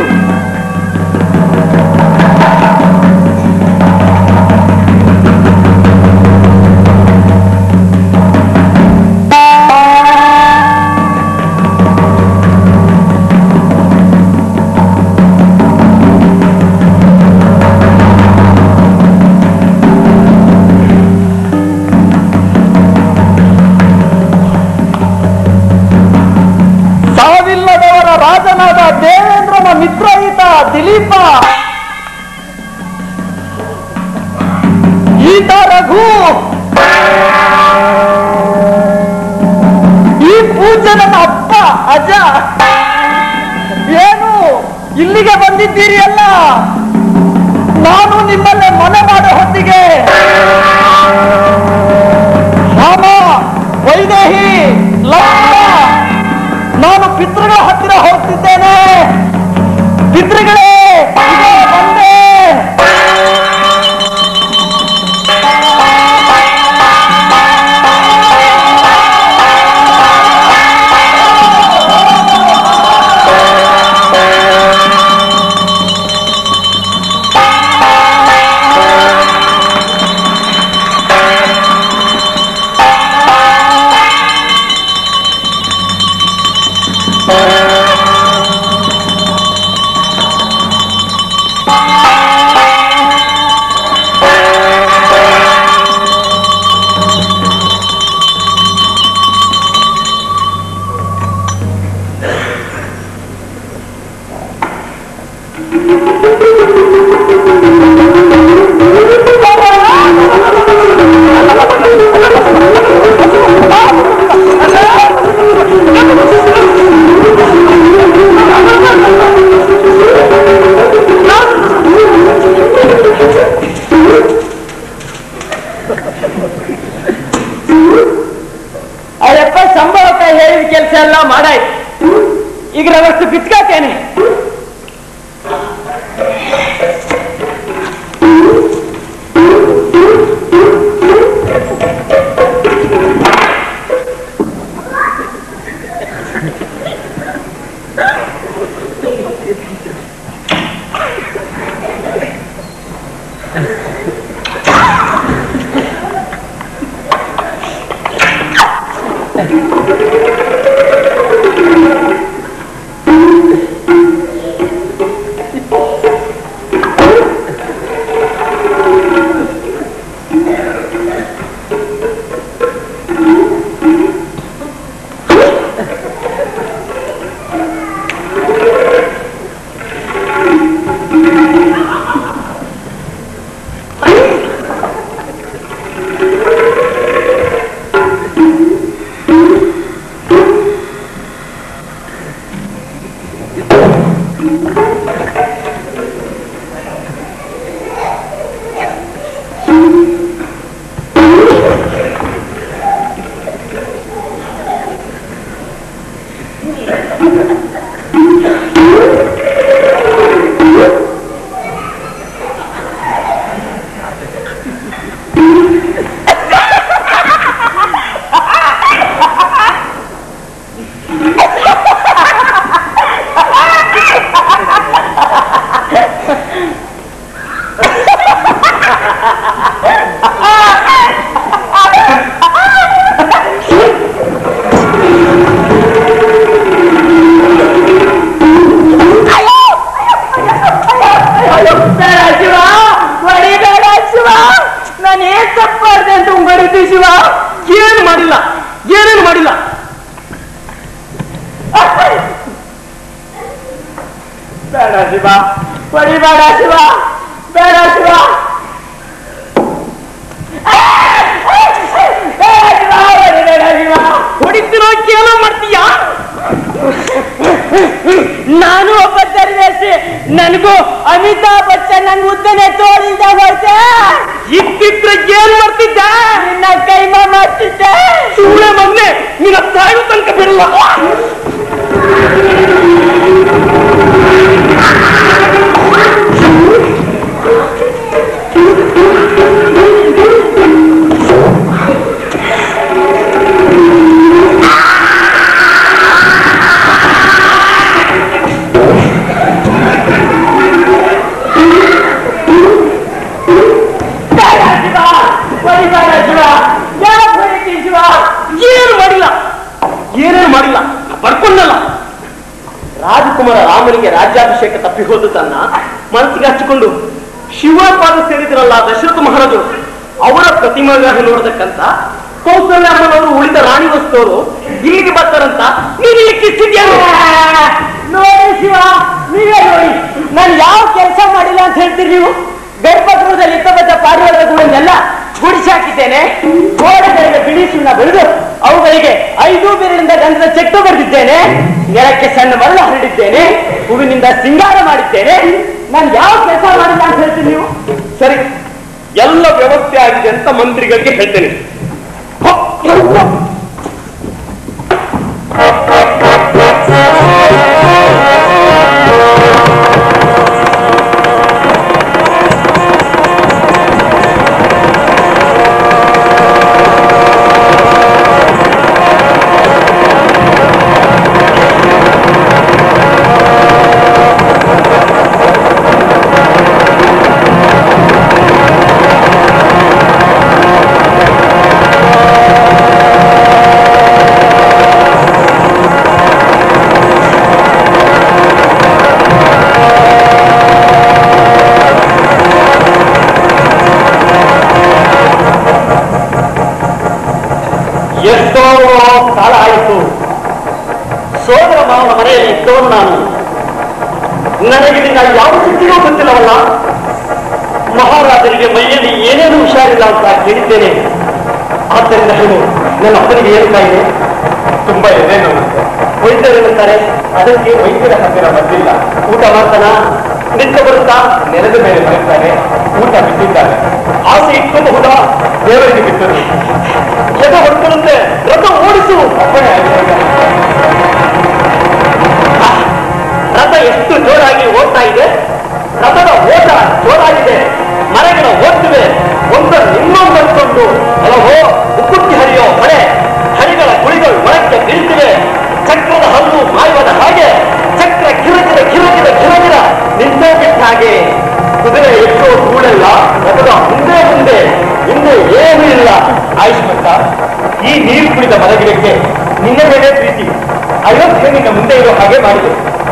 ರಾಜನಾದ ದೇವೇಂದ್ರನ ಮಿತ್ರ ಈತ ದಿಲೀಪ, ಈತ ರಘು, ಈ ಪೂಜ್ಯನ ಅಪ್ಪ ಅಜ. ಏನು ಇಲ್ಲಿಗೆ ಬಂದಿದ್ದೀರಿ ಅಲ್ಲ? ನಾನು ನಿಮ್ಮಲ್ಲೇ ಮನೆ ಮಾಡೋ ಹೊತ್ತಿಗೆ ರಾಮ, ವೈದೇಹಿ, ಲಕ್ಷ್ಮಣ, ನಾನು ಪಿತೃಗಳ ಹತ್ತಿರ ಹೋಗ್ತಿದ್ದೇನೆ. ಪಿತೃಗಳೇ, ಇದೇ ಬಂದೆ. ಅಯ್ಯಪ್ಪ, ಸಂಭವಕ್ಕ ಹೇಳಿದ ಕೆಲಸ ಎಲ್ಲ ಮಾಡಾಯ್ತು. ಈಗ ನಾವಷ್ಟು ಬಿಚ್ಕಾತೇನೆ. ಶಿವ, ಹೊಡಿಬೇಡ ಶಿವ, ಬೇಡ ಶಿವ, ಹೊಡಿತಿರೋ ಕೇಳೋ ಮಾಡ್ತೀಯಾ? ನಾನು ಒಬ್ಬ ದರ್ವೇಶಿ, ನನಗೂ ಅಮಿತಾಬ್ ಬಚ್ಚನ್ ನಂಗೆ ಉದ್ದನೆ ತೋಳಿಂದ ಹೋಯ್ತೆ. ಇತ್ತಿದ್ರೆ ಏನ್ ಮಾಡ್ತಿದ್ದ? ನಿನ್ನ ಕೈಮ ಮಾಡ್ತಿದ್ದೆ. ಸುಳ್ಳೆ ಮಗ್ನೆ, ನಿನ್ನ ತಾಯಿ ತನಕ ಬಿಡಲ್ಲ. ಏನೇನು ಮಾಡಿಲ್ಲ, ಬರ್ಕೊಂಡಲ್ಲ. ರಾಜಕುಮಾರ ರಾಮನಿಗೆ ರಾಜ್ಯಾಭಿಷೇಕ ತಪ್ಪಿ ಹೋದದನ್ನ ಮನಸ್ಸಿಗೆ ಹಚ್ಚಿಕೊಂಡು ಶಿವಪಾದ ಸೇರಿದ್ರಲ್ಲ ದಶರಥ ಮಹಾರಾಜರು, ಅವರ ಪ್ರತಿಮೆಗಾಗಿ ನೋಡತಕ್ಕಂತ ಕೌಸಲ್ಯ ಅಮ್ಮನವರು ಉಳಿದ ರಾಣಿ ವಸ್ತುವರು ಇಲ್ಲಿಗೆ ಬರ್ತಾರಂತ ನೀನು ಲೆಕ್ಕಿಸ್ತಿದ್ಯಾ? ನೋಡಿ ಶಿವ, ನೀವೇ ನೋಡಿ, ನಾನು ಯಾವ ಕೆಲಸ ಮಾಡಿಲ್ಲ ಅಂತ ಹೇಳ್ತೀರಿ ನೀವು? ಗರ್ಭಗೃಹದಲ್ಲಿ ಇಪ್ಪತ್ತ ಪಾರಿವಾಳಗಳನ್ನೆಲ್ಲ ಗುಡಿಸಿ ಹಾಕಿದ್ದೇನೆ. ಗೋಡೆಗಳಿಗೆ ಬಿಳಿ ಸುಣ್ಣ ಬೆಳೆದು ಅವುಗಳಿಗೆ 5 ಬೆರಳಿಂದ ಗಂಧದ ಚೆಟ್ಟು ಬರೆದಿದ್ದೇನೆ. ನೆಲಕ್ಕೆ ಸಣ್ಣ ಮರಳು ಹರಡಿದ್ದೇನೆ. ಹೂವಿನಿಂದ ಸಿಂಗಾರ ಮಾಡಿದ್ದೇನೆ. ನಾನು ಯಾವ ಕೆಲಸ ಮಾಡಿಲ್ಲ ಅಂತ ಹೇಳ್ತೀನಿ ನೀವು? ಸರಿ, ಎಲ್ಲ ವ್ಯವಸ್ಥೆ ಆಗಿದೆ ಅಂತ ಮಂತ್ರಿಗಳಿಗೆ ಹೇಳ್ತೇನೆ. ಎಷ್ಟೋ ಕಾಲ ಆಯಿತು. ಸೋದರ ಮಾವನ ಮನೆಯಲ್ಲಿ ಇದ್ದವನು ನಾನು. ನನಗಿದನ್ನ ಯಾವ ಸ್ಥಿತಿಗೂ ಗೊತ್ತಿಲ್ಲವಲ್ಲ. ಮಹಾರಾಜರಿಗೆ ಮೈಯಲ್ಲಿ ಏನೇನು ಹುಷಾರಿಲ್ಲ ಅಂತ ಕೇಳಿದ್ದೇನೆ. ಆದ್ದರಿಂದ ಹೇಳು, ನನ್ನ ಅಪ್ಪನಿಗೆ ಏನು ಕಾಯಿದೆ? ತುಂಬಾ ಏನೇನು ವೈದ್ಯರೇನುತ್ತಾರೆ, ಅದಕ್ಕೆ ವೈದ್ಯರ ಹತ್ತಿರ ಬಂದಿಲ್ಲ. ಊಟ ಮಾಡ್ತಾನ, ನಿಂತು ಬರುತ್ತಾ, ನೆಲದ ಮೇಲೆ ಮಲಗ್ತಾನೆ, ಊಟ ಬಿಟ್ಟಿದ್ದಾರೆ. ಆಸೆ ಇಟ್ಕೋಬಹುದಾ? ದೇವರಿಗೆ ಬಿಟ್ಟರು. ಎದ ಹೊರತಂತೆ ರಥ ಓಡಿಸು. ಅಪ್ಪಣೆ ಆಗಿದೆ. ರಥ ಎಷ್ಟು ಜೋರಾಗಿ ಓಡ್ತಾ ಇದೆ. ರಥದ ಓಟ ಜೋರಾಗಿದೆ. ಮರಗಳ ಓಡ್ತಿವೆ, ಒಂದನ್ನು ಇನ್ನೊಂದನ್ಕೊಂಡು ಹಲವೋ ಉಕ್ಕುಟ್ಟಿ ಹರಿಯೋ ಮಳೆ. ಹರಿಗಳ ಕುಳಿಗಳು ಮರಕ್ಕೆ ಬೀಳ್ತಿವೆ. ಚಕ್ರದ ಹಲ್ಲು ಮಾಯುವದ ಹಾಗೆ ಚಕ್ರ ಕಿರಗಿರ ಕಿರಗಿರ ಕಿರಗಿರ ನಿಂತೇ ಬಿಟ್ಟ ಹಾಗೆ. ಕುದುರೆ ಎಷ್ಟೋ ಧೂಳೆಲ್ಲ ರಥದ ಮುಂದೆ ಮುಂದೆ, ಹಿಂದೆ ಏನೂ ಇಲ್ಲ. ಆಯುಷ್ಮಂತ, ಈ ನೀರು ಕುಡಿದ ಮರಗಿರಕ್ಕೆ ನಿನ್ನ ಮೇಲೆ ಪ್ರೀತಿ. ಅಯೋಧ್ಯೆ ನಿನ್ನ ಮುಂದೆ ಇರೋ ಹಾಗೆ ಮಾಡಿದೆ.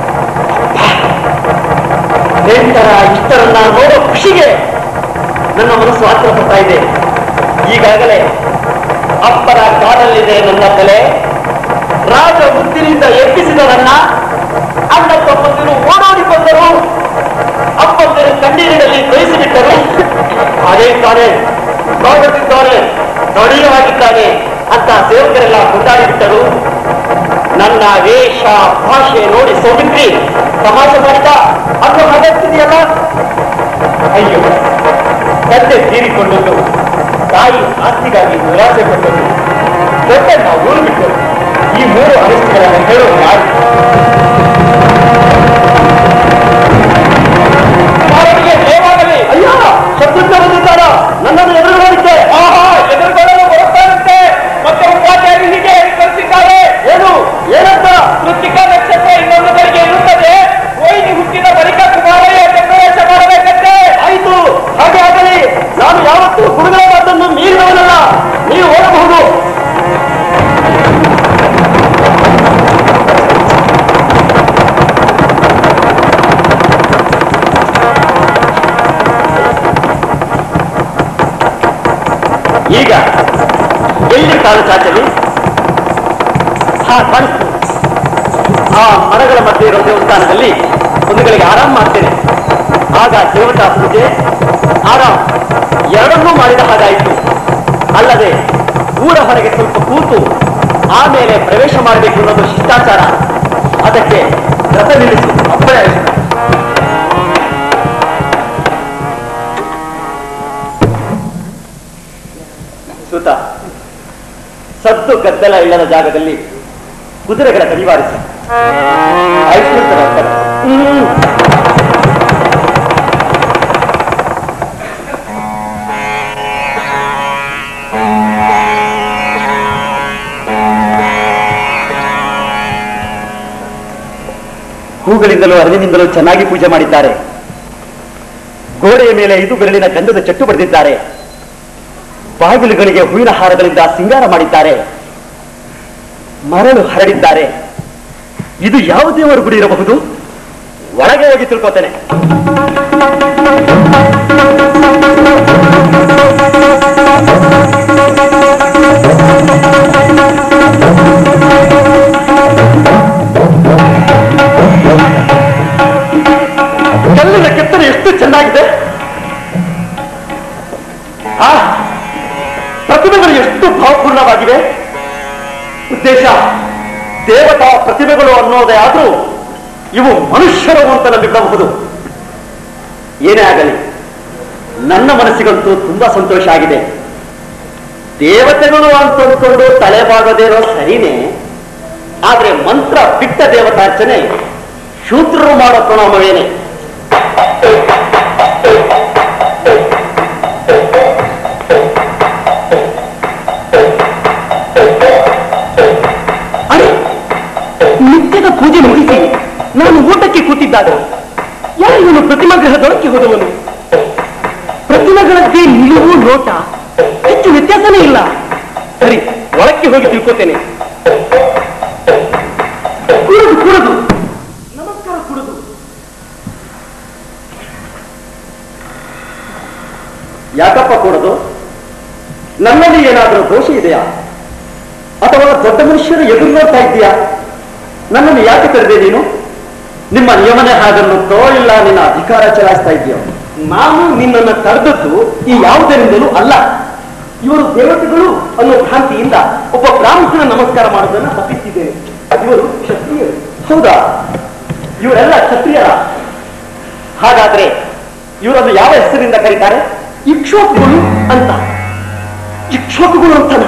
ನೆಂಟರ ಇಷ್ಟರನ್ನ ನೋಡೋ ಖುಷಿಗೆ ನನ್ನ ಮನಸ್ಸು ಆತರ ಪಡ್ತಾ ಇದೆ. ಈಗಾಗಲೇ ಅಪ್ಪರ ಕಾಡಲ್ಲಿದೆ ನನ್ನ ತಲೆ. ರಾಜ ಮುದ್ದಿನಿಂದ ಎಬ್ಬಿಸಿದ ನನ್ನ ಅಣ್ಣ ತಮ್ಮಂದಿರು ಓಡೋಡಿ ಬಂದರು. ಅಪ್ಪಂದಿರು ಕಣ್ಣೀರಿನಲ್ಲಿ ತೊಯಿಸಿಬಿಟ್ಟರು. ಅದೇ ತಾನೇ ಸ್ವಾಗತಿದ್ದಾರೆ, ದೊಡ್ಡವಾಗಿದ್ದಾನೆ ಅಂತ ಸೇವಕರೆಲ್ಲ ಕೊಂಡಾಡಿಬಿಟ್ಟರು. ನನ್ನ ವೇಷ ಭಾಷೆ ನೋಡಿ ಸೋಮಿತ್ರಿ ತಮಾಷೆ ಮಾಡಿದ ಅನ್ನೋ ಹಾಗಾಗ್ತಿದೆಯಲ್ಲ. ಅಯ್ಯೋ, ತಂದೆ ತೀರಿಕೊಂಡದ್ದು, ತಾಯಿ ಆಸ್ತಿಗಾಗಿ ನಿರಾಸೆ ಪಟ್ಟದ್ದು, ದೊಡ್ಡನ್ನ ಊರು ಬಿಟ್ಟರು. ಈ 3 ಅನಿಷ್ಟಗಳನ್ನು ಹೇಳೋದು ಯಾರು? ದೇವಾಗಲಿ. ಅಯ್ಯೋ, ಶತ್ರುಘ್ನ ಬಂದಿದ್ದಾರ. ನನ್ನನ್ನು ಎದುರುಗೊಳಿದ್ದೆ. ಎದುರುಗೊಳ್ಳಲು ಬರುತ್ತಾರಂತೆ. ಮತ್ತೆ ಉಪಾಧ್ಯಾಯರಿಗೆ ಕಲಿಸಿದ್ದಾರೆ. ಏನು ಏನಂತ? ಕೃತಿಕಾ ನಕ್ಷತ್ರ ಇನ್ನೊಂದು ಕಡೆಗೆ ಇರುತ್ತದೆ. ವೈನಿ ಹುಟ್ಟಿದ ಬಳಿಕ ಕುಮಾರಯ್ಯ ಚಂದ್ರವೇಶ ಮಾಡಬೇಕಂತೆ. ಆಯಿತು, ಹಾಗೆ ಆಗಲಿ. ನಾನು ಯಾವತ್ತೂ ಗುರುಗಳ ಮಾತನ್ನು ಮೀರಿದವನಲ್ಲ. ನೀವು ಹೋಗಬಹುದು. ಈಗ ಎಲ್ಲಿ ಕಾಲು ಚಾಚಲಿ? ಕಾಣಿಸ್ತು. ಆ ಮರಗಳ ಮಧ್ಯೆ ಇರೋ ದೇವಸ್ಥಾನದಲ್ಲಿ ಒಂದು ಗಳಿಗೆ ಆರಾಮ್ ಮಾಡ್ತೇನೆ. ಆಗ ದೇವತಾ ಪೂಜೆ ಆರಾಮ್ ಎರಡನ್ನೂ ಮಾಡಿದ ಹಾಗಾಯಿತು. ಅಲ್ಲದೆ ಊರ ಹೊರಗೆ ಸ್ವಲ್ಪ ಕೂತು ಆಮೇಲೆ ಪ್ರವೇಶ ಮಾಡಬೇಕು ಅನ್ನೋದು ಶಿಷ್ಟಾಚಾರ. ಅದಕ್ಕೆ ರಥ ನಿಲ್ಲಿಸು. ಅಪ್ಪಣೆ. ಸುತ ಸದ್ದು ಗದ್ದಲ ಇಲ್ಲದ ಜಾಗದಲ್ಲಿ ಕುದುರೆಗಳ ಕಡಿವಾರಿಸಿ. ಹೂಗಳಿಂದಲೂ ಅರಳಿನಿಂದಲೂ ಚೆನ್ನಾಗಿ ಪೂಜೆ ಮಾಡಿದ್ದಾರೆ. ಗೋಡೆಯ ಮೇಲೆ 5 ಬೆರಳಿನ ಗಂಧದ ಚಟ್ಟು ಬರೆದಿದ್ದಾರೆ. ಬಾಗಿಲುಗಳಿಗೆ ಹೂವಿನ ಹಾರಗಳಿಂದ ಸಿಂಗಾರ ಮಾಡಿದ್ದಾರೆ. ಮರಳು ಹರಡಿದ್ದಾರೆ. ಇದು ಯಾವ ದೇವರ ಗುಡಿ ಇರಬಹುದು? ಒಳಗೆ ಹೋಗಿ ತಿಳ್ಕೋತೇನೆ. ಕಲ್ಲಿನ ಕೆತ್ತನೆ ಎಷ್ಟು ಚೆನ್ನಾಗಿದೆ. ಆ ಪ್ರತಿಮೆಗಳು ಎಷ್ಟು ಭಾವಪೂರ್ಣವಾಗಿವೆ. ಉದ್ದೇಶ ದೇವತಾ ಪ್ರತಿಮೆಗಳು ಅನ್ನೋದೇ ಆದ್ರೂ ಇವು ಮನುಷ್ಯರು ಅಂತ ನಂಬಿಕೊಳ್ಳಬಹುದು. ಏನೇ ಆಗಲಿ ನನ್ನ ಮನಸ್ಸಿಗಂತೂ ತುಂಬಾ ಸಂತೋಷ ಆಗಿದೆ. ದೇವತೆಗಳು ಅಂತಂದ್ಕೊಂಡು ತಲೆಬಾಗದೇನೋ ಸರಿನೇ, ಆದ್ರೆ ಮಂತ್ರ ಬಿಟ್ಟ ದೇವತಾರ್ಚನೆ ಶೂದ್ರರು ಮಾಡೋ ಪ್ರಣಾಮವೇನೆ. ನಿತ್ಯದ ಪೂಜೆ ಮುಗಿಸಿ ನಾನು ಊಟಕ್ಕೆ ಕೂತಿದ್ದಾಗ ಯಾರು ಇವನು ಪ್ರತಿಮಾ ಗೃಹದೊಳಕ್ಕೆ ಹೋದವನು? ಪ್ರತಿಮೆಗಳದ್ದೇ ನಿಲುವು ನೋಟ ಹೆಚ್ಚು ವ್ಯತ್ಯಾಸನೇ ಇಲ್ಲ. ಸರಿ, ಒಳಕ್ಕೆ ಹೋಗಿ ತಿಳ್ಕೋತೇನೆ. ಕೂಡದು ನಮಸ್ಕಾರ. ಕೂಡದು ಯಾಕಪ್ಪ ಕೂಡದು? ನನ್ನಲ್ಲಿ ಏನಾದರೂ ದೋಷ ಇದೆಯಾ? ಅಥವಾ ದೊಡ್ಡ ಮನುಷ್ಯರು ಎದುರು ನೋಡ್ತಾ ಇದ್ದೀಯಾ? ನನ್ನನ್ನು ಯಾಕೆ ಕರೆದೆ ನೀನು? ನಿಮ್ಮ ನಿಯಮನೆ ಹಾಗನ್ನುತ್ತೋ ಇಲ್ಲ ನಿನ್ನ ಅಧಿಕಾರ ಚಲಾಯಿಸ್ತಾ ಇದೆಯೋ? ನಾನು ನಿನ್ನನ್ನು ಕರೆದದ್ದು ಈ ಯಾವುದರಿಂದಲೂ ಅಲ್ಲ. ಇವರು ದೇವತೆಗಳು ಅನ್ನೋ ಭ್ರಾಂತಿಯಿಂದ ಒಬ್ಬ ಬ್ರಾಹ್ಮಣ ನಮಸ್ಕಾರ ಮಾಡೋದನ್ನು ತಪ್ಪಿಸಿದ್ದೇನೆ. ಇವರು ಕ್ಷತ್ರಿಯರು. ಹೌದಾ? ಇವರೆಲ್ಲ ಕ್ಷತ್ರಿಯರ? ಹಾಗಾದ್ರೆ ಇವರನ್ನು ಯಾವ ಹೆಸರಿನಿಂದ ಕರೀತಾರೆ? ಇಕ್ಷ್ವಾಕುಗಳು ಅಂತ. ಇಕ್ಷ್ವಾಕುಗಳು ಅಂತನಾ?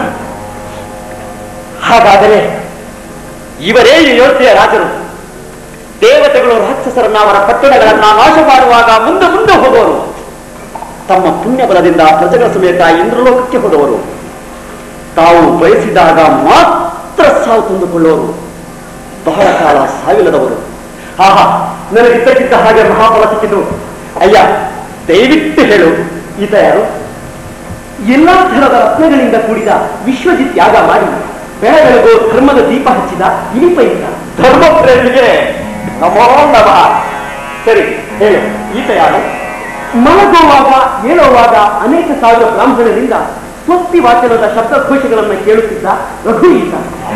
ಹಾಗಾದರೆ ಇವರೇ ಈ ಯೋಧೆಯ ರಾಜರು. ದೇವತೆಗಳು ರಾಕ್ಷಸರನ್ನ ಅವರ ಪಟ್ಟಣಗಳನ್ನ ನಾಶ ಮಾಡುವಾಗ ಮುಂದೆ ಮುಂದೆ ಹೋದವರು. ತಮ್ಮ ಪುಣ್ಯ ಬಲದಿಂದ ಪ್ರಜೆಗಳ ಸಮೇತ ಇಂದ್ರಲೋಕಕ್ಕೆ ಹೋದವರು. ತಾವು ಬಯಸಿದಾಗ ಮಾತ್ರ ಸಾವು ತಂದುಕೊಳ್ಳುವರು. ಬಹಳ ಕಾಲ ಸಾವಿಲ್ಲದವರು. ಆಹಾ, ನನಗಿದ್ದಕ್ಕಿದ್ದ ಹಾಗೆ ಮಹಾಫಲ ಸಿಕ್ಕಿತು. ಅಯ್ಯ, ದಯವಿಟ್ಟು ಹೇಳು, ಈತ ಯಾರು? ಎಲ್ಲಾ ಥರದ ರತ್ನಗಳಿಂದ ಕೂಡಿದ ವಿಶ್ವಜಿತ್ ಯಾಗ ಮಾಡಿ ಬೆಳಗಳೆಗೂ ಧರ್ಮದ ದೀಪ ಹಚ್ಚಿದ ಇಳಿಪ ಇದ್ದ ಧರ್ಮ ಪ್ರೇಮಿಗೆ ನಮೋ ನಮಃ. ಸರಿ ಹೇಳು, ಈತ ಯಾರು? ಮಲಗುವಾಗ ಹೇಳುವಾಗ ಅನೇಕ ಸಾವಿರ ಬ್ರಾಹ್ಮಣರಿಂದ ಸ್ವಸ್ತಿ ವಾಚನದ ಶಬ್ದಘೋಷಗಳನ್ನು ಕೇಳುತ್ತಿದ್ದ ರಘು ಈತ.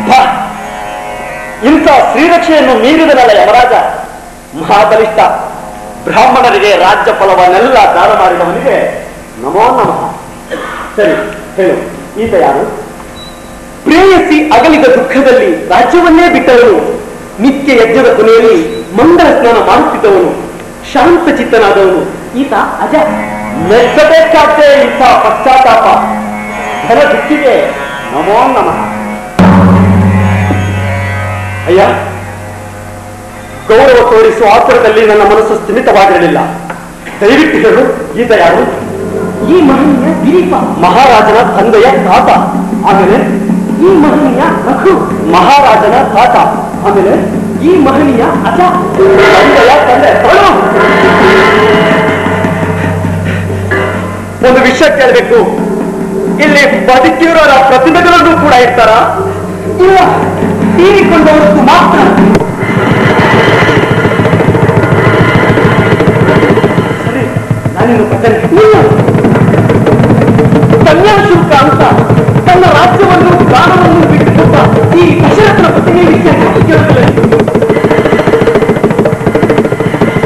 ಇಂಥ ಶ್ರೀರಕ್ಷೆಯನ್ನು ಮೀರಿದನಲ್ಲ ಯಮರಾಜ, ಮಹಾಬಲಿಷ್ಠ. ಬ್ರಾಹ್ಮಣರಿಗೆ ರಾಜ್ಯ ಫಲವನ್ನೆಲ್ಲ ದಾನ ಮಾಡಿದವನಿಗೆ ನಮೋ ನಮಃ. ಸರಿ ಹೇಳು, ಈತ ಯಾರು? ಪ್ರೇಯಸಿ ಅಗಲಿದ ದುಃಖದಲ್ಲಿ ರಾಜ್ಯವನ್ನೇ ಬಿಟ್ಟವನು. ನಿತ್ಯ ಯಜ್ಞದ ಕೊನೆಯಲ್ಲಿ ಮಂಗಲ ಸ್ನಾನ ಮಾಡುತ್ತಿದ್ದವನು. ಶಾಂತ ಚಿತ್ತನಾದವನು. ಈತ ಅಜ. ಮೆಚ್ಚಬೇಕಾದ್ರೆ ಇಂಥ ಪಶ್ಚಾತ್ತಾಪ. ಧನ ದುಃಖಿಗೆ ನಮೋ ನಮಃ. ಅಯ್ಯ, ಗೌರವ ತೋರಿಸುವ ಆತರದಲ್ಲಿ ನನ್ನ ಮನಸ್ಸು ಸ್ಥಿಮಿತವಾಗಿರಲಿಲ್ಲ. ದಯವಿಟ್ಟು ಹೇಳು, ಈತ ಯಾರು? ಈ ಮಹನೀಯ ದಿಲೀಪ, ಮಹಾರಾಜನ ತಂದೆಯ ತಾತ. ಆಮೇಲೆ ಈ ಮಹನೀಯ ರಘು, ಮಹಾರಾಜನ ತಾತ. ಆಮೇಲೆ ಈ ಮಹನೀಯ ಅಜ, ತಂದೆಯ ತಂದೆ. ಒಂದು ವಿಷಯ ಕೇಳಬೇಕು, ಇಲ್ಲಿ ಬದುಕಿರೋರ ಪ್ರತಿಭೆಗಳನ್ನು ಕೂಡ ಇರ್ತಾರ? ಇಲ್ಲ, ತೀರಿಕೊಂಡವರದ್ದು ಮಾತ್ರ. ಸರಿ, ನಾನಿನ್ನು ಬರ್ತೇನೆ. ಕನ್ಯಾಶುಲ್ಕ ಅಂತ ತನ್ನ ರಾಜ್ಯವನ್ನು ಪ್ರಾಣವನ್ನು ಬಿಟ್ಟುಕೊಟ್ಟ ಈ ದಶರಥನ ಪ್ರತಿಮೆ ವಿಷಯ ಕೇಳುತ್ತಲೇ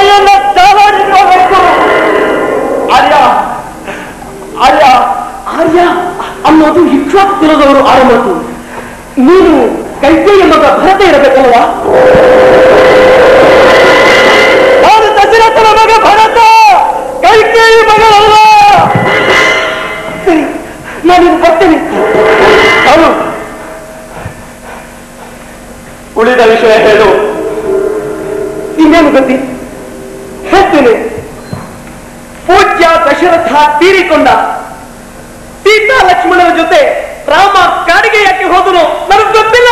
ಧ್ವನಿಯನ್ನ ಚಾಲಾಡಿ ನೋಡಬೇಕು. ಆರ್ಯ ಆರ್ಯ ಆರ್ಯ ಅನ್ನೋದು ಇಕ್ಷ್ವಾಕು ಕುಲದವರು ಆರಂಭತ್ತು. ನೀನು ಕೈಕೇಯಿಯ ಮಗ ಭರತ ಇರಬೇಕಲ್ವಾ? ನಾನು ದಶರಥನ ಮಗ ಭರತ, ಕೈಕೇಯಿ ಮಗಳಲ್ಲ. ಸರಿ, ನಾನಿದು ಬರ್ತೇನೆ. ಅವನು ಉಳಿದ ವಿಷಯ ಹೇಳು. ಇನ್ನೇನು ಗತಿ ಹೇಳ್ತೇನೆ. ಪೂಜ್ಯ ದಶರಥ ತೀರಿಕೊಂಡ. ಸೀತಾ ಲಕ್ಷ್ಮಣನ ಜೊತೆ ರಾಮ ಕಾಡಿಗೆ ಯಾಕೆ ಹೋದನು ನನಗೆ ಗೊತ್ತಿಲ್ಲ.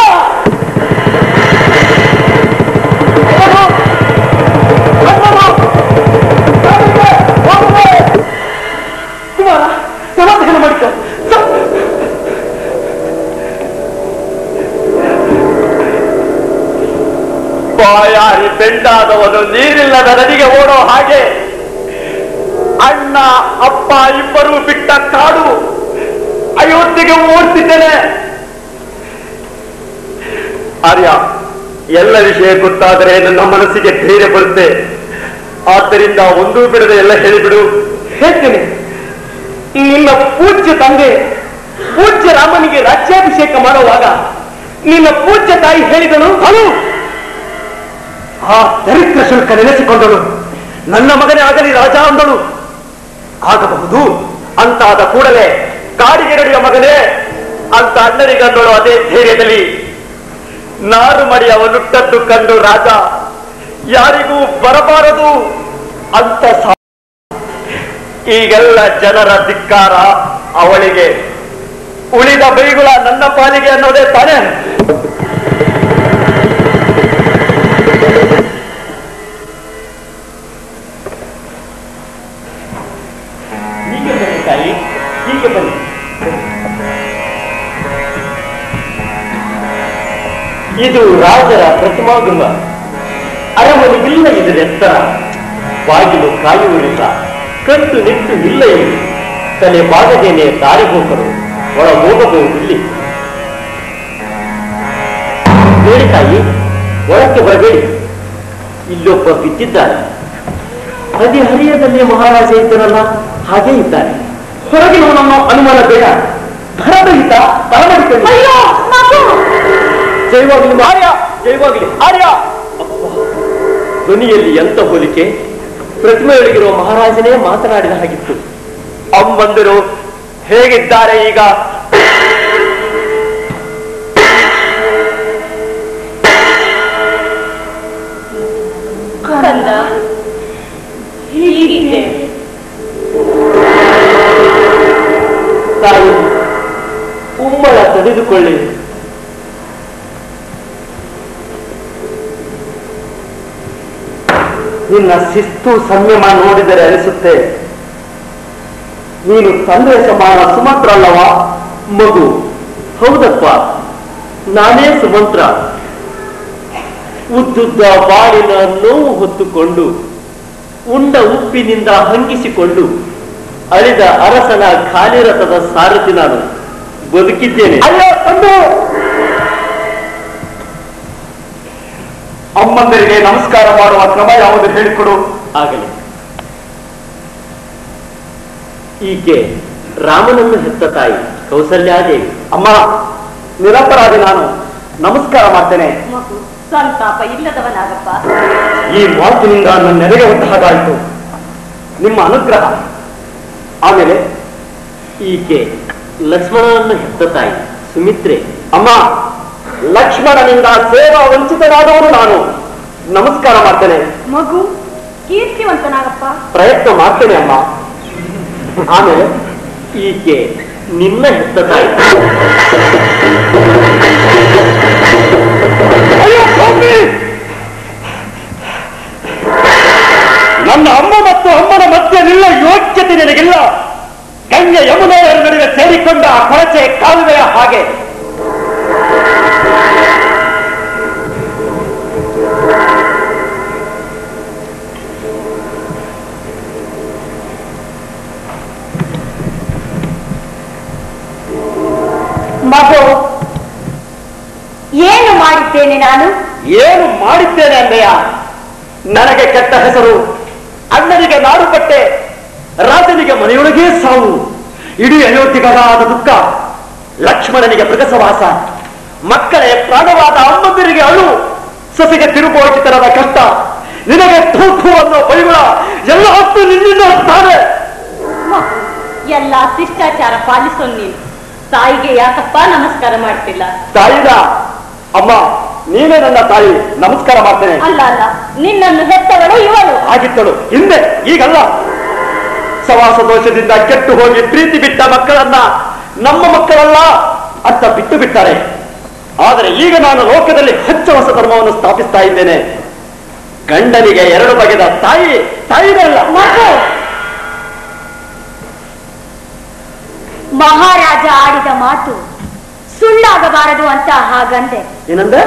ಕುಮಾರ, ಸಮಾಧಾನ ಮಾಡಿಕೊ. ಬಾಯಾರಿ ಬೆಂಡಾದವನು ನೀರಿಲ್ಲದ ನದಿಗೆ ಓಡೋ ಹಾಗೆ ಅಣ್ಣ ಅಪ್ಪ ಇಬ್ಬರೂ ಬಿಟ್ಟ ಕಾಡು ಅಯೋಧ್ಯೆಗೆ ಓಡ್ತಿದ್ದೇನೆ. ಆರ್ಯ, ಎಲ್ಲ ವಿಷಯ ಗೊತ್ತಾದರೆ ನನ್ನ ಮನಸ್ಸಿಗೆ ಧೈರ್ಯ ಬರುತ್ತೆ. ಆದ್ದರಿಂದ ಒಂದೂ ಬಿಡದೆ ಎಲ್ಲ ಹೇಳಿಬಿಡು. ಹೇಳ್ತೇನೆ. ನಿನ್ನ ಪೂಜ್ಯ ತಂದೆ ಪೂಜ್ಯ ರಾಮನಿಗೆ ರಾಜ್ಯಾಭಿಷೇಕ ಮಾಡುವಾಗ ನಿನ್ನ ಪೂಜ್ಯ ತಾಯಿ ಹೇಳಿದಳು, ಅನು ಆ ದರಿದ್ರ ಶುಲ್ಕ ನೆನೆಸಿಕೊಂಡಳು. ನನ್ನ ಮಗನೇ ಆಗಲಿ ರಾಜ ಅಂದಳು. ಆಗಬಹುದು ಅಂತಾದ ಕೂಡಲೇ ಕಾಡಿಗೆ ನಡೆಯುವ ಮಗನೇ ಅಂತ ಅಣ್ಣನಿಗಂದಳು. ಅದೇ ಧೈರ್ಯದಲ್ಲಿ ನಾರು ಮಡಿ ಅವನುಟ್ಟದ್ದು ಕಂಡು ರಾಜ ಯಾರಿಗೂ ಬರಬಾರದು ಅಂತ ಈಗೆಲ್ಲ ಜನರ ಧಿಕ್ಕಾರ ಅವಳಿಗೆ, ಉಳಿದ ಬೈಗುಳ ನನ್ನ ಪಾಲಿಗೆ ಅನ್ನೋದೇ ತಾನೇ. ಹೀಗೆ ಬನ್ನಿ ತಾಯಿ, ಹೀಗೆ ಬನ್ನಿ. ಇದು ರಾಜರ ಪ್ರತಿಮಾಗೃಹ. ಅರಮನೆಗಿಲ್ಲ ಇದರ ಎತ್ತರ, ಬಾಗಿಲು ಕಾಯುವುದಿಲ್ಲ, ಕಟ್ಟು ನಿಟ್ಟು ಇಲ್ಲ ಇಲ್ಲಿ. ತಲೆ ಬಾಗದೇನೆ ದಾರಿ ಹೋಗರು ಒಳ ಹೋಗಬಹುದು ಇಲ್ಲಿ. ಹೇಳಿ ತಾಯಿ, ಒಳಕ್ಕೆ ಬರಬೇಡಿ. ಇಲ್ಲೊಬ್ಬ ಬಿದ್ದಿದ್ದಾನೆ. ಹದಿಹರಿಯದಲ್ಲಿ ಮಹಾರಾಜ ಇದ್ದನಲ್ಲ, ಹಾಗೇ ಇದ್ದಾನೆ. ಹೊರಗಿನವನನ್ನು ಅನುಮಾನ ಬೇಡ. ಭರದ ಹಿತ ಬರಮಾಡಿಕೊಳ್ಳಿ. ಜೈವಾಗ್ಲಿ ಆರ್ಯ, ಜೈವಾಗ್ಲಿ ಆರ್ಯ. ಧ್ವನಿಯಲ್ಲಿ ಎಂತ ಹೋಲಿಕೆ! ಪ್ರತಿಮೆಯೊಳಗಿರುವ ಮಹಾರಾಜನೇ ಮಾತನಾಡಿದ ಹಾಗಿತ್ತು. ಅಮ್ಮಂದಿರು ಹೇಗಿದ್ದಾರೆ ಈಗ? ತಾಯಿ, ಉಮ್ಮಳ ತಡೆದುಕೊಳ್ಳಿ. ನಿನ್ನ ಶಿಸ್ತು ಸಂಯಮ ನೋಡಿದರೆ ಅನಿಸುತ್ತೆ ನೀನು ತಂದೆ ಸಮಾನ ಸುಮಂತ್ರ ಅಲ್ಲವಾ? ಮಗು, ಹೌದಪ್ಪ, ನಾನೇ ಸುಮಂತ್ರ. ಉದ್ದುದ್ದ ಬಾಳಿನ ನೋವು ಹೊತ್ತುಕೊಂಡು ಉಂಡ ಉಪ್ಪಿನಿಂದ ಹಂಗಿಸಿಕೊಂಡು ಅಳಿದ ಅರಸನ ಖಾಲಿ ರಥದ ಸಾರಥಿ ನಾನು. ಬದುಕಿದ್ದೇನೆ. ಅಮ್ಮಂದರಿಗೆ ನಮಸ್ಕಾರ ಮಾಡುವ ಕ್ರಮ ಯಾವುದು ಹೇಳಿಕೊಡು. ಆಗಲಿ. ಈಕೆ ರಾಮನನ್ನು ಹೆತ್ತ ತಾಯಿ ಕೌಸಲ್ಯಾದೇವಿ. ಅಮ್ಮ, ನಿರಪರಾಧಿ ನಾನು. ನಮಸ್ಕಾರ ಮಾಡ್ತೇನೆ. ಸಂತಾಪ ಇಲ್ಲದವನಾಗಪ್ಪ. ಈ ಮಾತಿನಿಂದ ನನ್ನ ನೆರೆಗೆ ಹೊತ್ತ ಹಾಗಾಯಿತು. ನಿಮ್ಮ ಅನುಗ್ರಹ. ಆಮೇಲೆ ಈಕೆ ಲಕ್ಷ್ಮಣನನ್ನು ಹೆತ್ತ ತಾಯಿ ಸುಮಿತ್ರೆ. ಅಮ್ಮ, ಲಕ್ಷ್ಮಣನಿಂದ ಸೇವಾ ವಂಚಿತನಾದವನು ನಾನು. ನಮಸ್ಕಾರ ಮಾಡ್ತೇನೆ. ಮಗು ಕೀರ್ತಿವಂತನಾಗಪ್ಪ. ಪ್ರಯತ್ನ ಮಾಡ್ತೇನೆ ಅಮ್ಮ. ಆಮೇಲೆ ಈಕೆ ನಿನ್ನ ಹೆತ್ತ ತಾಯಿ. ನನ್ನ ಅಮ್ಮ ಮತ್ತು ಅಮ್ಮನ ಮಧ್ಯೆ ನಿಲ್ಲ ಯೋಗ್ಯತೆ ನಿನಗಿಲ್ಲ. ಗಂಗೆ ಯಮುನೆಯರ ನಡುವೆ ಸೇರಿಕೊಂಡ ಆ ಕೊಳಚೆ ಕಾಲುವೆಯ ಹಾಗೆ. ಮಗು, ಏನು ಮಾಡಿದ್ದೇನೆ ನಾನು? ಏನು ಮಾಡಿದ್ದೇನೆ ಅಂದೆಯ? ನನಗೆ ಕೆಟ್ಟ ಹೆಸರು, ಅಣ್ಣನಿಗೆ ನಾಡು ಪಟ್ಟೆ, ರಾಜನಿಗೆ ಮನೆಯೊಳಗೇ ಸಾವು, ಇಡೀ ಅಯೋಧ್ಯೆಗಾದ ದುಃಖ, ಲಕ್ಷ್ಮಣನಿಗೆ ಮೃಗಸವಾಸ, ಮಕ್ಕಳೇ ಪ್ರಾಣವಾದ ಅಮ್ಮಂದಿರಿಗೆ ಅಳು, ಸೊಸೆಗೆ ತಿರುಗೋಚಿತನದ ಕಷ್ಟ, ನಿನಗೆ ಥೂಥು ಅನ್ನೋ ಬೈಗುಳ ಎಲ್ಲ ಹೊತ್ತು ನಿನ್ನಿಂದ ಹೋಗ್ತಾರೆ. ಎಲ್ಲ ಶಿಷ್ಟಾಚಾರ ಪಾಲಿಸೋ ನೀನು ತಾಯಿಗೆ ಯಾಕಪ್ಪ ನಮಸ್ಕಾರ ಮಾಡ್ತಿಲ್ಲ? ತಾಯಿನ ಅಮ್ಮ, ನೀವೇ ನನ್ನ ತಾಯಿ, ನಮಸ್ಕಾರ ಮಾಡ್ತೇನೆ. ಅಲ್ಲ ಅಲ್ಲ, ನಿನ್ನನ್ನು ಹೆತ್ತವಳು ಇವಳು ಆಗಿತ್ತಳು ಹಿಂದೆ, ಈಗಲ್ಲ. ಸವಾಸ ದೋಷದಿಂದ ಕೆಟ್ಟು ಹೋಗಿ ಪ್ರೀತಿ ಬಿಟ್ಟ ಮಕ್ಕಳನ್ನ ನಮ್ಮ ಮಕ್ಕಳಲ್ಲ ಅಂತ ಬಿಟ್ಟು ಬಿಟ್ಟಾರೆ. ಆದರೆ ಈಗ ನಾನು ಲೋಕದಲ್ಲಿ ಹೆಚ್ಚು ಹೊಸ ಧರ್ಮವನ್ನು ಸ್ಥಾಪಿಸ್ತಾ ಇದ್ದೇನೆ. ಗಂಡನಿಗೆ 2 ಬಗೆದ ತಾಯಿನೇ ಅಲ್ಲ. ಮಹಾರಾಜ ಆಡಿದ ಮಾತು ಸುಳ್ಳಾಗಬಾರದು ಅಂತ ಹಾಗಂದೆ. ಏನಂದ್ರೆ?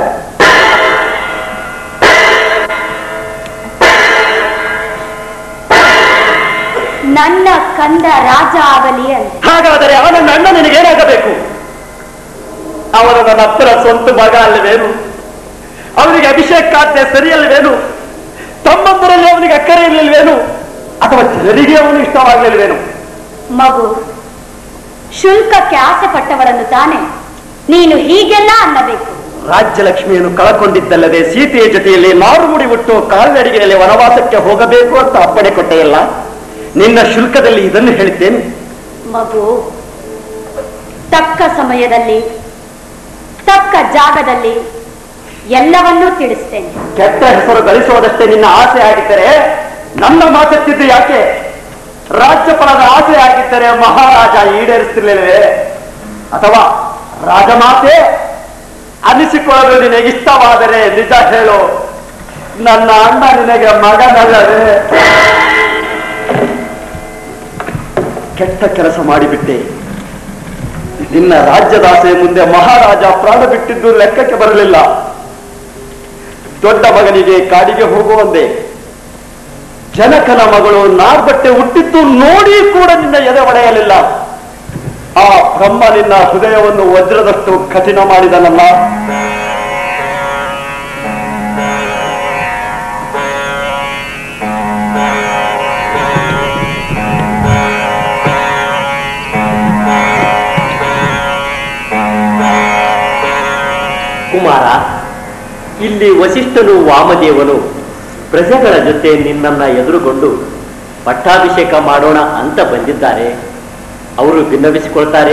ನನ್ನ ಕಂದ ರಾಜ ಆಗಲಿ ಅಂತ. ಹಾಗಾದರೆ ಅವನ ಅಣ್ಣ ನಿನಗೇನಾಗಬೇಕು? ಅವನ ನನ್ನ ಅಪ್ಪನ ಸ್ವಂತ ಮಗ ಅಲ್ಲವೇನು? ಅವನಿಗೆ ಅಭಿಷೇಕಾದ್ಯ ಸರಿಯಲ್ಲವೇನು? ತಮ್ಮಂದರಲ್ಲಿ ಅವನಿಗೆ ಅಕ್ಕರೆ ಇರಲಿಲ್ವೇನು? ಅಥವಾ ಜನರಿಗೆ ಅವನು ಇಷ್ಟವಾಗಲಿಲ್ವೇನು? ಮಗು, ಶುಲ್ಕಕ್ಕೆ ಆಸೆ ಪಟ್ಟವರನ್ನು ತಾನೆ ನೀನು ಹೀಗೆಲ್ಲ ಅನ್ನಬೇಕು. ರಾಜ್ಯಲಕ್ಷ್ಮಿಯನ್ನು ಕಳಕೊಂಡಿದ್ದಲ್ಲದೆ ಸೀತೆಯ ಜೊತೆಯಲ್ಲಿ ನಾರುಮುಡಿ ಹುಟ್ಟು ಕಾಲ್ನಡಿಗೆಯಲ್ಲಿ ವನವಾಸಕ್ಕೆ ಹೋಗಬೇಕು ಅಂತ ಅಪ್ಪಣೆ ಕೊಟ್ಟೆಯಲ್ಲ, ನಿನ್ನ ಶುಲ್ಕದಲ್ಲಿ ಇದನ್ನು ಹೇಳಿದ್ದೇನೆ. ಮಗು, ತಕ್ಕ ಸಮಯದಲ್ಲಿ ತಕ್ಕ ಜಾಗದಲ್ಲಿ ಎಲ್ಲವನ್ನೂ ತಿಳಿಸ್ತೇನೆ. ಕೆಟ್ಟ ಹೆಸರು ಗಳಿಸುವುದಷ್ಟೇ ನಿನ್ನ ಆಸೆ ಆಗಿದ್ದರೆ ನನ್ನ ಮಾತೆತ್ತಿದ್ದು ಯಾಕೆ? ರಾಜ್ಯಪಾಲದ ಆಸೆ ಆಗಿದ್ದರೆ ಮಹಾರಾಜ ಈಡೇರಿಸ್ತಿರ್ಲಿಲ್ವೇ? ಅಥವಾ ರಾಜಮಾತೆ ಅನಿಸಿಕೊಳ್ಳಲು ನಿನಗೆ ಇಷ್ಟವಾದರೆ ನಿಜ ಹೇಳು, ನನ್ನ ಅಣ್ಣ ನಿನಗೆ ಮಗನಲ್ಲವೇ? ಕೆಟ್ಟ ಕೆಲಸ ಮಾಡಿಬಿಟ್ಟೆ. ನಿನ್ನ ರಾಜ್ಯದಾಸೆ ಮುಂದೆ ಮಹಾರಾಜ ಪ್ರಾಣ ಬಿಟ್ಟಿದ್ದು ಲೆಕ್ಕಕ್ಕೆ ಬರಲಿಲ್ಲ. ದೊಡ್ಡ ಮಗನಿಗೆ ಕಾಡಿಗೆ ಹೋಗುವಂದೆ, ಜನಕನ ಮಗಳು ನಾರ್ಬಟ್ಟೆ ಹುಟ್ಟಿದ್ದು ನೋಡಿ ಕೂಡ ನಿನ್ನ ಎದೆ ಒಡೆಯಲಿಲ್ಲ. ಆ ಬ್ರಹ್ಮ ನಿನ್ನ ಹೃದಯವನ್ನು ವಜ್ರದಷ್ಟು ಕಠಿಣ ಮಾಡಿದನಲ್ಲ. ಕುಮಾರ, ಇಲ್ಲಿ ವಸಿಷ್ಠನು ವಾಮದೇವನು ಪ್ರಜೆಗಳ ಜೊತೆ ನಿನ್ನನ್ನ ಎದುರುಗೊಂಡು ಪಟ್ಟಾಭಿಷೇಕ ಮಾಡೋಣ ಅಂತ ಬಂದಿದ್ದಾರೆ. ಅವರು ಭಿನ್ನವಿಸಿಕೊಳ್ತಾರೆ.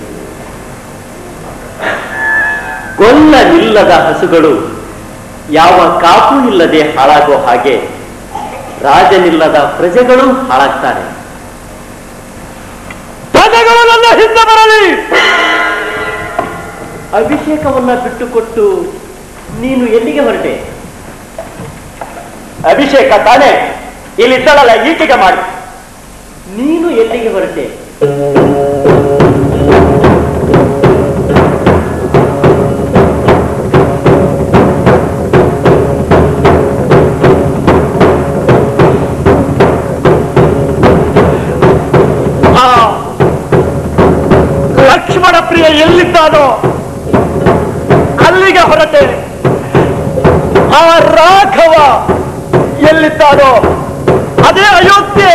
ಗೊಲ್ಲನಿಲ್ಲದ ಹಸುಗಳು ಯಾವ ಕಾಪು ಇಲ್ಲದೆ ಹಾಳಾಗೋ ಹಾಗೆ ರಾಜನಿಲ್ಲದ ಪ್ರಜೆಗಳು ಹಾಳಾಗ್ತಾರೆ. ಪ್ರಜೆಗಳು ನನ್ನ ಹಿಂದೆ ಬರಲಿ. ಅಭಿಷೇಕವನ್ನ ಬಿಟ್ಟುಕೊಟ್ಟು ನೀನು ಎಲ್ಲಿಗೆ ಹೊರಟೆ? ಅಭಿಷೇಕ ತಾನೇ, ಇಲ್ಲಿದ್ದಳಲ್ಲ ಈಕೆಗೆ ಮಾಡಿ. ನೀನು ಎಲ್ಲಿಗೆ ಹೊರಟೆ? ಲಕ್ಷ್ಮಣ ಪ್ರಿಯ ಎಲ್ಲಿದ್ದಾನೋ ಅಲ್ಲಿಗೆ ಹೊರಟೆ. ಆ ರಾಘವ ಎಲ್ಲಿದ್ದಾನೋ ಅದೇ ಅಯೋಧ್ಯೆ.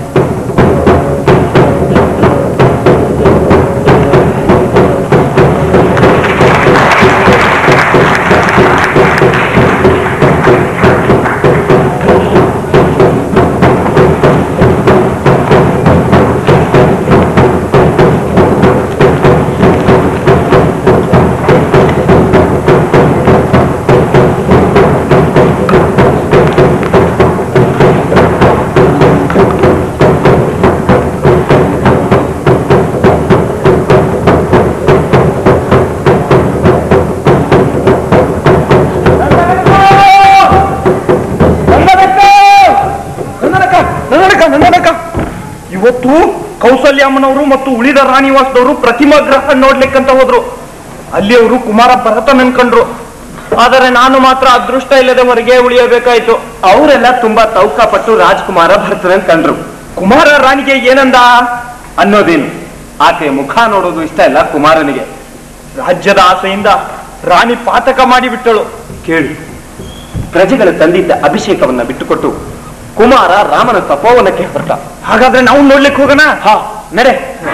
ಇವತ್ತು ಕೌಸಲ್ಯಮ್ಮನವರು ಮತ್ತು ಉಳಿದ ರಾಣಿವಾಸದವರು ಪ್ರತಿಮಾ ಗ್ರಹ ನೋಡ್ಲಿಕ್ಕಂತ ಹೋದ್ರು. ಅಲ್ಲಿ ಅವರು ಕುಮಾರ ಭರತನ್ ಅನ್ಕೊಂಡ್ರು. ಆದರೆ ನಾನು ಮಾತ್ರ ಅದೃಷ್ಟ ಇಲ್ಲದೆ ಹೊರಗೆ ಉಳಿಯಬೇಕಾಯ್ತು. ಅವರೆಲ್ಲ ತುಂಬಾ ತೌಕಪಟ್ಟು ರಾಜ್ಕುಮಾರ ಭರತನ್ ಕಂಡ್ರು. ಕುಮಾರ ರಾಣಿಗೆ ಏನಂದ ಅನ್ನೋದೇನು, ಆಕೆ ಮುಖ ನೋಡೋದು ಇಷ್ಟ ಇಲ್ಲ ಕುಮಾರನಿಗೆ. ರಾಜ್ಯದ ಆಸೆಯಿಂದ ರಾಣಿ ಪಾತಕ ಮಾಡಿ ಬಿಟ್ಟಳು. ಕೇಳಿ, ಪ್ರಜೆಗಳು ತಂದಿದ್ದ ಅಭಿಷೇಕವನ್ನ ಬಿಟ್ಟುಕೊಟ್ಟು ಕುಮಾರ ರಾಮನ ತಪೋವನಕ್ಕೆ ಹೊರಟ. ಹಾಗಾದ್ರೆ ನಾವು ನೋಡ್ಲಿಕ್ಕೆ ಹೋಗೋಣ. ಹಾ, ನಡೆ.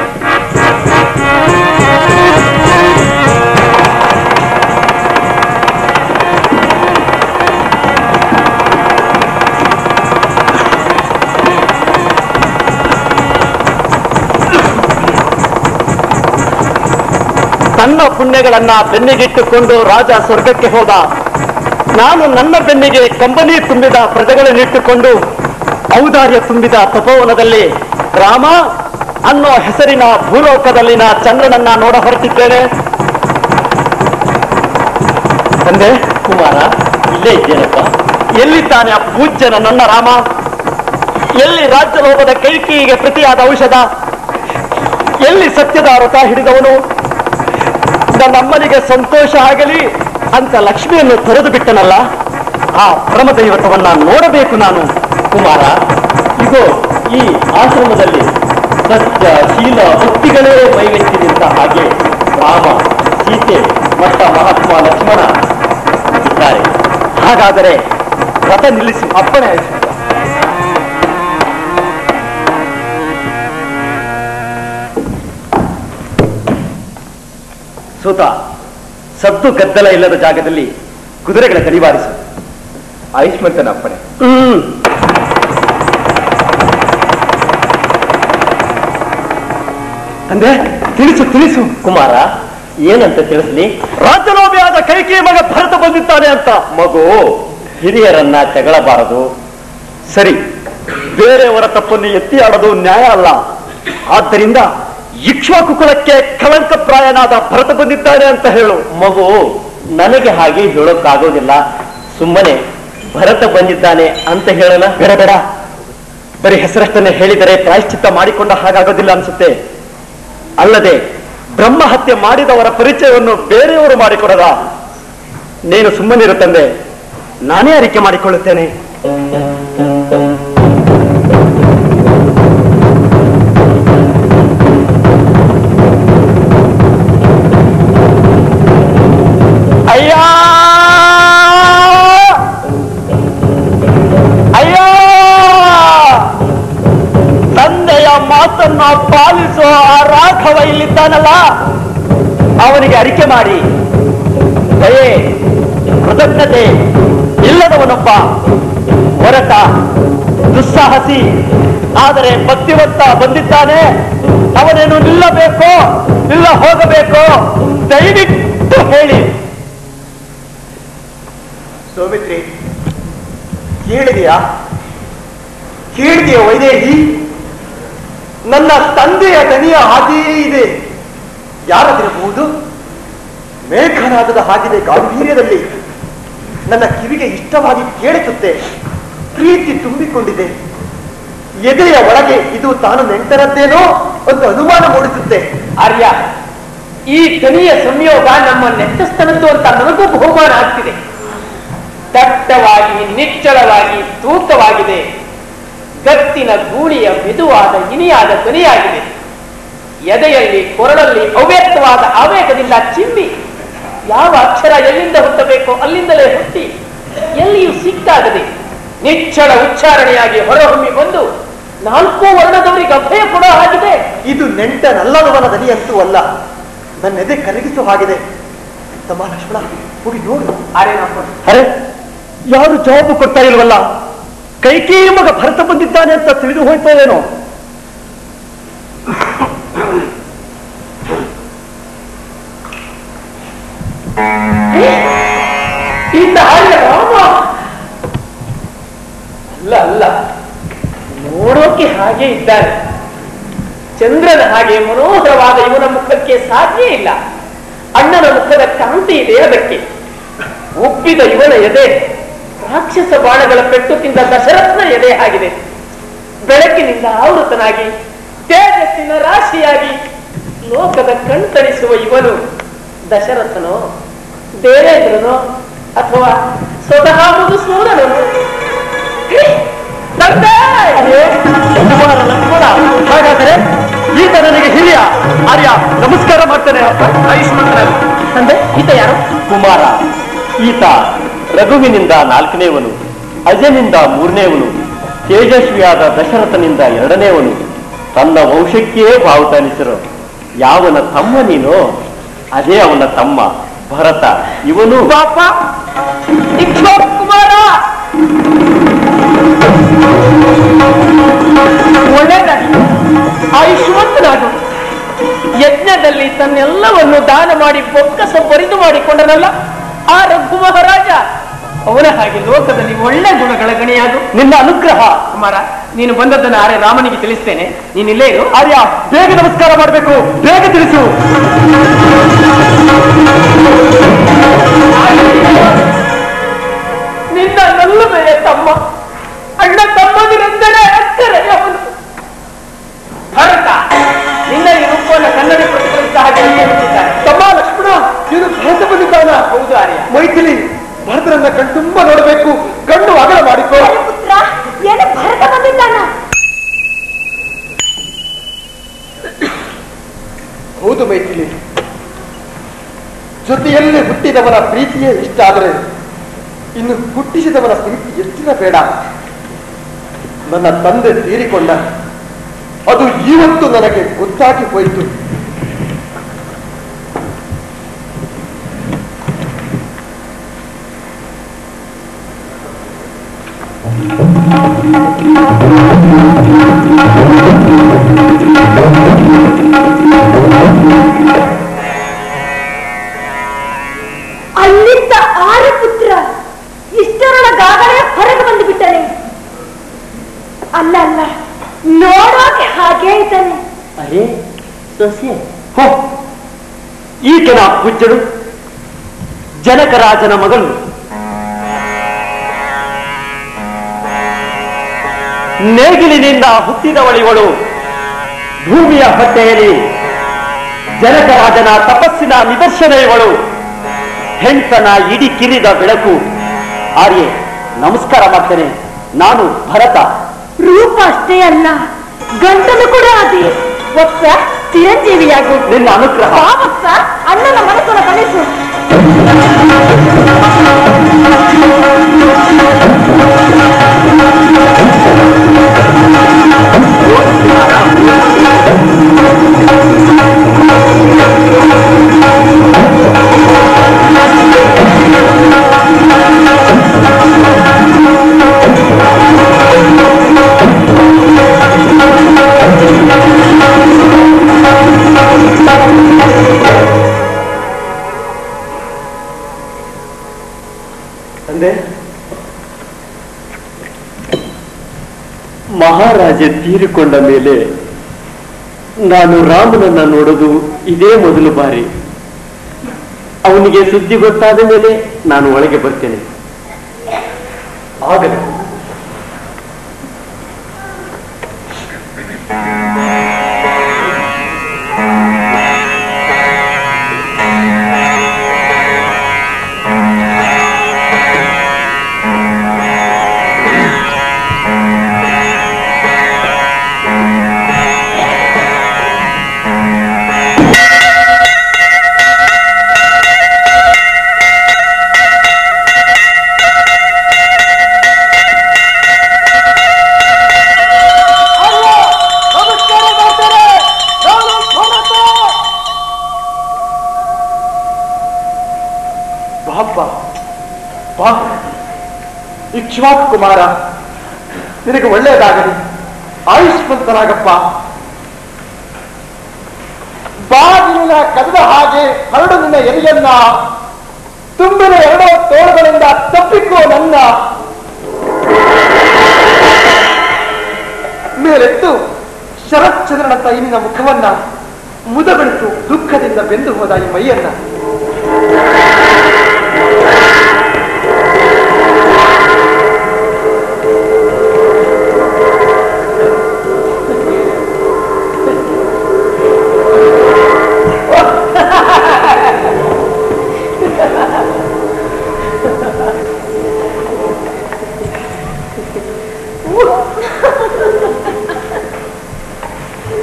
ತನ್ನ ಪುಣ್ಯಗಳನ್ನ ಬೆನ್ನಿಗಿಟ್ಟುಕೊಂಡು ರಾಜ ಸ್ವರ್ಗಕ್ಕೆ ಹೋದ. ನಾನು ನನ್ನ ಬೆನ್ನಿಗೆ ಕಂಬನಿ ತುಂಬಿದ ಪ್ರಜೆಗಳನ್ನಿಟ್ಟುಕೊಂಡು ಔದಾರ್ಯ ತುಂಬಿದ ತಪೋವನದಲ್ಲಿ ರಾಮ ಅನ್ನೋ ಹೆಸರಿನ ಭೂಲೋಕದಲ್ಲಿನ ಚಂದ್ರನನ್ನ ನೋಡ ಹೊರಟಿದ್ದೇನೆ. ತಂದೆ ಕುಮಾರ, ಇಲ್ಲೇ ಇದ್ದೇನಪ್ಪ. ಎಲ್ಲಿದ್ದಾನೆ ಆ ಪೂಜ್ಯನ ನನ್ನ ರಾಮ? ಎಲ್ಲಿ ರಾಜ್ಯಲೋಭದ ಕೈಕಿಗೆ ಪ್ರತಿಯಾದ ಔಷಧ? ಎಲ್ಲಿ ಸತ್ಯದ ವ್ರತ ಹಿಡಿದವನು? ನಮ್ಮನಿಗೆ ಸಂತೋಷ ಆಗಲಿ ಅಂತ ಲಕ್ಷ್ಮಿಯನ್ನು ತೊರೆದು ಬಿಟ್ಟನಲ್ಲ, ಆ ಪರಮದೈವತವನ್ನ ನೋಡಬೇಕು ನಾನು. ಕುಮಾರ, ಇದು ಈ ಆಶ್ರಮದಲ್ಲಿ ಸತ್ಯ ಶೀಲ ಭಕ್ತಿಗಳೇ ಮೈವೆತ್ತಿ ನಿಂತ ಹಾಗೆ ರಾಮ, ಸೀತೆ ಮತ್ತು ಮಹಾತ್ಮ ಲಕ್ಷ್ಮಣ ಇದ್ದಾರೆ. ಹಾಗಾದರೆ ರಥ ನಿಲ್ಲಿಸಿ ಅಪ್ಪಣೆ ಆಯಿತು. ಸೂತ, ಸದ್ದು ಗದ್ದಲ ಇಲ್ಲದ ಜಾಗದಲ್ಲಿ ಕುದುರೆಗಳ ಕಡಿವಾರಿಸು. ಆಯುಷ್ಮಂತನ ಅಪ್ಪಣೆ. ತಂದೆ, ತಿಳಿಸು ತಿಳಿಸು. ಕುಮಾರ, ಏನಂತ ತಿಳಿಸ್ಲಿ? ರಾಜ್ಯಲೋಭಿಯಾದ ಕೈಕೇಯ ಮಗ ಭರತ ಬಂದಿದ್ದಾನೆ ಅಂತ. ಮಗು, ಹಿರಿಯರನ್ನ ತೆಗಳಬಾರದು. ಸರಿ, ಬೇರೆಯವರ ತಪ್ಪನ್ನು ಎತ್ತಿ ಆಡೋದು ನ್ಯಾಯ ಅಲ್ಲ. ಆದ್ದರಿಂದ ಇಕ್ಷ್ವಾಕು ಕುಲಕ್ಕೆ ಕಳಂಕಪ್ರಾಯನಾದ ಭರತ ಬಂದಿದ್ದಾನೆ ಅಂತ ಹೇಳು. ಮಗು, ನನಗೆ ಹಾಗೆ ಹೇಳೋಕ್ಕಾಗೋದಿಲ್ಲ. ಸುಮ್ಮನೆ ಭರತ ಬಂದಿದ್ದಾನೆ ಅಂತ ಹೇಳೋಣ. ಬೇಡ ಬೇಡ, ಬರೀ ಹೆಸರಷ್ಟನ್ನೇ ಹೇಳಿದರೆ ಪ್ರಾಯಶ್ಚಿತ್ತ ಮಾಡಿಕೊಂಡ ಹಾಗಾಗೋದಿಲ್ಲ ಅನ್ಸುತ್ತೆ. ಅಲ್ಲದೆ ಬ್ರಹ್ಮ ಹತ್ಯೆ ಮಾಡಿದವರ ಪರಿಚಯವನ್ನು ಬೇರೆಯವರು ಮಾಡಿಕೊಡದ. ನೀನು ಸುಮ್ಮನಿರು ತಂದೆ, ನಾನೇ ಅರಿಕೆ ಮಾಡಿಕೊಳ್ಳುತ್ತೇನೆ. ಅಯ್ಯ ಅಯ್ಯ, ತಂದೆಯ ಮಾತನ್ನ ಪಾಲಿಸೋ ಆ ರಾಘವ ಇಲ್ಲಿದ್ದಾನಲ್ಲ, ಅವನಿಗೆ ಅರಿಕೆ ಮಾಡಿ. ದಯೆ, ಕೃತಜ್ಞತೆ ಇಲ್ಲದವನೊಬ್ಬ ಹೊರಟ ದುಸ್ಸಾಹಸಿ, ಆದರೆ ಭಕ್ತಿವಂತ ಬಂದಿದ್ದಾನೆ. ಅವನೇನು ನಿಲ್ಲಬೇಕೋ ಇಲ್ಲ ಹೋಗಬೇಕೋ ದಯವಿಟ್ಟು ಹೇಳಿ. ಸೌಮಿತ್ರಿ, ಕೇಳಿದೆಯಾ ವೈದೇಹಿ? ನನ್ನ ತಂದೆಯ ದನಿಯ ಹಾಗೆಯೇ ಇದೆ. ಯಾರದಿರಬಹುದು? ಮೇಘನಾದದ ಹಾಗಿದೆ ಗಾಂಭೀರ್ಯದಲ್ಲಿ. ನನ್ನ ಕಿವಿಗೆ ಇಷ್ಟವಾಗಿ ಕೇಳಿಸುತ್ತೆ. ಪ್ರೀತಿ ತುಂಬಿಕೊಂಡಿದೆ. ಎದೆಯ ಒಳಗೆ ಇದು ತಾನು ನೆಂಟರದ್ದೇನೋ ಒಂದು ಅನುಮಾನ ಮೂಡಿಸುತ್ತೆ. ಆರ್ಯ, ಈ ಧ್ವನಿಯ ಸಂಯೋಗ ನಮ್ಮ ನೆಟ್ಟಸ್ತನದ್ದು ಅಂತ ನನಗೂ ಬಹುಮಾನ ಆಗ್ತಿದೆ. ದಟ್ಟವಾಗಿ, ನಿಚ್ಚಳವಾಗಿ, ತೂಕವಾಗಿದೆ. ಗತ್ತಿನ ಗೂಳಿಯ ಮೆದುವಾದ ಇನಿಯಾದ ಧ್ವನಿಯಾಗಿದೆ. ಎದೆಯಲ್ಲಿ, ಕೊರಳಲ್ಲಿ ಅವ್ಯಕ್ತವಾದ ಆವೇಗದಿಂದ ಚಿಮ್ಮಿ ಯಾವ ಅಕ್ಷರ ಎಲ್ಲಿಂದ ಹುಟ್ಟಬೇಕೋ ಅಲ್ಲಿಂದಲೇ ಹುಟ್ಟಿ ಎಲ್ಲಿಯೂ ಸಿಕ್ಕಾಗದೆ ನಿಚ್ಚಳ ಉಚ್ಚಾರಣೆಯಾಗಿ ಹೊರಹೊಮ್ಮಿ ಬಂದು ನಾಲ್ಕು ವರ್ಣದವರಿಗೆ ಅಭಯ ಕೊಡೋ ಹಾಗಿದೆ. ಇದು ನೆಂಟನಲ್ಲದವನ ದನಿಯಂತೂ ಅಲ್ಲ. ನನ್ನ ಎದೆ ಕರಗಿಸೋ ಹಾಗಿದೆ. ತಮ್ಮ ಲಕ್ಷ್ಮಣ, ಹೋಗಿ ನೋಡು. ಅರೆ, ಯಾರು ಜವಾಬು ಕೊಡ್ತಾ ಇಲ್ವಲ್ಲ? ಕೈಕೇಯ ಮಗ ಭರತ ಬಂದಿದ್ದಾನೆ ಅಂತ ತಿಳಿದು ಹೋಯ್ತೇನೋ. ಅಲ್ಲ ಅಲ್ಲ, ನೋಡೋಕೆ ಹಾಗೆ ಇದ್ದಾನೆ. ಚಂದ್ರನ ಹಾಗೆ ಮನೋಹರವಾದ ಇವನ ಮುಖಕ್ಕೆ ಸಾಧ್ಯ ಇಲ್ಲ. ಅಣ್ಣನ ಮುಖದ ಕಾಂತಿ ಇದೆ ಅದಕ್ಕೆ. ಒಪ್ಪಿದ ಇವನ ಎದೆ ರಾಕ್ಷಸ ಬಾಣಗಳ ಪೆಟ್ಟು ತಿಂದ ದಶರಥನ ಎದೆ ಆಗಿದೆ. ಬೆಳಕಿನಿಂದ ಆವೃತನಾಗಿ ತೇಜಸ್ಸಿನ ರಾಶಿಯಾಗಿ ಲೋಕದ ಕಣ್ತಣಿಸುವ ಇವನು ದಶರಥನೋ, ದೇವೇಂದ್ರನೋ, ಅಥವಾ ಸ್ವತಃ ಮಧುಸೂದನೋ? ಹಾಗಾದರೆ ಈತ ನನಗೆ ಹಿರಿಯ. ಆರ್ಯ, ನಮಸ್ಕಾರ ಮಾಡ್ತೇನೆ. ಆಯುಷ್ಮಂತ ತಂದೆ, ಈತ ಯಾರು? ಕುಮಾರ. ಈತ ರಘು ರಘುವಿನಿಂದ 4ನೇವನು, ಅಜನಿಂದ 3ನೇವನು, ತೇಜಸ್ವಿಯಾದ ದಶರಥನಿಂದ 2ನೇವನು, ತನ್ನ ವಂಶಕ್ಕೇ ಭಾವುತನಿಸಿರೋ ಯಾವನ ತಮ್ಮ ನೀನು ಅದೇ ಅವನ ತಮ್ಮ ಭರತ. ಇವನು ಪಾಪ ಕುಮಾರ ಒಳ್ಳೆಯದಾಗಿ ಆಯುಷ್ಮಂತನಾಗು. ಯಜ್ಞದಲ್ಲಿ ತನ್ನೆಲ್ಲವನ್ನು ದಾನ ಮಾಡಿ ಬೊಕ್ಕಸ ಬರಿದು ಮಾಡಿಕೊಂಡನಲ್ಲ ಆ ರಘು ಮಹಾರಾಜ, ಅವನ ಹಾಗೆ ಲೋಕದಲ್ಲಿ ಒಳ್ಳೆ ಗುಣಗಳ ಗಣಿಯಾದು. ನಿನ್ನ ಅನುಗ್ರಹ. ಕುಮಾರ, ನೀನು ಬಂದದ್ದನ್ನು ಆರ್ಯ ರಾಮನಿಗೆ ತಿಳಿಸ್ತೇನೆ, ನೀನಿಲ್ಲೇ ಇರು. ಆರ್ಯ, ಬೇಗ ನಮಸ್ಕಾರ ಮಾಡಬೇಕು, ಬೇಗ ತಿಳಿಸು. ನಿನ್ನ ನಲ್ಲುಮೆಯ ತಮ್ಮ, ಅಣ್ಣ ತಮ್ಮನಿರೆಂದರೆ ಅಕ್ಕರೆ ಅವನು ಭರತ. ನಿನ್ನ ಈ ರೂಪವನ್ನು ಕನ್ನಡ ಪ್ರತಿಫಲಿಸಿದ ಹಾಗೆ ಹೇಳಿದ್ದಾರೆ. ತಮ್ಮ ಲಕ್ಷ್ಮಣ, ನೀನು ಭರತ ಬಂದಿದ್ದಾನ? ಹೌದು ಆರ್ಯ. ಮೈಥಿಲಿ, ಭರತರನ್ನ ಕಣ್ತುಂಬ ನೋಡಬೇಕು, ಕಣ್ಣು ಅಗಲ ಮಾಡಿಕೋ. ಪುತ್ರ, ಏನು ಭರತ ಬಂದಿದ್ದಾನ? ಹೌದು ಮೈಥಿಲಿ, ಜೊತೆಯಲ್ಲಿ ಹುಟ್ಟಿದವನ ಪ್ರೀತಿಯೇ ಇಷ್ಟ ಆದರೆ ಇನ್ನು ಹುಟ್ಟಿಸಿದವನ ಪ್ರೀತಿ ಎಷ್ಟಿನ ಬೇಡ. ನನ್ನ ತಂದೆ ತೀರಿಕೊಂಡ, ಅದು ಇವತ್ತು ನನಗೆ ಗೊತ್ತಾಗಿ ಹೋಯಿತು. ಅಲ್ಲಿದ್ದ ಆರ್ಯಪುತ್ರ ಇಷ್ಟರೊಳಗಾಗಲೇ ಹೊರಗೆ ಬಂದು ಬಿಟ್ಟನೆ. ಅಲ್ಲ ಅಲ್ಲ, ನೋಡೋಕೆ ಹಾಗೆ ಇದ್ದಾನೆ. ಅರೇ ಸೊಸೆ, ಹೋ, ಈತನ ಪೂಜ್ಯಳು ಜನಕರಾಜನ ಮಗಳು. ನೇಗಿಲಿನಿಂದ ಹುಟ್ಟಿದವಳಿವಳು. ಭೂಮಿಯ ಹೊಟ್ಟೆಯಲ್ಲಿ ಜನಕರಾಜನ ತಪಸ್ಸಿನ ನಿದರ್ಶನ ಇವಳು. ಹೆಣ್ತನ ಇಡಿ ಕಿರಿದ ಬೆಳಕು. ಆರ್ಯೆ, ನಮಸ್ಕಾರ ಮಾಡ್ತೇನೆ. ನಾನು ಭರತ. ರೂಪ ಅಷ್ಟೇ ಅಲ್ಲ, ಗಂಟಲು ಕೂಡ ಅದೇ. ವತ್ಸ, ಚಿರಂಜೀವಿಯಾಗು. ನಿನ್ನ ಅನುಗ್ರಹ. ವತ್ಸ, ಅಣ್ಣನ ಮನಸ್ಸನ್ನು ಕಲಿಸು. ಮಹಾರಾಜ ತೀರಿಕೊಂಡ ಮೇಲೆ ನಾನು ರಾಮನನ್ನ ನೋಡೋದು ಇದೇ ಮೊದಲು ಬಾರಿ. ಅವನಿಗೆ ಸುದ್ದಿ ಗೊತ್ತಾದ ಮೇಲೆ ನಾನು ಒಳಗೆ ಬರ್ತೇನೆ. ಆಗಲಿ. ಇಕ್ಷ್ವಾಕು ಕುಮಾರ, ನಿನಗೆ ಒಳ್ಳೆಯದಾಗಲಿ, ಆಯುಷ್ಮಂತನಾಗಪ್ಪ. ಬಾಗಿಲಿನ ಕದದ ಹಾಗೆ ಹರಡು ನಿನ್ನ ಎಲೆಯನ್ನ, ತುಂಬಿನ 2 ತೋಳುಗಳಿಂದ ತಪ್ಪಿಕೋ ನನ್ನ. ಮೇಲೆತ್ತು ಶರತ್ಚಂದ್ರನ ತೈನಿನ ಮುಖವನ್ನ ಮುದಗೊಳಿಸು, ದುಃಖದಿಂದ ಬೆಂದು ಹೋದ ಈ ಮೈಯನ್ನ.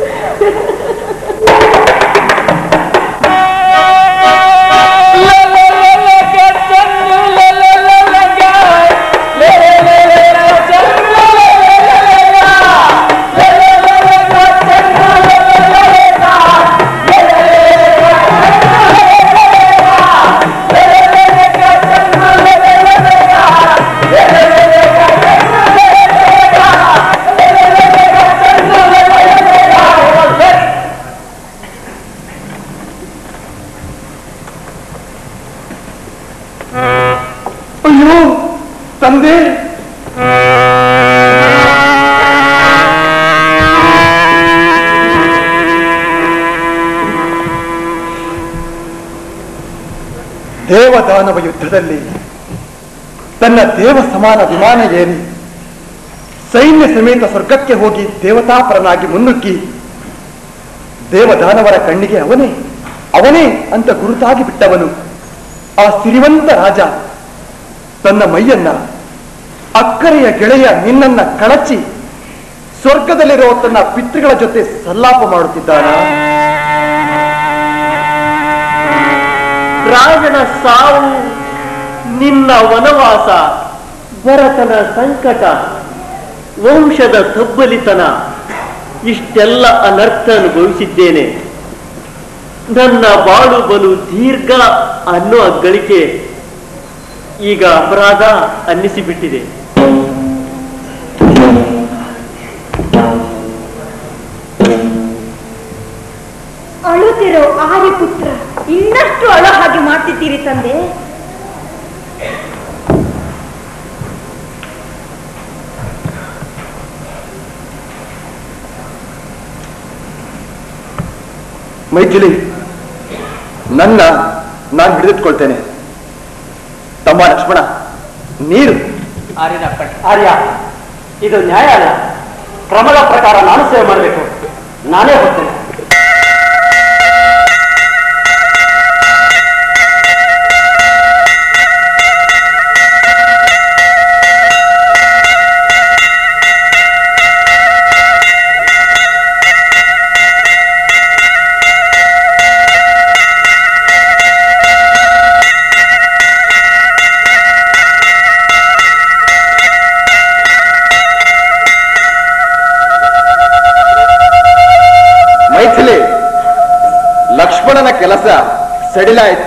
La la ತಂದೆ ದೇವದಾನವ ಯುದ್ಧದಲ್ಲಿ ತನ್ನ ದೇವ ಸಮಾನ ವಿಮಾನ ಏರಿ ಸೈನ್ಯ ಸಮೇತ ಸ್ವರ್ಗಕ್ಕೆ ಹೋಗಿ ದೇವತಾಪರನಾಗಿ ಮುನ್ನುಗ್ಗಿ ದೇವದಾನವರ ಕಣ್ಣಿಗೆ ಅವನೇ ಅಂತ ಗುರುತಾಗಿ ಬಿಟ್ಟವನು ಆ ಸಿರಿವಂತ ರಾಜ ತನ್ನ ಮೈಯನ್ನ ಅಕ್ಕರೆಯ ಗೆಳೆಯ ನಿನ್ನನ್ನ ಕಳಚಿ ಸ್ವರ್ಗದಲ್ಲಿರುವ ತನ್ನ ಪಿತೃಗಳ ಜೊತೆ ಸಲ್ಲಾಪ ಮಾಡುತ್ತಿದ್ದಾನ. ರಾಜನ ಸಾವು, ನಿನ್ನ ವನವಾಸ, ಭರತನ ಸಂಕಟ, ವಂಶದ ತಬ್ಬಲಿತನ, ಇಷ್ಟೆಲ್ಲ ಅನರ್ಥ ಅನುಭವಿಸಿದ್ದೇನೆ. ನನ್ನ ಬಾಳು ಬಲು ದೀರ್ಘ ಅನ್ನೋ ಗಳಿಕೆ ಈಗ ಅಪರಾಧ ಅನ್ನಿಸಿಬಿಟ್ಟಿದೆ. ಅಳುತ್ತಿರೋ ಆರ್ಯಪುತ್ರ ಇನ್ನಷ್ಟು ಅಳೋ ಹಾಗೆ ಮಾಡ್ತಿದ್ದೀರಿ ತಂದೆ. ಮೈಥಿಲಿ, ನಾನು ಹಿಡಿದಿಟ್ಕೊಳ್ತೇನೆ. ತಮ್ಮ ಲಕ್ಷ್ಮಣ, ನೀರು. ಆರ್ಯ, ಇದು ನ್ಯಾಯ ಅಲ್ಲ. ಕ್ರಮದ ಪ್ರಕಾರ ನಾನು ಸೇವೆ ಮಾಡಬೇಕು. ನಾನೇ ಹೋಗ್ತೇನೆ. ಲಕ್ಷ್ಮಣನ ಕೆಲಸ ಸಡಿಲಾಯಿತು.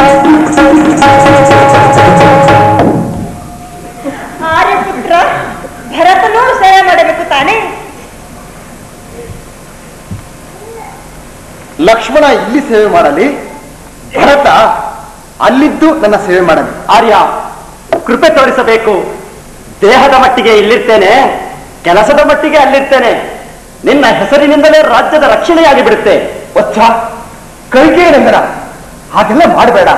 ಆರ್ಯಪುತ್ರ ಭರತನೂ ಸೇವೆ ಮಾಡಬೇಕು ತಾನೇ? ಲಕ್ಷ್ಮಣ ಇಲ್ಲಿ ಸೇವೆ ಮಾಡಲಿ, ಭರತ ಅಲ್ಲಿದ್ದು ನನ್ನ ಸೇವೆ ಮಾಡಲಿ. ಆರ್ಯ, ಕೃಪೆ ತೋರಿಸಬೇಕು. ದೇಹದ ಮಟ್ಟಿಗೆ ಇಲ್ಲಿರ್ತೇನೆ, ಕೆಲಸದ ಮಟ್ಟಿಗೆ ಅಲ್ಲಿರ್ತೇನೆ. ನಿನ್ನ ಹೆಸರಿನಿಂದಲೇ ರಾಜ್ಯದ ರಕ್ಷಣೆಯಾಗಿ ಬಿಡುತ್ತೆ. ವತ್ಸ, ಕೈಕೇಯನಂದರ ಹಾಗೆಲ್ಲ ಮಾಡಬೇಡ.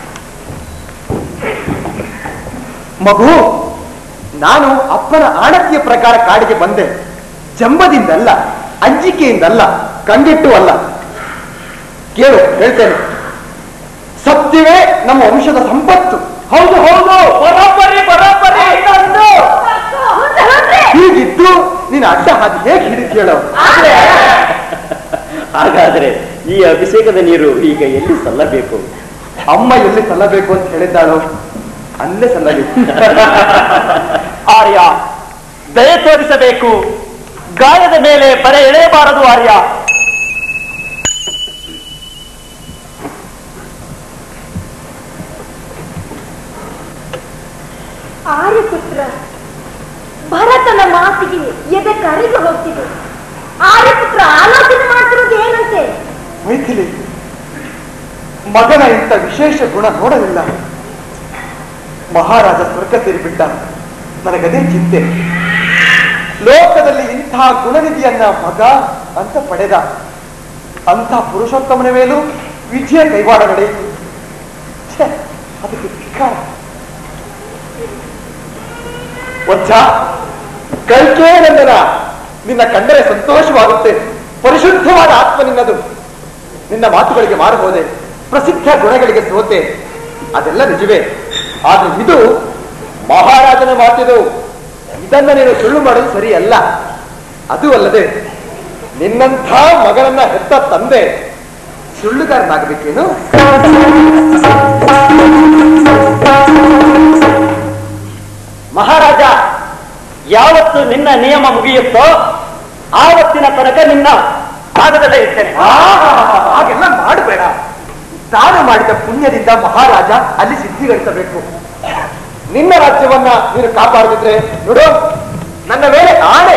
ಮಗು, ನಾನು ಅಪ್ಪನ ಆಣತಿಯ ಪ್ರಕಾರ ಕಾಡಿಗೆ ಬಂದೆ. ಜಂಬದಿಂದಲ್ಲ, ಅಂಜಿಕೆಯಿಂದಲ್ಲ, ಕಂಡಿಟ್ಟು ಅಲ್ಲ. ಕೇಳು, ಹೇಳ್ತೇನೆ. ಸತ್ಯವೇ ನಮ್ಮ ವಂಶದ ಸಂಪತ್ತು. ಹೌದು ಹೌದು, ಬರೋಬ್ಬರಿ ಬರೋಬ್ಬರಿ. ಹೀಗಿದ್ದು ನೀನು ಅಡ್ಡ ಹಾದಿ ಹೇಗೆ ಹಿಡಿದು ಹೇಳೋ? ಹಾಗಾದ್ರೆ ಈ ಅಭಿಷೇಕದ ನೀರು ಈಗ ಎಲ್ಲಿ ಸಲ್ಲಬೇಕು? ಅಮ್ಮ ಎಲ್ಲಿ ಸಲ್ಲಬೇಕು ಅಂತ ಹೇಳಿದ್ದಾಳೋ ಅಲ್ಲೇ ಸಲ್ಲಬೇಕು. ಆರ್ಯ, ದಯೆ ತೋರಿಸಬೇಕು. ಗಾಯದ ಮೇಲೆ ಬರೆ ಎಳೆಯಬಾರದು. ಆರ್ಯ, ಆರ್ಯಪುತ್ರ ಭರತನ ಮಾತಿಗೆ ಎದೆ ಕರೆದು ಹೋಗ್ತಿದೆ. ಆರ್ಯಪುತ್ರ ಆಲೋಚನೆ ಮಾಡ್ತಿರೋದು ಏನಂತೆ? ಮೈಥಿಲಿ, ಮಗನ ಇಂಥ ವಿಶೇಷ ಗುಣ ನೋಡಲಿಲ್ಲ. ಮಹಾರಾಜ ಸ್ವರ್ಗ ಸೇರಿಬಿಟ್ಟ. ನನಗದೇ ಚಿಂತೆ. ಲೋಕದಲ್ಲಿ ಇಂಥ ಗುಣನಿಧಿಯನ್ನ ಮಗ ಅಂತ ಪಡೆದ. ಅಂಥ ಪುರುಷೋತ್ತಮನ ಮೇಲೂ ವಿಜಯ ಕೈವಾಡ ನಡೆಯಿತು. ಅದಕ್ಕೆ ಧಿಕ್ಕಾರ. ವತ್ಸ, ಕೈಕೇಯನಂದನ ನಿನ್ನ ಕಂಡರೆ ಸಂತೋಷವಾಗುತ್ತೆ. ಪರಿಶುದ್ಧವಾದ ಆತ್ಮ ನಿನ್ನದು. ನಿನ್ನ ಮಾತುಗಳಿಗೆ ಮಾರು ಹೋದೆ, ಪ್ರಸಿದ್ಧ ಗುಣಗಳಿಗೆ ಸೋತೆ, ಅದೆಲ್ಲ ನಿಜವೇ. ಆದ್ರೆ ಇದು ಮಹಾರಾಜನ ಮಾತಿದು. ಇದನ್ನ ನೀನು ಸುಳ್ಳು ಮಾಡೋದು ಸರಿಯಲ್ಲ. ಅದು ಅಲ್ಲದೆ ನಿನ್ನಂಥ ಮಗನನ್ನ ಹೆತ್ತ ತಂದೆ ಸುಳ್ಳುಗಾರನಾಗಬೇಕೇನು? ಮಹಾರಾಜ, ಯಾವತ್ತು ನಿನ್ನ ನಿಯಮ ಮುಗಿಯುತ್ತೋ ಆವತ್ತಿನ ತನಕ ನಿನ್ನ ಭಾಗದಲ್ಲೇ ಇರ್ತೇನೆ. ಹಾಗೆಲ್ಲ ಮಾಡಬೇಡ. ನಾನು ಮಾಡಿದ ಪುಣ್ಯದಿಂದ ಮಹಾರಾಜ ಅಲ್ಲಿ ಸಿದ್ಧಿಗಳಿಸಬೇಕು. ನಿನ್ನ ರಾಜ್ಯವನ್ನ ನೀನು ಕಾಪಾಡದಿದ್ರೆ ನೋಡು, ನನ್ನ ಮೇಲೆ ಆಣೆ.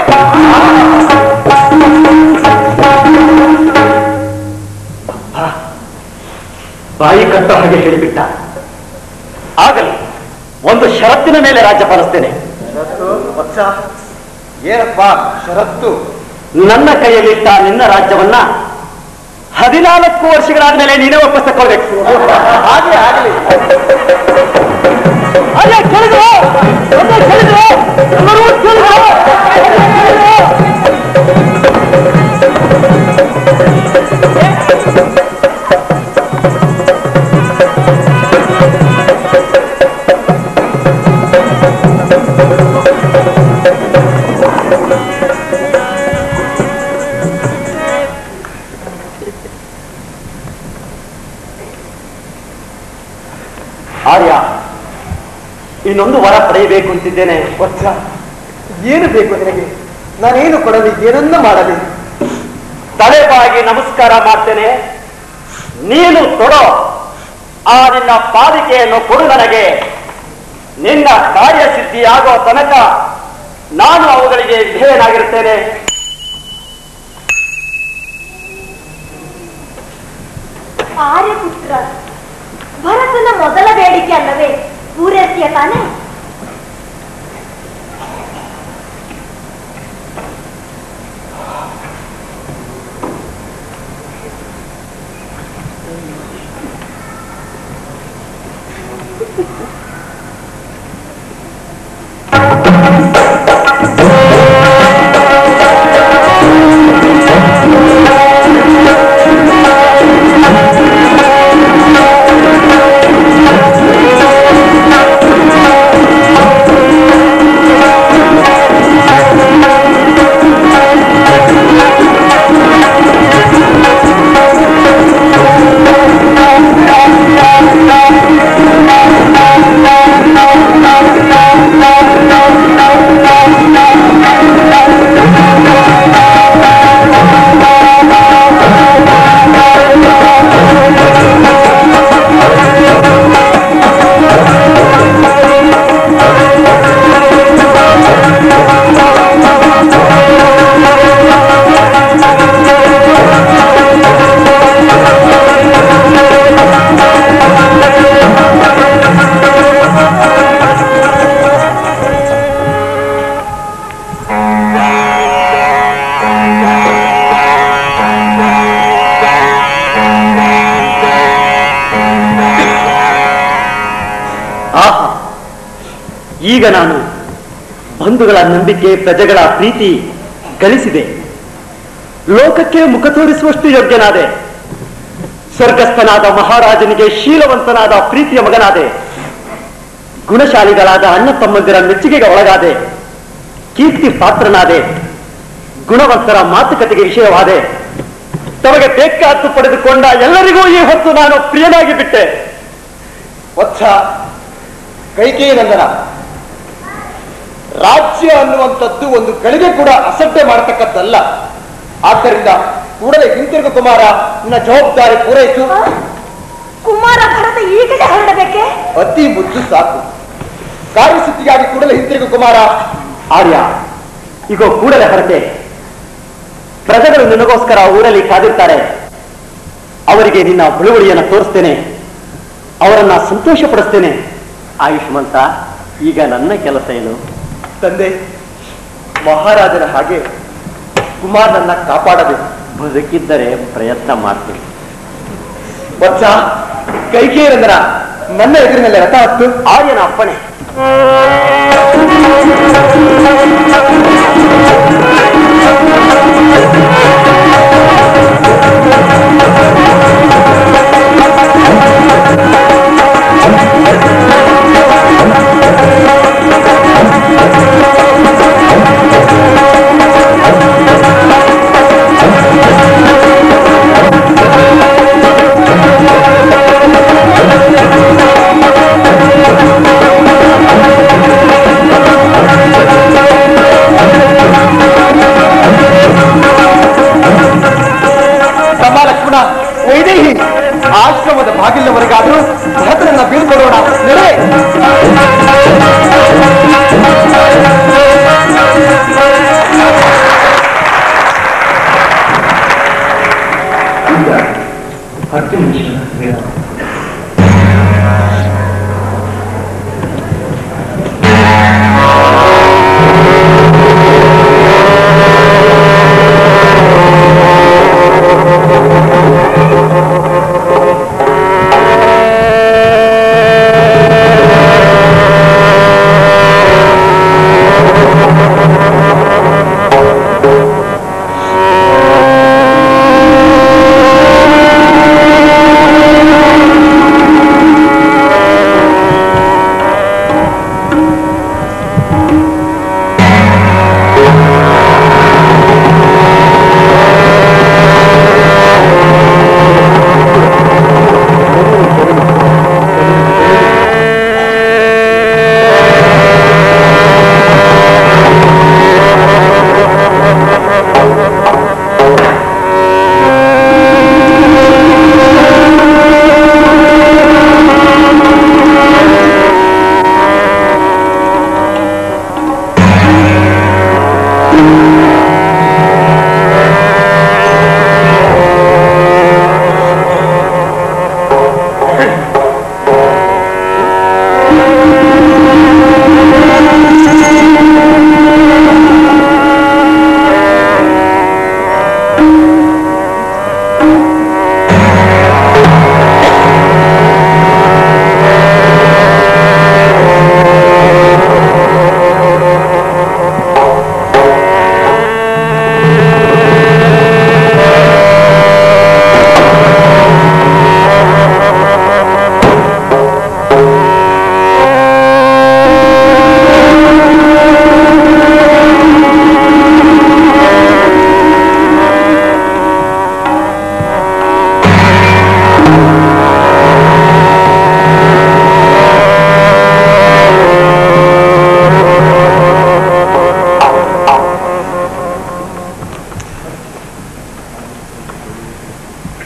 ಬಾಯಿ ಕಟ್ಟ ಹಾಗೆ ಹೇಳಿಬಿಟ್ಟ. ಆಗಲಿ, ಒಂದು ಷರತ್ತಿನ ಮೇಲೆ ರಾಜ್ಯ ಪಾಲಿಸ್ತೇನೆ. ವತ್ಸ, ಏನಪ್ಪ ಷರತ್ತು? ನನ್ನ ಕೈಯಲ್ಲಿಟ್ಟ ನಿನ್ನ ರಾಜ್ಯವನ್ನ 14 ವರ್ಷಗಳಾದ್ಮೇಲೆ ನೀನೇ ವಾಪಸ್ ತಕೊಳ್ಬೇಕು. ಹಾಗೆ ಆಗಲಿ. ಅಲ್ಲೇ ಕೆಳಗೆ ಆರ್ಯ, ಇನ್ನೊಂದು ವರ ಪಡೆಯಬೇಕು ಅಂತಿದ್ದೇನೆ. ವತ್ಸ, ಏನು ಬೇಕು ನಿನಗೆ? ನಾನೇನು ಕೊಡಲಿ, ಏನನ್ನ ಮಾಡಲಿ? ತಲೆಬಾಗಿ ನಮಸ್ಕಾರ ಮಾಡ್ತೇನೆ. ನೀನು ಕೊಡೋ ಆ ನಿನ್ನ ಪಾಲಿಕೆಯನ್ನು ಕೊಡು ನನಗೆ. ನಿನ್ನ ಕಾರ್ಯಸಿದ್ಧಿಯಾಗೋ ತನಕ ನಾನು ಅವುಗಳಿಗೆ ವಿಧೇಯನಾಗಿರುತ್ತೇನೆ. ಆರ್ಯಪುತ್ರ, ಭರತನ ಮೊದಲ ಬೇಡಿಕೆ ಅಲ್ಲವೇ ಪೂರೈಸಿಯ ತಾನೆ? ಈಗ ನಾನು ಬಂಧುಗಳ ನಂಬಿಕೆ, ಪ್ರಜೆಗಳ ಪ್ರೀತಿ ಗಳಿಸಿದೆ. ಲೋಕಕ್ಕೆ ಮುಖ ತೋರಿಸುವಷ್ಟು ಯೋಗ್ಯನಾದೆ. ಸ್ವರ್ಗಸ್ಥನಾದ ಮಹಾರಾಜನಿಗೆ ಶೀಲವಂತನಾದ ಪ್ರೀತಿಯ ಮಗನಾದೆ. ಗುಣಶಾಲಿಗಳಾದ ಅಣ್ಣ ತಮ್ಮಂದಿರ ಮೆಚ್ಚುಗೆಗೆ ಒಳಗಾದೆ. ಕೀರ್ತಿ ಪಾತ್ರನಾದೆ. ಗುಣವಂತರ ಮಾತುಕತೆಗೆ ವಿಷಯವಾದೆ. ತಮಗೆ ಬೇಕಾದ್ದು ಪಡೆದುಕೊಂಡ ಎಲ್ಲರಿಗೂ ಈ ಹೊತ್ತು ನಾನು ಪ್ರಿಯನಾಗಿ ಬಿಟ್ಟೆ. ವತ್ಸ, ಕೈಕೇಯಿ ನಂದನ, ರಾಜ್ಯ ಅನ್ನುವಂಥದ್ದು ಒಂದು ಗಳಿಗೆ ಕೂಡ ಅಸಡ್ಡೆ ಮಾಡತಕ್ಕದ್ದಲ್ಲ. ಆದ್ದರಿಂದ ಕೂಡಲೇ ಹಿಂತಿರುಗು ಕುಮಾರ, ನಿನ್ನ ಜವಾಬ್ದಾರಿ ಪೂರೈಸು. ಕುಮಾರ ಭರತ ಈಗಲೇ ಹೊರಡಬೇಕೆ? ಅತಿ ಮುದ್ದು ಸಾಕು. ಕಾರ್ಯಸಿದ್ಧಿಗಾಗಿ ಕೂಡಲೇ ಹಿಂತಿರುಗು ಕುಮಾರ. ಆರ್ಯ, ಈಗ ಕೂಡಲೇ ಹೊರಟೆ. ಪ್ರಜೆಗಳು ನಿನಗೋಸ್ಕರ ಊರಲ್ಲಿ ಕಾದಿರ್ತಾರೆ. ಅವರಿಗೆ ನಿನ್ನ ಬಳುವಳಿಯನ್ನು ತೋರಿಸ್ತೇನೆ. ಅವರನ್ನ ಸಂತೋಷ ಪಡಿಸ್ತೇನೆ. ಆಯುಷ್ಮಂತ, ಈಗ ನನ್ನ ಕೆಲಸ ಏನು? ತಂದೆ, ಮಹಾರಾಜನ ಹಾಗೆ ಕುಮಾರನನ್ನ ಕಾಪಾಡಬೇಕು. ಬದುಕಿದ್ದರೆ ಪ್ರಯತ್ನ ಮಾಡ್ತೀನಿ. ವತ್ಸ, ಕೈಕೇಯಿ ನಂದನ, ನನ್ನ ಎದುರಿನಲ್ಲಿ ರಥ ಹತ್ತು. ಆರ್ಯನ ಅಪ್ಪಣೆ. ವೈದೇಹಿ, ಆಶ್ರಮದ ಬಾಗಿಲಿನವರೆಗಾದ್ರೂ ಭರತನನ್ನ ಬೀಳ್ಕೊಡೋಣ. ನಡೆ.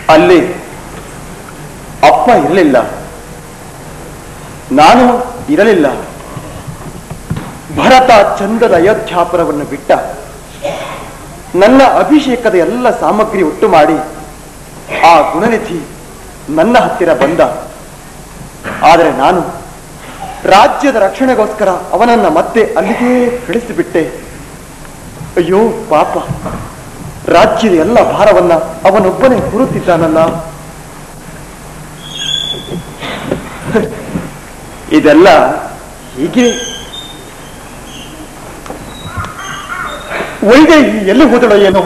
ಅಲ್ಲಿ ಅಪ್ಪ ಇರಲಿಲ್ಲ, ನಾನು ಇರಲಿಲ್ಲ. ಭರತ ಚಂದದ ಅಯೋಧ್ಯಾಪುರವನ್ನು ಬಿಟ್ಟ. ನನ್ನ ಅಭಿಷೇಕದ ಎಲ್ಲ ಸಾಮಗ್ರಿ ಒಟ್ಟು ಮಾಡಿ ಆ ಗುಣನಿಧಿ ನನ್ನ ಹತ್ತಿರ ಬಂದ. ಆದರೆ ನಾನು ರಾಜ್ಯದ ರಕ್ಷಣೆಗೋಸ್ಕರ ಅವನನ್ನ ಮತ್ತೆ ಅಲ್ಲಿಗೆ ಕಳಿಸಿಬಿಟ್ಟೆ. ಅಯ್ಯೋ ಪಾಪ, ರಾಜ್ಯದ ಎಲ್ಲ ಭಾರವನ್ನ ಅವನೊಬ್ಬನೇ ಹೊರುತ್ತಿದ್ದಾನಲ್ಲ. ಇದೆಲ್ಲ ಹೀಗೆ. ವೈದೇಹಿ ಎಲ್ಲಿ ಹೋದಳು ಏನೋ?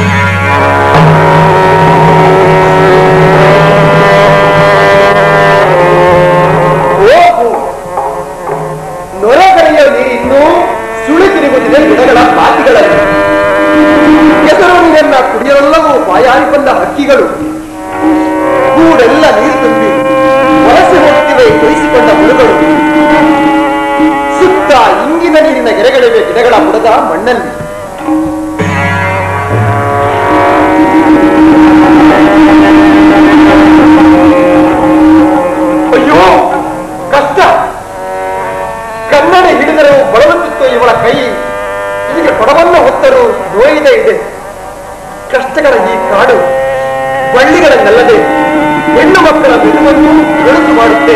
ನೊರೆಗಳೆಯ ನೀರಿನ್ನೂ ಸುಳಿತಿರುವುದಿದೆ ಗಿಡಗಳ ಪಾತಿಗಳಲ್ಲಿ. ಕೆಸರು ನೀರನ್ನ ಕುಡಿಯಲೆಲ್ಲವೂ ಬಾಯಾರಿ ಬಂದ ಹಕ್ಕಿಗಳು. ಗೂಡೆಲ್ಲ ನೀರು ತುಂಬಿ ವಲಸೆ ಹೋಗುತ್ತಿವೆ ತೊಯಿಸಿಕೊಂಡ ಹುಳುಗಳು. ಸುತ್ತ ಇಂಗಿನ ನೀರಿನ ಗೆರೆಗಳಿವೆ ಗಿಡಗಳ ಬುಡದ ಮಣ್ಣಲ್ಲಿ. ಅಯ್ಯೋ ಕಷ್ಟ! ಕನ್ನಡಿ ಹಿಡಿದರೂ ಬಳಲುತ್ತಿತ್ತು ಇವಳ ಕೈ. ಈಗ ಕೊಡವನ್ನು ಹೊತ್ತರೂ ನೋಯಿದೆ ಇದೆ. ಕಷ್ಟಗಳ ಈ ಕಾಡು ಬಳ್ಳಿಗಳನ್ನಲ್ಲದೆ ಹೆಣ್ಣು ಮಕ್ಕಳ ಬಿಡುವನ್ನು ಬೆಳಕು ಮಾಡುತ್ತೆ.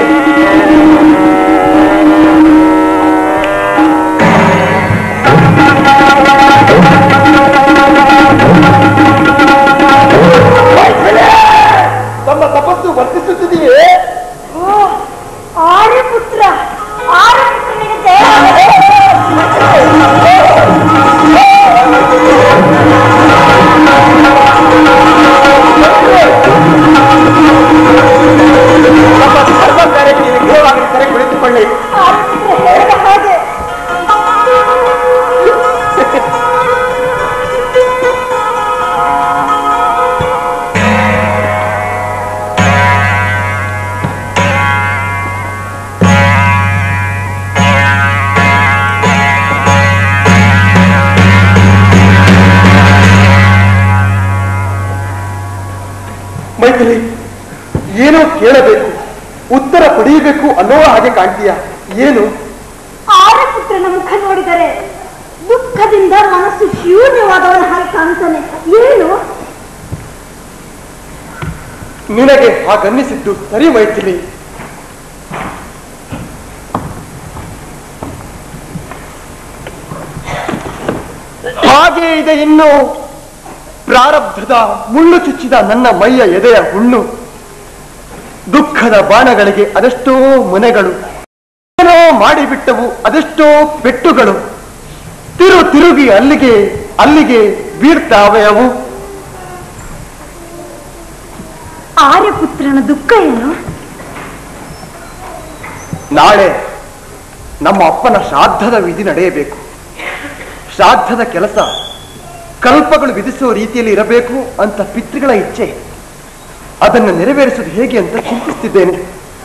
ತಮ್ಮ ತಪಸ್ಸು ವರ್ತಿಸುತ್ತಿದೆಯೇ? ಆರ್ಯಪುತ್ರ, ಆರ್ಯಪುತ್ರನಿಗೆ ಸರ್ವ ಕಾರ್ಯಕ್ಕೆ ವಿಘ್ನವಾಗಿ ಕರೆ ಕುಳಿತುಕೊಳ್ಳಿ. ಹಾಗೆ ಮೈಥಿಲಿ, ಏನೋ ಕೇಳಬೇಕು, ಉತ್ತರ ಪಡೆಯಬೇಕು ಅನ್ನೋ ಹಾಗೆ ಕಾಣ್ತೀಯ. ಏನು? ಆರ್ಯಪುತ್ರನ ಮುಖ ನೋಡಿದರೆ ದುಃಖದಿಂದ ಮನಸ್ಸು ಶೂನ್ಯವಾದವನ ಹಾಗೆ ಕಾಣ್ತಾನೆ. ಏನು? ನಿನಗೆ ಹಾಗನ್ನಿಸಿದ್ದು ಸರಿ ಮೈಥಿಲಿ. ಹಾಗೆ ಇದೆ ಇನ್ನು ಪ್ರಾರಬ್ಧದ ಮುಳ್ಳು ಚುಚ್ಚಿದ ನನ್ನ ಮೈಯ ಎದೆಯ ಹುಣ್ಣು. ದುಃಖದ ಬಾಣಗಳಿಗೆ ಅದೆಷ್ಟೋ ಮೊನೆಗಳು, ಏನೋ ಮಾಡಿಬಿಟ್ಟವು ಅದೆಷ್ಟೋ ಪೆಟ್ಟುಗಳು. ತಿರುಗಿ ಅಲ್ಲಿಗೆ ಅಲ್ಲಿಗೆ ಬೀಳ್ತಾವೆ ಅವು. ಆರ್ಯಪುತ್ರನ ದುಃಖ ಏನು? ನಾಳೆ ನಮ್ಮ ಅಪ್ಪನ ಶ್ರಾದ್ದದ ವಿಧಿ ನಡೆಯಬೇಕು. ಶ್ರಾದ್ದದ ಕೆಲಸ ಕಲ್ಪಗಳು ವಿಧಿಸುವ ರೀತಿಯಲ್ಲಿ ಇರಬೇಕು ಅಂತ ಪಿತೃಗಳ ಇಚ್ಛೆ. ಅದನ್ನು ನೆರವೇರಿಸುವುದು ಹೇಗೆ ಅಂತ ಚಿಂತಿಸುತ್ತಿದ್ದೇನೆ.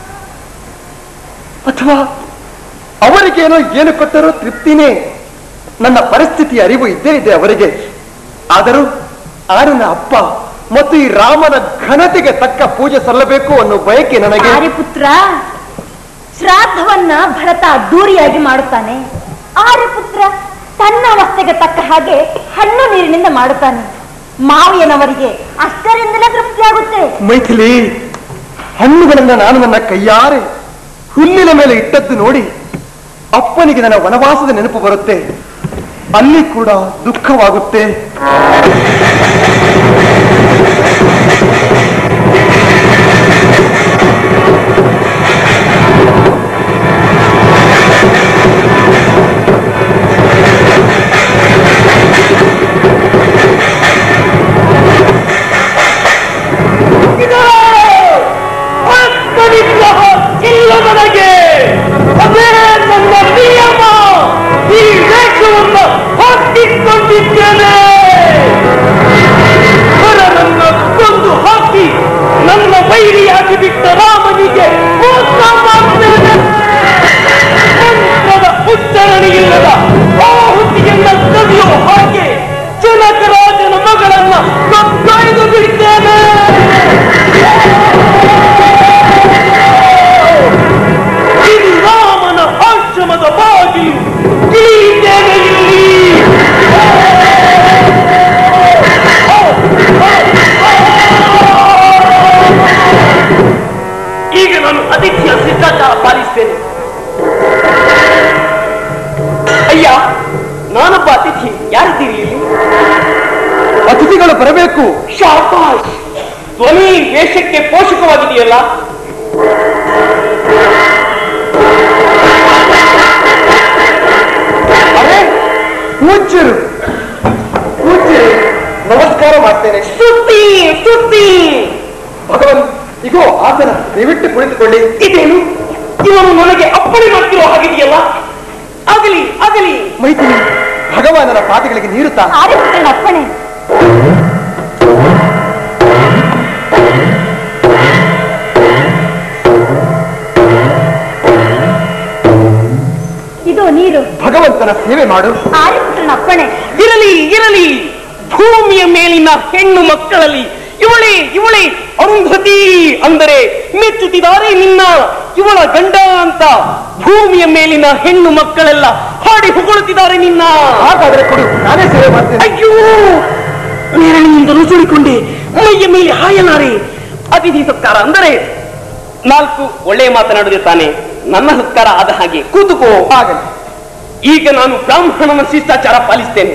ಅಥವಾ ಅವರಿಗೇನೋ ಏನು ಕೊಟ್ಟರೂ ತೃಪ್ತಿನೇ. ನನ್ನ ಪರಿಸ್ಥಿತಿಯ ಅರಿವು ಇದ್ದೇ ಇದೆ ಅವರಿಗೆ. ಆದರೂ ಆರನ ಅಪ್ಪ ಮತ್ತು ಈ ರಾಮನ ಘನತೆಗೆ ತಕ್ಕ ಪೂಜೆ ಸಲ್ಲಬೇಕು ಅನ್ನೋ ಬಯಕೆ ನನಗೆ. ಆರ್ಯಪುತ್ರ, ಶ್ರಾದ್ದವನ್ನ ಭರತ ಅದ್ದೂರಿಯಾಗಿ ಮಾಡುತ್ತಾನೆ. ಆರ್ಯಪುತ್ರ ತನ್ನ ಅವಸ್ಥೆಗೆ ತಕ್ಕ ಹಾಗೆ ಹಣ್ಣು ನೀರಿನಿಂದ ಮಾಡುತ್ತಾನೆ. ಮಾವಿಯನವರಿಗೆ ಅಷ್ಟರಿಂದಲೇ ತೃಪ್ತಿಯಾಗುತ್ತೆ. ಮೈಥಿಲಿ, ಹಣ್ಣುಗಳನ್ನ ನಾನು ನನ್ನ ಕೈಯಾರೆ ಹುಲ್ಲಿನ ಮೇಲೆ ಇಟ್ಟದ್ದು ನೋಡಿ ಅಪ್ಪನಿಗೆ ನನ್ನ ವನವಾಸದ ನೆನಪು ಬರುತ್ತೆ. ಅಲ್ಲಿ ಕೂಡ ದುಃಖವಾಗುತ್ತೆ. ಹಾಕಿಕೊಂಡಿದ್ದೇನೆ. ಶಭಾಷ್! ಧ್ವನಿ ವೇಷಕ್ಕೆ ಪೋಷಕವಾಗಿದೆಯಲ್ಲ. ಅರೆ ಪೂಜ್ಯರು ನಮಸ್ಕಾರ ಮಾಡ್ತೇನೆ. ಸ್ತುತಿ ಸ್ತುತಿ. ಭಗವನ್ ಇಗೋ ಆಸನ, ದಯವಿಟ್ಟು ಕುಳಿತುಕೊಳ್ಳಿ. ಇದೇನು ಇವನು ನನಗೆ ಅಪ್ಪಣೆ ಮಾಡ್ತಿರೋ ಹಾಗಿದೆಯಲ್ಲ. ಆಗಲಿ ಆಗಲಿ. ಮೈಥಿಲಿ, ಭಗವಾನನ ಪಾದಗಳಿಗೆ ನೀರುತ್ತಾ. ಆರ್ಯಪುತ್ರನ ಅಪ್ಪಣೆ. ಇದು ನೀರು. ಭಗವಂತನ ಸೇವೆ ಮಾಡು. ಆರ್ಯಪುತ್ರನ ಅಪ್ಪಣೆ. ಇರಲಿ ಇರಲಿ. ಭೂಮಿಯ ಮೇಲಿನ ಹೆಣ್ಣು ಮಕ್ಕಳಲ್ಲಿ ಇವಳೇ ಅರುಂಧತಿ ಅಂದರೆ ಮೆಚ್ಚುತ್ತಿದ್ದಾರೆ ನಿನ್ನ. ಇವಳ ಗಂಡ ಅಂತ ಭೂಮಿಯ ಮೇಲಿನ ಹೆಣ್ಣು ಮಕ್ಕಳೆಲ್ಲ ಹಾಡಿ ಹೊಗಳುತ್ತಿದ್ದಾರೆ ನಿನ್ನ. ಹಾಗಾದ್ರೆ ಕೊಡು, ನಾನೇ ಸೇವೆ ಮಾಡ್ತೇನೆ. ಅಯ್ಯೋ, ನೇರಳಿಯಿಂದ ನುಸುಳಿಕೊಂಡೆ, ಮೈಯ ಮೇಲೆ ಹಾಯಲಾರೆ. ಅತಿಥಿ ಸತ್ಕಾರ ಅಂದರೆ 4 ಒಳ್ಳೆಯ ಮಾತನಾಡುತ್ತಾನೆ. ನನ್ನ ಸತ್ಕಾರ ಆದ ಹಾಗೆ ಕೂತುಕೋ. ಆಗಲಿ. ಈಗ ನಾನು ಬ್ರಾಹ್ಮಣನ ಶಿಷ್ಟಾಚಾರ ಪಾಲಿಸ್ತೇನೆ.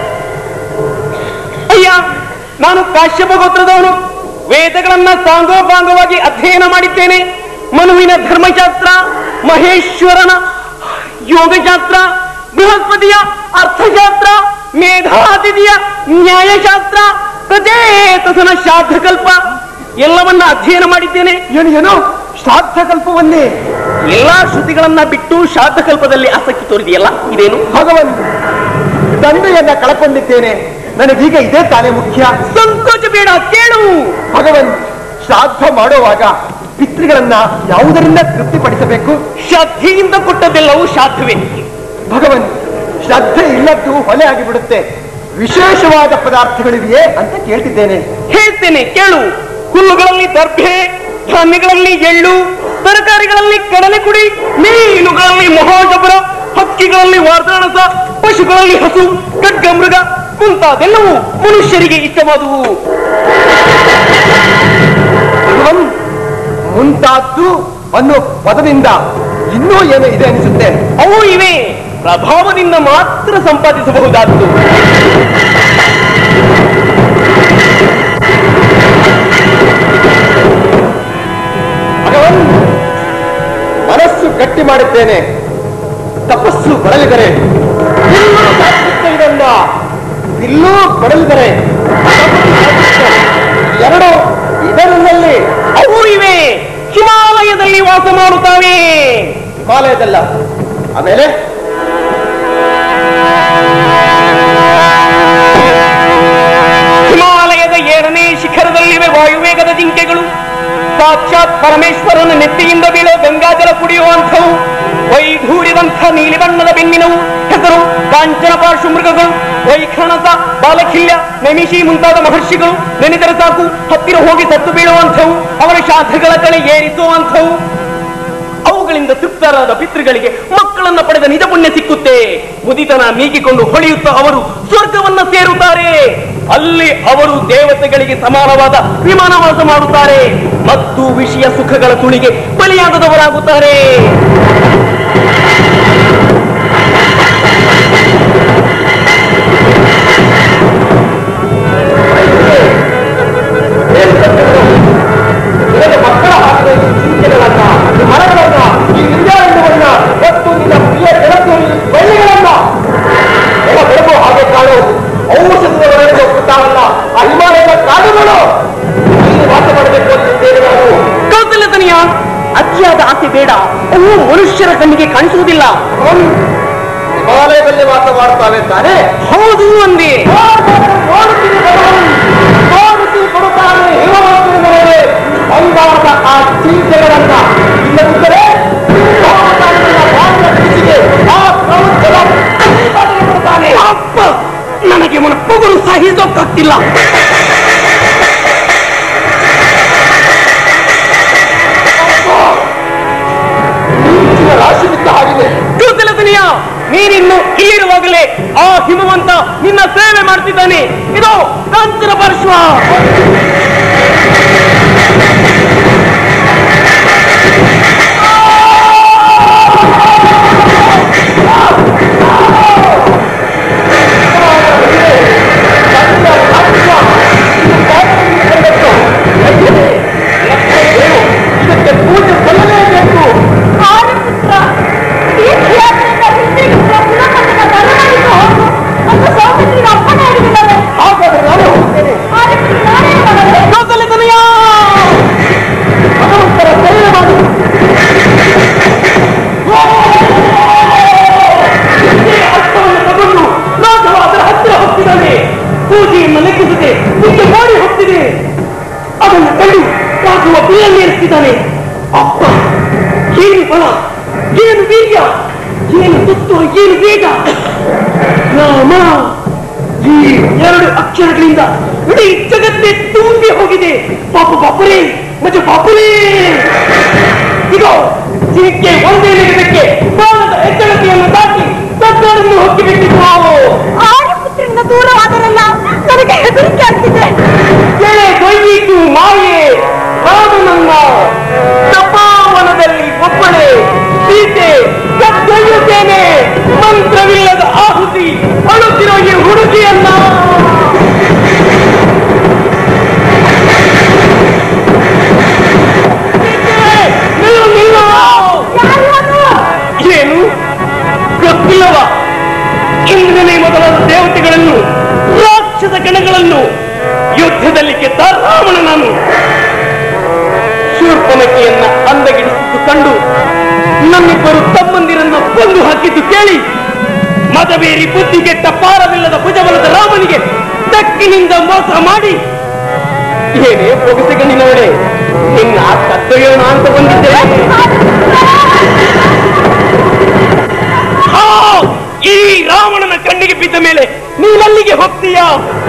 ಅಯ್ಯ, ನಾನು ಕಾಶ್ಯಪ ಗೋತ್ರದವನು. ವೇದಗಳನ್ನ ಸಾಂಗೋಪಾಂಗವಾಗಿ ಅಧ್ಯಯನ ಮಾಡಿದ್ದೇನೆ. ಮನುವಿನ ಧರ್ಮಶಾಸ್ತ್ರ, ಮಹೇಶ್ವರನ ಯೋಗಶಾಸ್ತ್ರ, ಬೃಹಸ್ಪತಿಯ ಅರ್ಥಶಾಸ್ತ್ರ, ಮೇಧಾತಿಥಿಯ ನ್ಯಾಯಶಾಸ್ತ್ರ, ಪ್ರಚೇತಸನ ಶ್ರಾದ್ದಕಲ್ಪ ಎಲ್ಲವನ್ನ ಅಧ್ಯಯನ ಮಾಡಿದ್ದೇನೆ. ಏನು ಶ್ರಾದ್ದಕಲ್ಪವನ್ನೇ? ಎಲ್ಲಾ ಶ್ರುತಿಗಳನ್ನ ಬಿಟ್ಟು ಶ್ರಾದ್ದಕಲ್ಪದಲ್ಲಿ ಆಸಕ್ತಿ ತೋರಿದೆಯಲ್ಲ, ಇದೇನು? ಭಗವನ್, ತಂದೆಯನ್ನ ಕಳ್ಕೊಂಡಿದ್ದೇನೆ. ನನಗೀಗ ಇದೇ ತಾನೇ ಮುಖ್ಯ. ಸಂಕೋಚ ಬೇಡ, ಕೇಳು. ಭಗವನ್, ಶ್ರಾದ್ದ ಮಾಡುವಾಗ ಪಿತೃಗಳನ್ನ ಯಾವುದರಿಂದ ತೃಪ್ತಿಪಡಿಸಬೇಕು? ಶ್ರದ್ಧೆಯಿಂದ ಕೊಟ್ಟದ್ದೆಲ್ಲವೂ ಶ್ರಾದ್ದವೇ. ಭಗವನ್, ಶ್ರದ್ಧೆ ಇಲ್ಲದ್ದು ಹೊಲೆ ಆಗಿಬಿಡುತ್ತೆ. ವಿಶೇಷವಾದ ಪದಾರ್ಥಗಳಿವೆಯೇ ಅಂತ ಕೇಳ್ತಿದ್ದೇನೆ. ಹೇಳ್ತೇನೆ, ಕೇಳು. ಹುಲ್ಲುಗಳಲ್ಲಿ ದರ್ಭೆ, ಧಾನ್ಯಗಳಲ್ಲಿ ಎಳ್ಳು, ತರಕಾರಿಗಳಲ್ಲಿ ಕಡಲೆಕುಡಿ, ಮೀನುಗಳಲ್ಲಿ ಮಹಾಜಬರ, ಹಕ್ಕಿಗಳಲ್ಲಿ ವಾರ್ತಾಣಸ, ಪಶುಗಳಲ್ಲಿ ಹಸು, ಖಡ್ಗಮೃಗ ಮುಂತಾದೆಲ್ಲವೂ ಮನುಷ್ಯರಿಗೆ ಇಷ್ಟವಾದುವು. ಭಗವನ್, ಮುಂತಾದ್ದು ಅನ್ನೋ ಪದದಿಂದ ಇನ್ನೂ ಏನೋ ಇದೆ ಅನಿಸುತ್ತೆ. ಅವು ಇವೆ, ಪ್ರಭಾವದಿಂದ ಮಾತ್ರ ಸಂಪಾದಿಸಬಹುದಾದ್ದು. ಭಗವನ್, ಮನಸ್ಸು ಗಟ್ಟಿ ಮಾಡುತ್ತೇನೆ. ತಪಸ್ಸು ಬರಲಿದರೆ ಇದನ್ನ ಇಲ್ಲೂ ಬರಲಿದರೆ ಎರಡು ಇದರಲ್ಲಿ ಅವು ಇವೆ, ಹಿಮಾಲಯದಲ್ಲಿ ವಾಸ ಮಾಡುತ್ತಾವೆ. ಹಿಮಾಲಯದಲ್ಲ, ಆಮೇಲೆ ಹಿಮಾಲಯದ 7ನೇ ಶಿಖರದಲ್ಲಿವೆ ವಾಯುವೇಗದ ಜಿಂಕೆಗಳು. ಸಾಕ್ಷಾತ್ ಪರಮೇಶ್ವರನ ನೆತ್ತಿಯಿಂದ ಬೀಳೋ ಗಂಗಾಜಲ ಕುಡಿಯುವಂಥವು. ವೈಢೂರ್ಯದಂಥ ನೀಲಿ ಬಣ್ಣದ ಬೆನ್ನಿನವು. ಹೆಸರು ಕಾಂಚನ ಪಾರ್ಶ್ವ ಮೃಗಗಳು. ವೈಖಣಸ, ಬಾಲಖಿಲ್ಯ, ನೈಮಿಷಿ ಮುಂತಾದ ಮಹರ್ಷಿಗಳು ನೆನೆದರೆ ಸಾಕು ಹತ್ತಿರ ಹೋಗಿ ಸತ್ತು ಬೀಳುವಂಥವು. ಅವರ ಶ್ರಾದ್ದಗಳ ಕಳೆ ಏರಿಸುವಂಥವು. ಅವುಗಳಿಂದ ತೃಪ್ತರಾದ ಪಿತೃಗಳಿಗೆ ಮಕ್ಕಳನ್ನ ಪಡೆದ ನಿಜ ಪುಣ್ಯ ಸಿಕ್ಕುತ್ತೆ. ಮುದಿತನ ಮೀಗಿಕೊಂಡು ಹೊಳೆಯುತ್ತಾ ಅವರು ಸ್ವರ್ಗವನ್ನ ಸೇರುತ್ತಾರೆ. ಅಲ್ಲಿ ಅವರು ದೇವತೆಗಳಿಗೆ ಸಮಾನವಾದ ವಿಮಾನವಾಸ ಮಾಡುತ್ತಾರೆ ಮತ್ತು ವಿಷಯ ಸುಖಗಳ ತುಳಿಗೆ ಬಲಿಯಾಗದವರಾಗುತ್ತಾರೆ. ಮಕ್ಕಳ ಹಾಕಿದ ಚಿಂತೆಗಳನ್ನ, ಮರಗಳನ್ನ, ಈ ನಿಂದಾರಣ್ಯವನ್ನ ಮತ್ತು ನಿನ್ನ ಪ್ರಿಯ ಗೆಳತಿಯರು ಬಳ್ಳಿಗಳನ್ನ ಬೆಳಕು ಹಾಗೆ ಕಾಳು ಔಷಧದವರೆಗೆ ಒಪ್ಪುತ್ತಾವಲ್ಲ ಆ ಹಿಮಾಲಯದ ಕಾಡುಗಳು ಇಲ್ಲಿ ವಾಸ ಮಾಡಬೇಕು ಅಂತಿದ್ದೇವೆ ನಾವು. ಕೌತಲ್ಯತನಿಯ ಅತಿಯಾದ ಆಸೆ ಬೇಡ. ಅವು ಮನುಷ್ಯರ ಕಣ್ಣಿಗೆ ಕಾಣಿಸುವುದಿಲ್ಲ. ಹಿಮಾಲಯದಲ್ಲಿ ವಾಸ ಮಾಡುತ್ತಾವೆ ತಾನೆ? ಹೌದು ಅಂದೆ. ಕೊಡುತ್ತಾನೆ ಹಿಮವಂತನಿಗೆ ಬಂಗಾರದ ಆ ಚಿಂತೆಗಳನ್ನ. ಇಲ್ಲದಿದ್ದರೆ ಅಪ್ಪ, ನನಗೆ ಮನಪ್ಪಗಳು ಸಹಿಸೋಕ್ಕಾಗ್ತಿಲ್ಲ. ರಾಶಿ ಬಿದ್ದ ಹಾಗಿದೆ. ಕೌತಲ್ಯತನಿಯ, ನೀನಿನ್ನು ಇಲ್ಲಿರುವಾಗಲೇ ಆ ಹಿಮವಂತ ನಿನ್ನ ಸೇವೆ ಮಾಡ್ತಿದ್ದಾನೆ. ಇದು ಕಾಂಚನ ಪಾರ್ಶ್ವ. ಸಾಧಿಸುವ ಗುರಿಯನ್ನೇರಿಸಿದ್ದಾನೆ. ಅಪ್ಪ, ಏನು ಬಲ, ಏನು ವೀರ್ಯ, ಏನು ತುತ್ತು, ಏನು ವೇಗ! ರಾಮ, ಈ 2 ಅಕ್ಷರಗಳಿಂದ ಇಡೀ ಜಗತ್ತೇ ತುಂಬಿ ಹೋಗಿದೆ. ಪಾಪು ಬಾಪುರೇ, ಮಜ ಬಾಪುರೇ! ಇದು ಜಿಂಕೆ ಒಂದೇ ನಿಮಿಷಕ್ಕೆ ಬಾಣದ ಎಚ್ಚರಿಕೆಯನ್ನು ದಾಟಿ ಸದ್ದನ್ನು ಹೊಕ್ಕಿಬಿಟ್ಟಿದ್ದು. ಆರ್ಯಪುತ್ರರಿಂದ ದೂರವಾದರಲ್ಲ, ನನಗೆ ಹೆದರಿಕೆ ಆಗ್ತಿದೆ. ದೊಯ್ಯಿತು ಮಾಯೆ ರಾಮನನ್ನ ತಪಾವನದಲ್ಲಿ ಒಬ್ಬಳೆ ಸೀತೆ ಕದ್ದೊಯ್ಯುತ್ತೇನೆ. ಮಂತ್ರವಿಲ್ಲದ ಆಹುತಿ ಅಳುತ್ತಿರೋ ಈ ಹುಡುಗಿಯನ್ನ ಏನು ಗೊತ್ತಿಲ್ಲವ? ಇಂದ್ರನೇ ಮೊದಲಾದ ದೇವತೆಗಳನ್ನು, ರಾಕ್ಷಸ ಗಣಗಳನ್ನು ಯುದ್ಧದಲ್ಲಿ ಗೆದ್ದ ರಾವಣ ನಾನು. ಶೂರ್ಪನಖಿಯನ್ನ ಅಂದಗಿಡಿಸಿದ್ದು ಕಂಡು ನಮ್ಮಿಬ್ಬರು ತಮ್ಮಂದಿರನ್ನು ಕೊಂದು ಹಾಕಿದ್ದು ಕೇಳಿ ಮದವೇರಿ ಬುದ್ಧಿಗೆಟ್ಟ ಪಾರವಿಲ್ಲದ ಭುಜಬಲದ ರಾಮನಿಗೆ ತಕ್ಕಿನಿಂದ ಮೋಸ ಮಾಡಿ ಏನೇ ಪೊಗಸೆಗಣ್ಣಿನವಳೆ ನಿನ್ನ ಕತ್ತೊಯ್ಯೋಣ ಅಂತ ಬಂದಿದ್ದೆ. ಈ ರಾವಣನ ಕಣ್ಣಿಗೆ ಬಿದ್ದ ಮೇಲೆ ನೀನಲ್ಲಿಗೆ ಹೋಗ್ತೀಯಾ?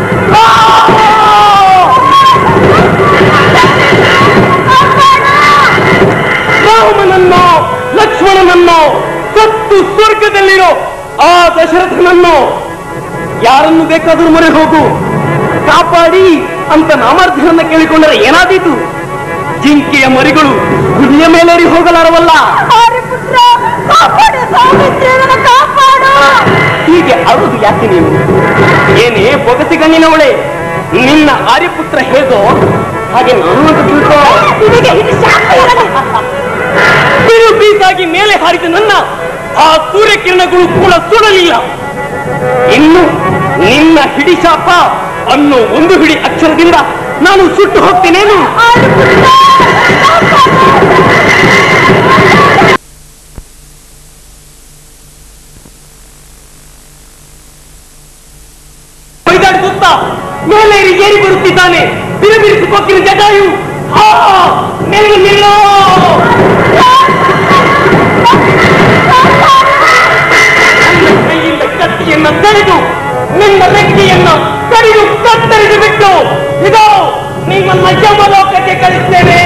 ರಾಮನನ್ನೋ ಲಕ್ಷ್ಮಣನನ್ನೋ ಸತ್ತು ಸ್ವರ್ಗದಲ್ಲಿರೋ ಆ ದಶರಥನನ್ನೋ ಯಾರನ್ನು ಬೇಕಾದರೂ ಮೊರೆ ಹೋಗು, ಕಾಪಾಡಿ ಅಂತ ನಾಮಾರ್ಥನನ್ನ ಕೇಳಿಕೊಂಡರೆ ಏನಾದೀತು? ಜಿಂಕೆಯ ಮರಿಗಳು ಹುಲಿಯ ಮೇಲೇರಿ ಹೋಗಲಾರವಲ್ಲ. ಹೀಗೆ ಅಳುದು ಯಾಕೆ ನೀನು? ಏನೇ ಬೊಗಸಿಗಣ್ಣಿನವಳೆ, ನಿನ್ನ ಆರ್ಯಪುತ್ರ ಹೇಗೋ ಹಾಗೆ ನಾನು ಅಂತ ತಿಳ್ಕೋ. ಬಿರು ಬೀಸಾಗಿ ಮೇಲೆ ಹಾರಿದ ನನ್ನ ಆ ಸೂರ್ಯಕಿರಣಗಳು ಕೂಡ ಸುಡಲಿಲ್ಲ. ಇನ್ನು ನಿನ್ನ ಹಿಡಿಶಾಪ ಅನ್ನೋ ಒಂದು ಹಿಡಿ ಅಕ್ಷರದಿಂದ ನಾನು ಸುಟ್ಟು ಹೋಗ್ತೇನೇನು? ಬೈದಾಡುತ್ತಾ ಮೇಲೇರಿ ಏರಿ ಬರುತ್ತಿದ್ದಾನೆ. ಬಿರುಬಿರಿಸಿಕೊಟ್ಟಿನ ಜಟಾಯು ನಿಲ್ಲು ನಿಲ್ಲೋ! ಕೈಯಿಂದ ಕತ್ತಿಯನ್ನ ತಡೆದು ನಿನ್ನ ರೆಕ್ಕೆಯನ್ನ ಕಡಿದು ಕತ್ತರಿದು ಬಿಟ್ಟು ಇದೋ ನಿಮ್ಮನ್ನ ಯಮಲೋಕಕ್ಕೆ ಕಳಿಸ್ತೇನೆ.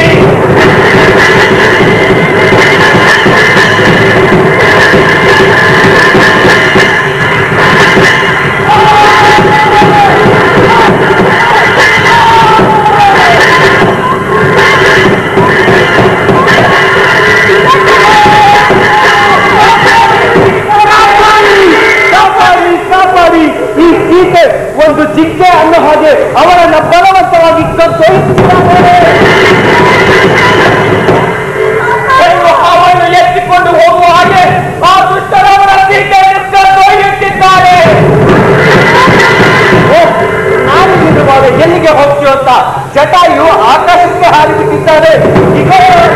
ಈ ಸೀತೆ ಒಂದು ಜಿಂಕೆ ಅನ್ನೋ ಹಾಗೆ ಅವರನ್ನ ಬಲವಂತವಾಗಿ ಕತ್ತೊಯ್ಯುತ್ತಿದ್ದಾರೆ. ಅವರನ್ನು ಎತ್ತಿಕೊಂಡು ಹೋಗುವ ಹಾಗೆ ಆ ದುಷ್ಟರವರ ಸೀತೆಯನ್ನು ಕತ್ತೊಯ್ಯುತ್ತಿದ್ದಾರೆ. ನಾನು ನಿಜವಾಗ ಎಲ್ಲಿಗೆ ಹೋಗ್ತೀವಿ ಅಂತ ಜಟಾಯು ಆಕಾಶಕ್ಕೆ ಹಾರಿಬಿಟ್ಟಿದ್ದಾರೆ. ಈಗ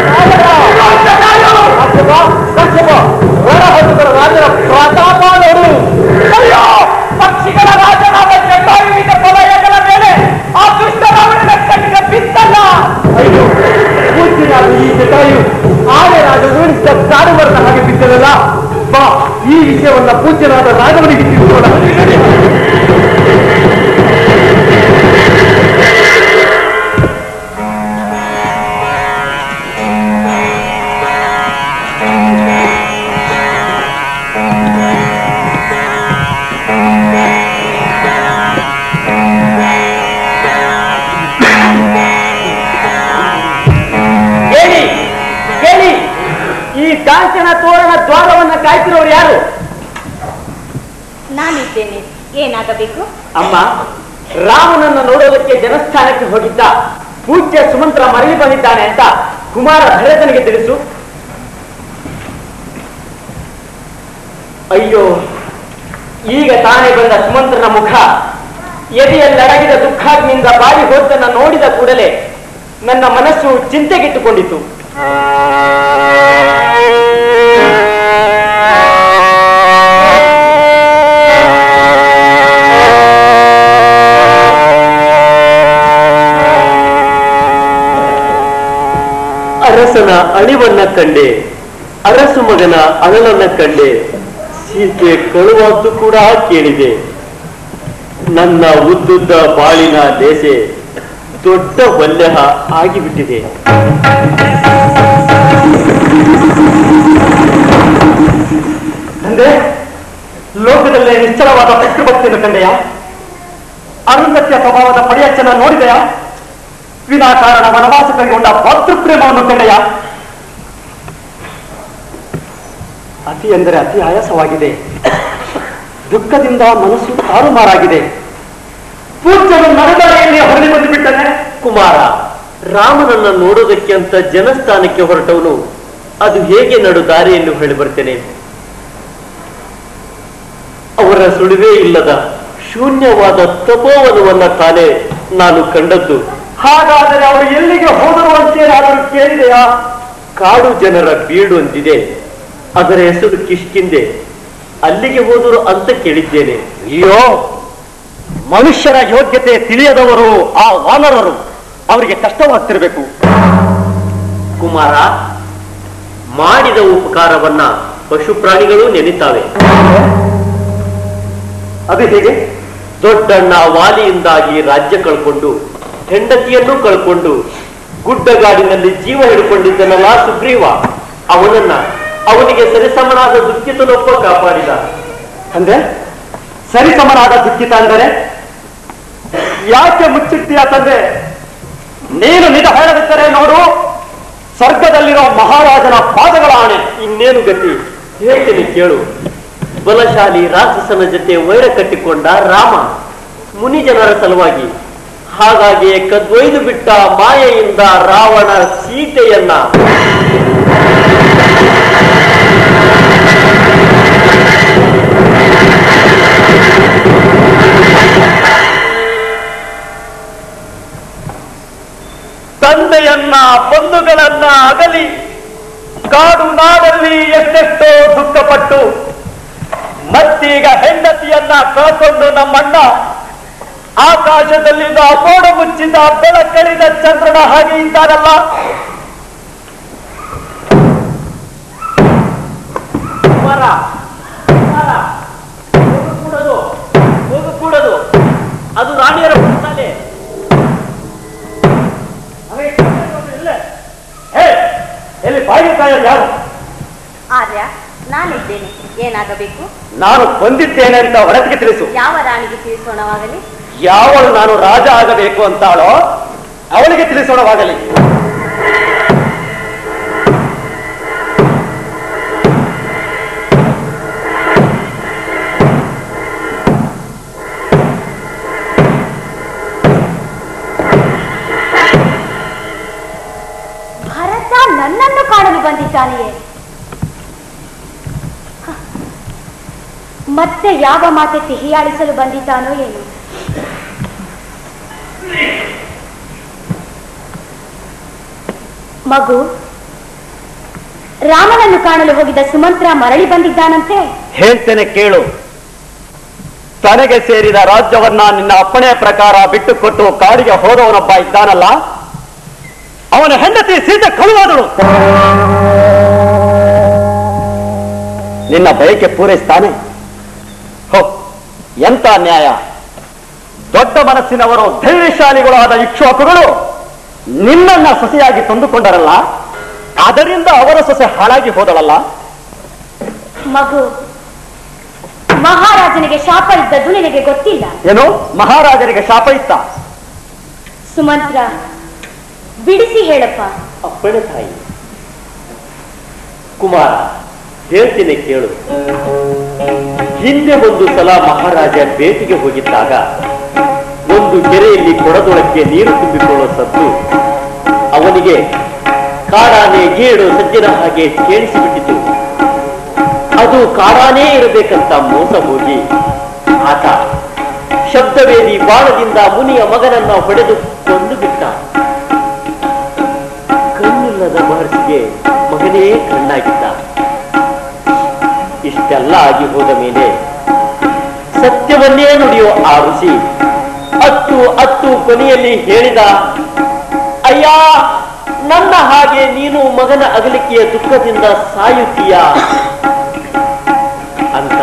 ರಣಹದ್ದುಗಳ ರಾಜರ ಪ್ರತಾಪ ನೋಡು. ಅಯ್ಯೋ, ಪಕ್ಷಿಗಳ ರಾಜನಾದ ಜಟಾಯುವಿನ ಪಲಯಗಳ ಮೇಲೆ ಆ ದುಷ್ಟ ರಾವಣನ ಕಣ್ಣಿಗೆ ಬಿತ್ತಲ್ಲ. ಅಯ್ಯೋ, ಪೂಜ್ಯನಾದ ಈ ಜಟಾಯು ಆನೆ ರಾಜ ಉಳಿಸಿದ ಕಾಡುವರನ ಹಾಗೆ ಬಿದ್ದರಲ್ಲ. ಬಾ, ಈ ವಿಷಯವನ್ನ ಪೂಜ್ಯನಾದ ರಾಘವನಿಗೆ ತಿಳಿಸೋಣ. ಕಾಂಚನ ತೋರಣ ದ್ವಾರವನ್ನ ಕಾಯ್ತಿರೋರು ಯಾರು? ನಾನಿದ್ದೇನೆ. ಏನಾಗಬೇಕು? ಅಮ್ಮ, ರಾಮನನ್ನು ನೋಡೋದಕ್ಕೆ ಜನಸ್ಥಾನಕ್ಕೆ ಹೋಗಿದ್ದ ಪೂಜ್ಯ ಸುಮಂತ್ರ ಮರಳಿ ಬಂದಿದ್ದಾನೆ ಅಂತ ಕುಮಾರ ಭರತನಿಗೆ ತಿಳಿಸು. ಅಯ್ಯೋ, ಈಗ ತಾನೇ ಬಂದ ಸುಮಂತ್ರನ ಮುಖ ಎದೆಯಲ್ಲಡಗಿದ ದುಃಖಾಗ್ನಿಯಿಂದ ಬಾರಿ ಹೋದ್ದನ್ನ ನೋಡಿದ ಕೂಡಲೇ ನನ್ನ ಮನಸ್ಸು ಚಿಂತೆಗೆಟ್ಟುಕೊಂಡಿತು. ಅರಸನ ಅಳಿವನ್ನ ಕಂಡೆ, ಅರಸು ಮಗನ ಅಳಲನ್ನ ಕಂಡೆ, ಸೀತೆ ಕಳುವಾದ್ದು ಕೂಡ ಕೇಳಿದೆ. ನನ್ನ ಉದ್ದುದ್ದ ಬಾಳಿನ ದೇಸೆ ದೊಡ್ಡ ವಲ್ಯಹ ಆಗಿಬಿಟ್ಟಿದೆ. ಅಂದ್ರೆ ಲೋಕದಲ್ಲೇ ನಿಶ್ಚಲವಾದ ಪಿತೃಭಕ್ತಿಯನ್ನು ಕಂಡೆಯ? ಅರುಂಧತ್ಯ ಸ್ವಭಾವದ ಪಡೆಯಚ್ಚನ ನೋಡಿದೆಯ? ವಿನಾಕಾರಣ ವನವಾಸ ಕೈಗೊಂಡ ಭರ್ತೃಪ್ರೇಮವನ್ನು ಕಂಡೆಯ? ಅತಿ ಎಂದರೆ ಅತಿ ಆಯಾಸವಾಗಿದೆ. ದುಃಖದಿಂದ ಮನಸ್ಸು ತಾರುಮಾರಾಗಿದೆ. ಪೂಜ್ಯನು ನರದಾರಿಯಲ್ಲಿ ಹೊರಳಿ ಬಂದು ಬಿಟ್ಟನೆ. ಕುಮಾರ, ರಾಮನನ್ನ ನೋಡೋದಕ್ಕೆ ಅಂತ ಜನಸ್ಥಾನಕ್ಕೆ ಹೊರಟವನು ಅದು ಹೇಗೆ ನಡು ದಾರಿಯನ್ನು ಹೇಳಿ ಬರ್ತೇನೆ? ಅವರ ಸುಳಿವೇ ಇಲ್ಲದ ಶೂನ್ಯವಾದ ತಪೋವನವನ್ನ ತಾನೇ ನಾನು ಕಂಡದ್ದು. ಹಾಗಾದರೆ ಅವರು ಎಲ್ಲಿಗೆ ಹೋದರು ಅಂತೇನಾದರೂ ಕೇಳಿದೆಯಾ? ಕಾಡು ಜನರ ಬೀಡು ಅಂತಿದೆ, ಅದರ ಹೆಸರು ಕಿಷ್ಕಿಂದೆ. ಅಲ್ಲಿಗೆ ಹೋದರು ಅಂತ ಕೇಳಿದ್ದೇನೆ. ಅಯ್ಯೋ, ಮನುಷ್ಯರ ಯೋಗ್ಯತೆ ತಿಳಿಯದವರು ಆ ವಾನರರು. ಅವರಿಗೆ ಕಷ್ಟವಾಗ್ತಿರ್ಬೇಕು. ಕುಮಾರ, ಮಾಡಿದ ಉಪಕಾರವನ್ನ ಪಶು ಪ್ರಾಣಿಗಳು ನೆನೆತಾವೆ. ಅದು ಹೇಗೆ? ದೊಡ್ಡಣ್ಣ ವಾಲಿಯಿಂದಾಗಿ ರಾಜ್ಯ ಕಳ್ಕೊಂಡು, ಹೆಂಡತಿಯನ್ನು ಕಳ್ಕೊಂಡು, ಗುಡ್ಡಗಾಡಿನಲ್ಲಿ ಜೀವ ಹಿಡ್ಕೊಂಡಿದ್ದನಲ್ಲ ಸುಗ್ರೀವ, ಅವನಿಗೆ ಸರಿಸಮನಾದ ದುಃಖಿತನೊಬ್ಬ ಕಾಪಾಡಿದ. ಅಂದ್ರೆ ಸರಿಸಮನಾದ ದುಃಖಿತ ಅಂದರೆ ಯಾಕೆ ಮುಚ್ಚಿಡ್ತೀಯ ತಂದೆ? ನೀನು ನಿಜ ಹೇಳದಿದ್ದರೆ ನೋಡು, ಸ್ವರ್ಗದಲ್ಲಿರೋ ಮಹಾರಾಜನ ಪಾದಗಳ ಆಣೆ. ಇನ್ನೇನು ಗತಿ ಹೇಳ್ತೀನಿ ಕೇಳು. ಬಲಶಾಲಿ ರಾಕ್ಷಸನ ಜೊತೆ ವೈರ ಕಟ್ಟಿಕೊಂಡ ರಾಮ ಮುನಿ ಜನರ ಸಲುವಾಗಿ, ಹಾಗಾಗಿ ಕದ್ದೊಯ್ದು ಬಿಟ್ಟ ಮಾಯೆಯಿಂದ ರಾವಣ ಸೀತೆಯನ್ನ ತಂದೆಯನ್ನ ಬಂಧುಗಳನ್ನ ಅಗಲಿ ಕಾಡು ನಾಡಲ್ಲಿ ಎಷ್ಟೆಷ್ಟೋ ದುಃಖಪಟ್ಟು ಮತ್ತೀಗ ಹೆಂಡತಿಯನ್ನ ಕಳ್ಕೊಂಡು ನಮ್ಮಣ್ಣ ಆಕಾಶದಲ್ಲಿದ್ದ ಮೋಡ ಮುಚ್ಚಿದ ಬೆಳಕಳಿದ ಚಂದ್ರನ ಹಾಗೆ ಇದ್ದಾರಲ್ಲ. ಹೋಗು ಕೂಡದು ಅದು ರಾಣಿಯರ ಶಾಲೆ. ಎಲ್ಲಿ ಬಾಯಿ ಕಾಯೋದು ಯಾರು? ಆರ್ಯ, ನಾನಿದ್ದೇನೆ. ಏನಾಗಬೇಕು? ನಾನು ಬಂದಿದ್ದೇನೆ ಅಂತ ಹೊರಟಿಗೆ ತಿಳಿಸು. ಯಾವ ರಾಣಿಗೆ ತಿಳಿಸೋಣವಾಗಲಿ? ಯಾವಳು ನಾನು ರಾಜ ಆಗಬೇಕು ಅಂತಾಳೋ ಅವಳಿಗೆ ತಿಳಿಸೋಣವಾಗಲಿ. ಭರತ ನನ್ನನ್ನು ಕಾಣಲು ಬಂದಿದ್ದಾನೆಯೇ? ಮತ್ತೆ ಯಾವ ಮಾತೆತ್ತಿ ಹೀಯಾಳಿಸಲು ಬಂದಿದ್ದಾನೋ ಏನು? ಮಗು, ರಾಮನನ್ನು ಕಾಣಲು ಹೋಗಿದ್ದ ಸುಮಂತ್ರ ಮರಳಿ ಬಂದಿದ್ದಾನಂತೆ. ಹೇಳ್ತೇನೆ ಕೇಳು. ತನಗೆ ಸೇರಿದ ರಾಜ್ಯವನ್ನ ನಿನ್ನ ಅಪ್ಪಣೆಯ ಪ್ರಕಾರ ಬಿಟ್ಟು ಕೊಟ್ಟು ಕಾಡಿಗೆ ಹೋದವನೊಬ್ಬ ಇದ್ದಾನಲ್ಲ, ಅವನ ಹೆಂಡತಿ ಸೀತೆ ಕಳುವಾದಳು. ನಿನ್ನ ಬಯಕೆ ಪೂರೈಸ್ತಾನೆ? ಹೋ, ಎಂತ ನ್ಯಾಯ! ದೊಡ್ಡ ಮನಸ್ಸಿನವರು ಧೈರ್ಯಶಾಲಿಗಳು ಆದ ಇಕ್ಷ್ವಾಕುಗಳು ನಿನ್ನನ್ನ ಸೊಸೆಯಾಗಿ ತಂದುಕೊಂಡರಲ್ಲ, ಅದರಿಂದ ಅವರ ಸೊಸೆ ಹಾಳಾಗಿ ಹೋದಳಲ್ಲ. ಮಗು, ಮಹಾರಾಜನಿಗೆ ಶಾಪ ಇದ್ದದ್ದು ನಿನಗೆ ಗೊತ್ತಿಲ್ಲ. ಏನು? ಮಹಾರಾಜರಿಗೆ ಶಾಪ ಇತ್ತ? ಸುಮಂತ್ರ, ಬಿಡಿಸಿ ಹೇಳಪ್ಪ. ಅಪ್ಪಣೆ ತಾಯಿ. ಕುಮಾರ, ಹೇಳ್ತೀನಿ ಕೇಳು. ಹಿಂದೆ ಒಂದು ಸಲ ಮಹಾರಾಜ ಭೇಟಿಗೆ ಹೋಗಿದ್ದಾಗ ಒಂದು ಕೆರೆಯಲ್ಲಿ ಕೊಡದೊಳಕ್ಕೆ ನೀರು ತುಂಬಿಕೊಳ್ಳೋ ಸದ್ದು ಅವನಿಗೆ ಕಾಡಾನೆ ಗೇಡು ಸಜ್ಜನ ಹಾಗೆ ಕೇಳಿಸಿಬಿಟ್ಟಿತು. ಅದು ಕಾಡಾನೇ ಇರಬೇಕಂತ ಮೋಸ ಹೋಗಿ ಆತ ಶಬ್ದವೇದಿ ಬಾಣದಿಂದ ಮುನಿಯ ಮಗನನ್ನ ಹೊಡೆದು ಕೊಂದು ಬಿಟ್ಟ. ಕಣ್ಣಿಲ್ಲದ ಮಹರ್ಷಿಗೆ ಮಗನೇ ಕಣ್ಣಾಗಿದ್ದ. ಇಷ್ಟೆಲ್ಲ ಆಗಿ ಹೋದ ಮೇಲೆ ಸತ್ಯವನ್ನೇ ನುಡಿಯೋ ಆ ಋಷಿ ಅತ್ತು ಕೊನೆಯಲ್ಲಿ ಹೇಳಿದ, ಅಯ್ಯ ನನ್ನ ಹಾಗೆ ನೀನು ಮಗನ ಅಗಲಿಕೆಯ ದುಃಖದಿಂದ ಸಾಯುತ್ತೀಯ ಅಂತ.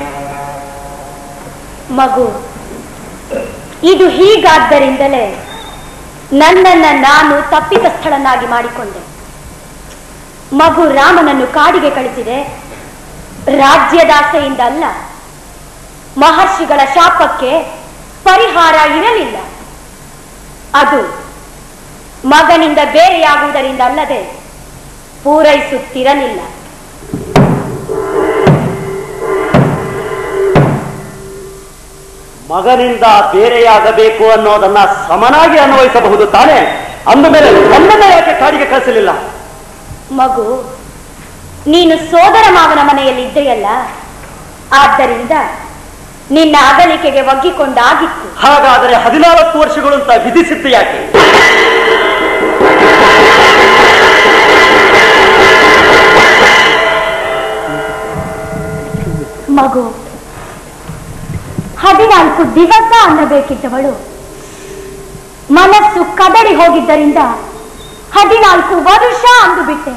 ಮಗು, ಇದು ಹೀಗಾದ್ದರಿಂದಲೇ ನನ್ನನ್ನ ನಾನು ತಪ್ಪಿತಸ್ಥಳನ್ನಾಗಿ ಮಾಡಿಕೊಂಡೆ. ಮಗು ರಾಮನನ್ನು ಕಾಡಿಗೆ ಕಳಿಸಿದೆ ರಾಜ್ಯದಾಸೆಯಿಂದ ಅಲ್ಲ. ಮಹರ್ಷಿಗಳ ಶಾಪಕ್ಕೆ ಪರಿಹಾರ ಇರಲಿಲ್ಲ. ಅದು ಮಗನಿಂದ ಬೇರೆಯಾಗುವುದರಿಂದ ಅಲ್ಲದೆ ಪೂರೈಸುತ್ತಿರಲಿಲ್ಲ. ಮಗನಿಂದ ಬೇರೆಯಾಗಬೇಕು ಅನ್ನೋದನ್ನ ಸಮನಾಗಿ ಅನ್ವಯಿಸಬಹುದು ತಾನೇ. ಅಂದಮೇಲೆ ನನ್ನನ್ನ ಯಾಕೆ ಕಾಡಿಗೆ ಕಳಿಸಲಿಲ್ಲ? ಮಗು, ನೀನು ಸೋದರ ಮಾವನ ಮನೆಯಲ್ಲಿ ಇದ್ದೆಯಲ್ಲ, ಆದ್ದರಿಂದ ನಿನ್ನ ಅಗಲಿಕೆಗೆ ಒಗ್ಗಿಕೊಂಡಾಗಿತ್ತು. ಹಾಗಾದರೆ 14 ವರ್ಷಗಳು ಅಂತ ವಿಧಿಸಿದ್ದು ಯಾಕೆ? ಮಗು, 14 ದಿವಸ ಅನ್ನಬೇಕಿದ್ದವಳು ಮನಸ್ಸು ಕದಡಿ ಹೋಗಿದ್ದರಿಂದ 14 ವರ್ಷ ಅಂದುಬಿಟ್ಟೆ.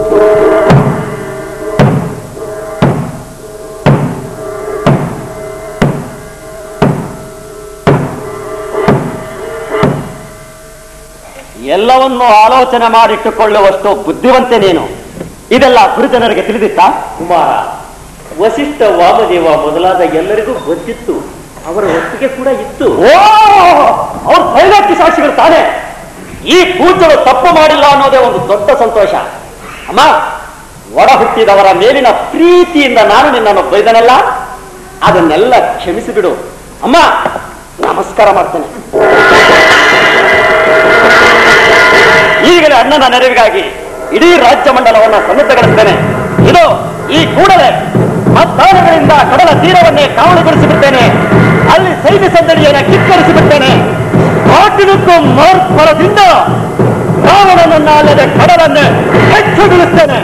ಎಲ್ಲವನ್ನೂ ಆಲೋಚನೆ ಮಾಡಿಟ್ಟುಕೊಳ್ಳುವಷ್ಟು ಬುದ್ಧಿವಂತೆ ನೀನು. ಇದೆಲ್ಲ ಗುರುಜನರಿಗೆ ತಿಳಿದಿತ್ತಾ? ಕುಮಾರ, ವಸಿಷ್ಠ, ವಾಮದೇವ ಮೊದಲಾದ ಎಲ್ಲರಿಗೂ ಗೊತ್ತಿತ್ತು. ಅವರ ಒಟ್ಟಿಗೆ ಕೂಡ ಇತ್ತು. ಅವ್ರು ಬಯಲಾಟಿ ಸಾಕ್ಷಿಗಳು ತಾನೇ. ಈ ಪೂಜ್ಯರು ತಪ್ಪು ಮಾಡಿಲ್ಲ ಅನ್ನೋದೇ ಒಂದು ದೊಡ್ಡ ಸಂತೋಷ. ಅಮ್ಮ, ಒಡ ಹುಟ್ಟಿದವರ ಮೇಲಿನ ಪ್ರೀತಿಯಿಂದ ನಾನು ನಿನ್ನನ್ನು ಬೈದನಲ್ಲ, ಅದನ್ನೆಲ್ಲ ಕ್ಷಮಿಸಿಬಿಡು. ಅಮ್ಮ, ನಮಸ್ಕಾರ ಮಾಡ್ತೇನೆ. ಈಗಲೇ ಅಣ್ಣನ ನೆರವಿಗಾಗಿ ಇಡೀ ರಾಜ್ಯ ಮಂಡಲವನ್ನು ಸನ್ನದ್ಧಗೊಳಿಸುತ್ತೇನೆ. ಇದು ಈ ಕೂಡಲೇ ಮತದಾನಗಳಿಂದ ಕಡಲ ತೀರವನ್ನೇ ಕಾವಲುಗೊಳಿಸಿಬಿಡ್ತೇನೆ. ಅಲ್ಲಿ ಸೈನ್ಯ ಸಂದಡಿಯನ್ನು ಕಿಕ್ಕರಿಸಿಬಿಡ್ತೇನೆ. ಕಾಟಿನುಕ್ಕು ಮಾರ್ಪರದಿಂದ ರಾವಣನನ್ನ ಅಲ್ಲದೆ ಕಡಲನ್ನೇ ಹೆಚ್ಚುಗೊಳಿಸ್ತೇನೆ.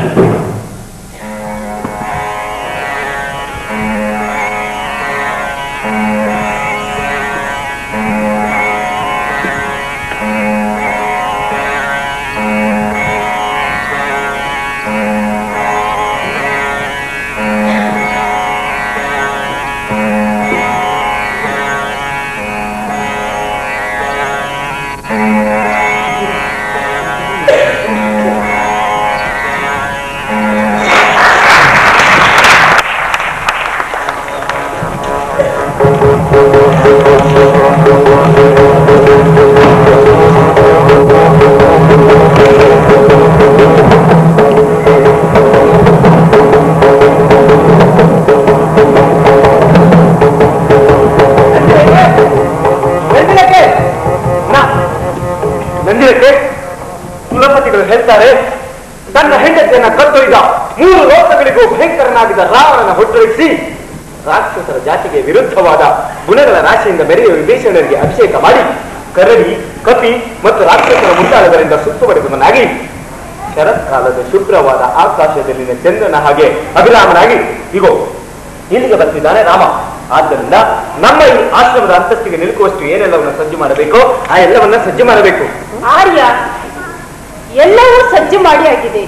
ಕುಲಪತಿಗಳು ಹೇಳ್ತಾರೆ, ತನ್ನ ಹೆಂಡತಿಯನ್ನ ಕತ್ತೊಯ್ದ 3 ಲೋಕಗಳಿಗೂ ಭಯಂಕರನಾಗಿದ್ದ ರಾವಣನ ಹೊಟ್ಟೊಳಿಸಿ ರಾಕ್ಷಸರ ಜಾತಿಗೆ ವಿರುದ್ಧವಾದ ಗುಣಗಳ ರಾಶಿಯಿಂದ ಮೆರೆಯುವ ವಿಭೀಷಣರಿಗೆ ಅಭಿಷೇಕ ಮಾಡಿ ಕರಡಿ, ಕಪಿ ಮತ್ತು ರಾಕ್ಷಸರ ಮುಂತಾದವರಿಂದ ಸುತ್ತುವರೆದವನಾಗಿ ಶರತ್ಕಾಲದ ಶುಭ್ರವಾದ ಆಕಾಶದಲ್ಲಿನ ಚಂದ್ರನ ಹಾಗೆ ಅಭಿರಾಮನಾಗಿ ಇಗೋ ಇಲ್ಲಿಗೆ ಬರ್ತಿದ್ದಾನೆ ರಾಮ. ಆದ್ದರಿಂದ ನಮ್ಮ ಈ ಆಶ್ರಮದ ಅಂತಸ್ತಿಗೆ ನಿಲುಕುವಷ್ಟು ಏನೆಲ್ಲವನ್ನ ಸಜ್ಜು ಮಾಡಬೇಕೋ ಆ ಎಲ್ಲವನ್ನ ಸಜ್ಜು ಮಾಡಬೇಕು. ಆರ್ಯ, ಎಲ್ಲವೂ ಸಜ್ಜು ಮಾಡಿ ಆಗಿದೆ.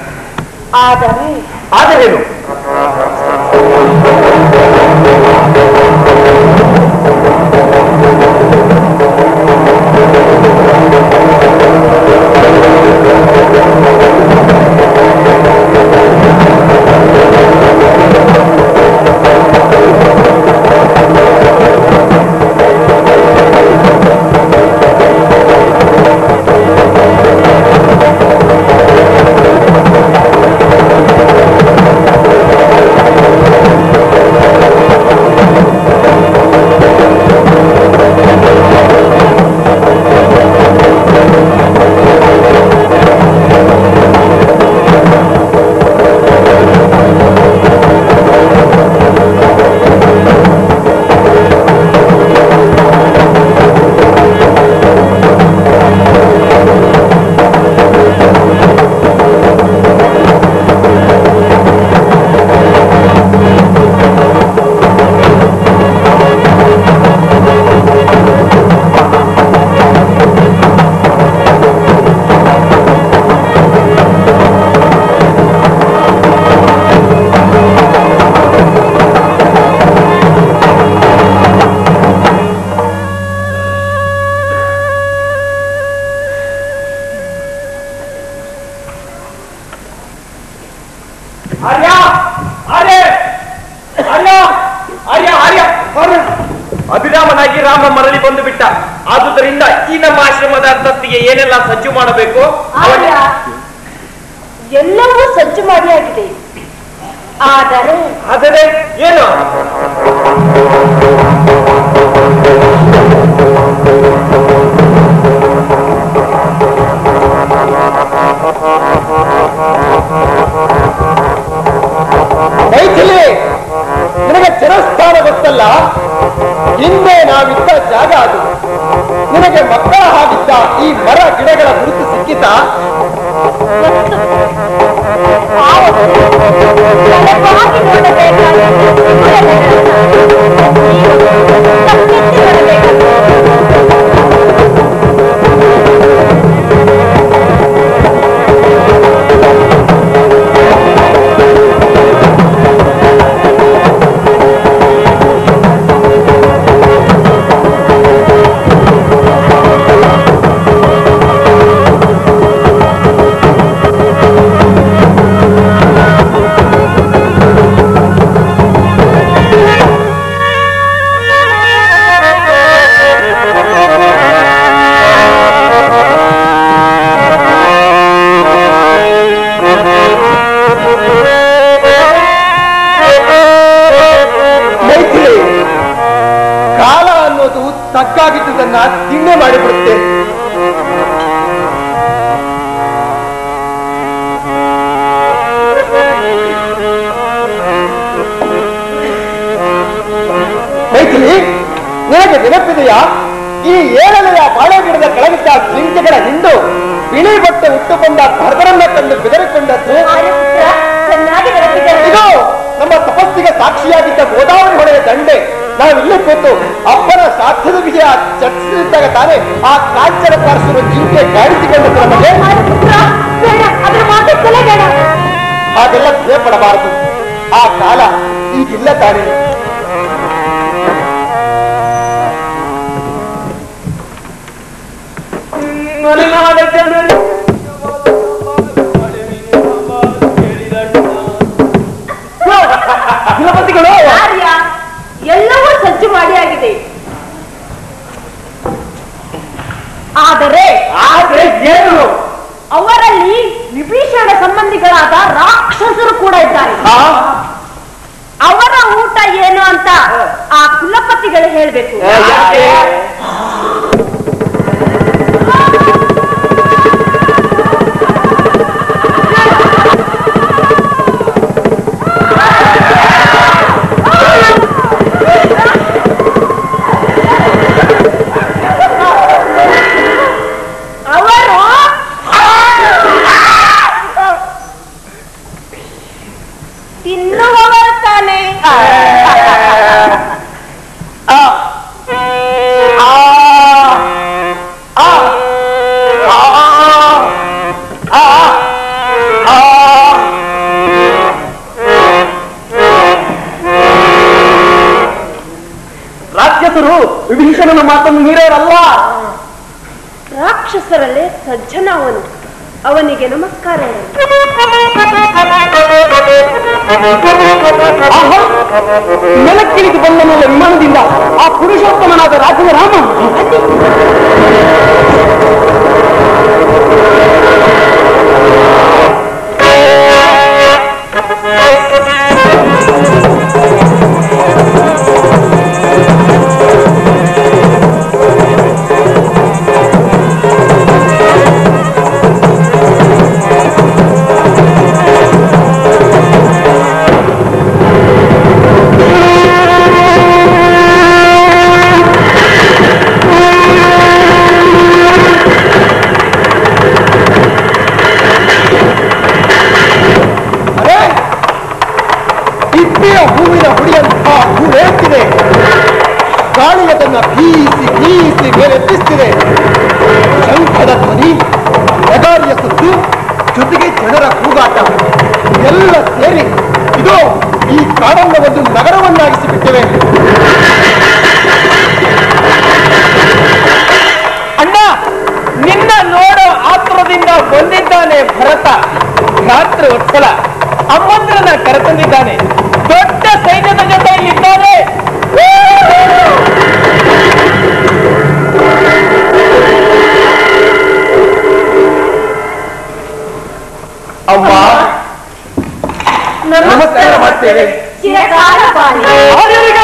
ಆದರೇನು? ಬಂದು ಬಿಟ್ಟ. ಆದುದರಿಂದ ಈ ನಮ್ಮ ಆಶ್ರಮದ ಅಂತಸ್ತಿಗೆ ಏನೆಲ್ಲ ಸಜ್ಜು ಮಾಡಬೇಕು ಎಲ್ಲವೂ ಸಜ್ಜು ಮಾಡಿ ಆಗಿದೆ. ಆದರೆ ಏನು ಮೈಥಿಲಿ, ನಿನಗೆ ಚಿರಸ್ಥಾನ ಗೊತ್ತಲ್ಲ? ಹಿಂದೆ ನಾವಿದ್ದ ಜಾಗ ಅದು. ನಿನಗೆ ಮಕ್ಕಳ ಹಾಗಿದ್ದ ಈ ಮರ ಗಿಡಗಳ ಗುರುತು ಸಿಕ್ಕಿತ? ತಗ್ಗಾಗಿದ್ದುದನ್ನ ತಿಣ್ಣೆ ಮಾಡಿಬಿಡುತ್ತೆ. ಮೈಥಿಲಿ, ನಿನಗೆ ನೆನಪಿದೆಯಾ? ಈ 7ನೆಯ ಬಾಳೆ ಗಿಡದ ಕೆಳಗಿದ್ದ ಜಿಂಕೆಗಳ ಹಿಂಡು ಬಿಳಿ ಬಟ್ಟೆ ಉಟ್ಟುಕೊಂಡ ಭರತರನ್ನ ಕಂಡು ಬೆದರಿಕೊಂಡದ್ದು. ಇದು ನಮ್ಮ ತಪಸ್ಸಿಗೆ ಸಾಕ್ಷಿಯಾಗಿದ್ದ ಗೋದಾವರಿ ಹೊಳೆಯ ದಂಡೆ. ನಾವಿಲ್ಲಿ ಕೂತು ಅಪ್ಪನ ಶ್ರಾದ್ದದ ವಿಷಯ ಚರ್ಚಿಸಿದ್ದಾಗ ತಾನೇ ಆ ಕಾಂಚನ ಪಾರ್ಶ್ವರ ಜಿಂಕೆ ಕಾಣಿಸಿಕೊಂಡದ್ದು ನಮಗೆ. ಹಾಗೆಲ್ಲ ಭಯಪಡಬಾರದು. ಆ ಕಾಲ ಈಗಿಲ್ಲ ತಾನೇ. ಎಲ್ಲವೂ ಸಜ್ಜು ಮಾಡಿ ಆಗಿದೆ. ಆದರೆ ಏನು? ಅವರಲ್ಲಿ ವಿಭೀಷಣ ಸಂಬಂಧಿಗಳಾದ ರಾಕ್ಷಸರು ಕೂಡ ಇದ್ದಾರೆ. ಅವರ ಊಟ ಏನು ಅಂತ ಆ ಕುಲಪತಿಗಳು ಹೇಳ್ಬೇಕು. ರಾಕ್ಷಸರು ವಿಭೀಷಣನ ಮಾತನ್ನು ಮೀರೋರಲ್ಲ. ರಾಕ್ಷಸರಲ್ಲೇ ಸಜ್ಜನ ಅವನು. ಅವನಿಗೆ ನಮಸ್ಕಾರ. ನೆಲಕ್ಕಿಳಿದು ಬಂದ ಮೇಲೆ ವಿಮಾನದಿಂದ ಆ ಪುರುಷೋತ್ತಮನಾದ ರಾಜನ ರಾಮ ಹೂವಿನ ಹುಡಿಯಂತಹ ಹೂಳೆತ್ತಿದೆ. ಗಾಳಿಯದನ್ನ ಬೀಸಿ ಬೀಸಿ ಮೇಲೆತ್ತಿಸ್ತಿದೆ. ಶಂಖದ ಧ್ವನಿ, ನಗಾರಿಯ ಸುತ್ತು, ಜೊತೆಗೆ ಜನರ ಕೂಗಾಟ ಎಲ್ಲ ಸೇರಿ ಇದು ಈ ಕಾಡನ್ನ ಒಂದು ನಗರವನ್ನಾಗಿಸಿ ಬಿಟ್ಟಿವೆ. ಅಣ್ಣ, ನಿನ್ನ ನೋಡೋ ಆತುರದಿಂದ ಬಂದಿದ್ದಾನೆ ಭರತ. ರಾತ್ರಿ ಒತ್ತಲ ಅಮ್ಮಂದ್ರನ್ನ ಕರೆತಂದಿದ್ದಾನೆ. ದೊಡ್ಡ ಸೈನ್ಯದ ಜೊತೆಯಲ್ಲಿದ್ದಾನೆ. ಮಾಡ್ತೇವೆ. ಚಿರಕಾಲ ಬಾಳಿ. ಆರ್ಯರಿಗೆ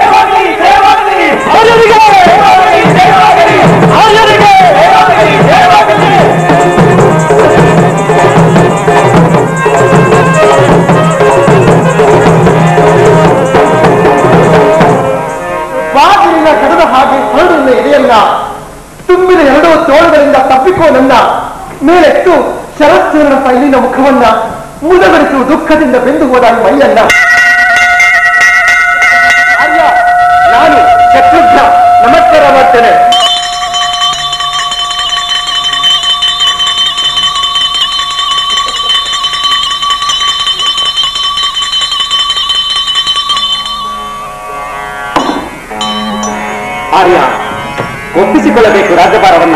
ಬಾಗಿಲಿನ ಕಡದ ಹಾಗೆ ಹೊರಡುವ ಎದೆಯನ್ನ ತುಂಬಿದ 2 ತೋಳುಗಳಿಂದ ತಪ್ಪಿಕೋ ನನ್ನ ಮೇಲೆತ್ತು ಶರತ್ಸೂರನ ಪೈಲಿನ ಮುಖವನ್ನ ಮುದಗರಿಸುವ ದುಃಖದಿಂದ ಬೆಂದು ಹೋದ ಮೈಯನ್ನ. ಆರ್ಯ, ನಾನು ಶತ್ರುಘ್ನ ನಮಸ್ಕಾರ ಮಾಡ್ತೇನೆ. ಆರ್ಯ, ಒಪ್ಪಿಸಿಕೊಳ್ಳಬೇಕು ರಾಜ್ಯಭಾರವನ್ನ.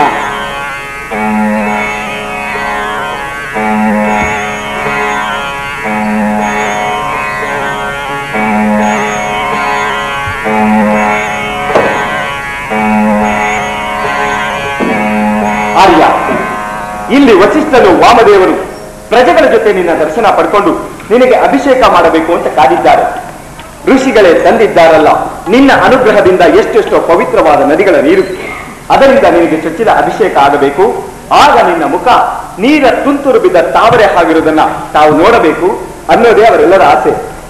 ಆರ್ಯ, ಇಲ್ಲಿ ವಸಿಷ್ಠನು ವಾಮದೇವರು ಪ್ರಜೆಗಳ ಜೊತೆ ನಿನ್ನ ದರ್ಶನ ಪಡ್ಕೊಂಡು ನಿನಗೆ ಅಭಿಷೇಕ ಮಾಡಬೇಕು ಅಂತ ಕಾದಿದ್ದಾರೆ. ಋಷಿಗಳೇ ತಂದಿದ್ದಾರಲ್ಲ ನಿನ್ನ ಅನುಗ್ರಹದಿಂದ ಎಷ್ಟೆಷ್ಟೋ ಪವಿತ್ರವಾದ ನದಿಗಳ ನೀರು, ಅದರಿಂದ ನಿನಗೆ ಚೊಚ್ಚಿದ ಅಭಿಷೇಕ ಆಗಬೇಕು. ಆಗ ನಿನ್ನ ಮುಖ ನೀರ ತುಂತುರು ಬಿದ್ದ ತಾವರೆ ಆಗಿರುವುದನ್ನ ತಾವು ನೋಡಬೇಕು ಅನ್ನೋದೇ ಅವರೆಲ್ಲರ ಆಸೆ.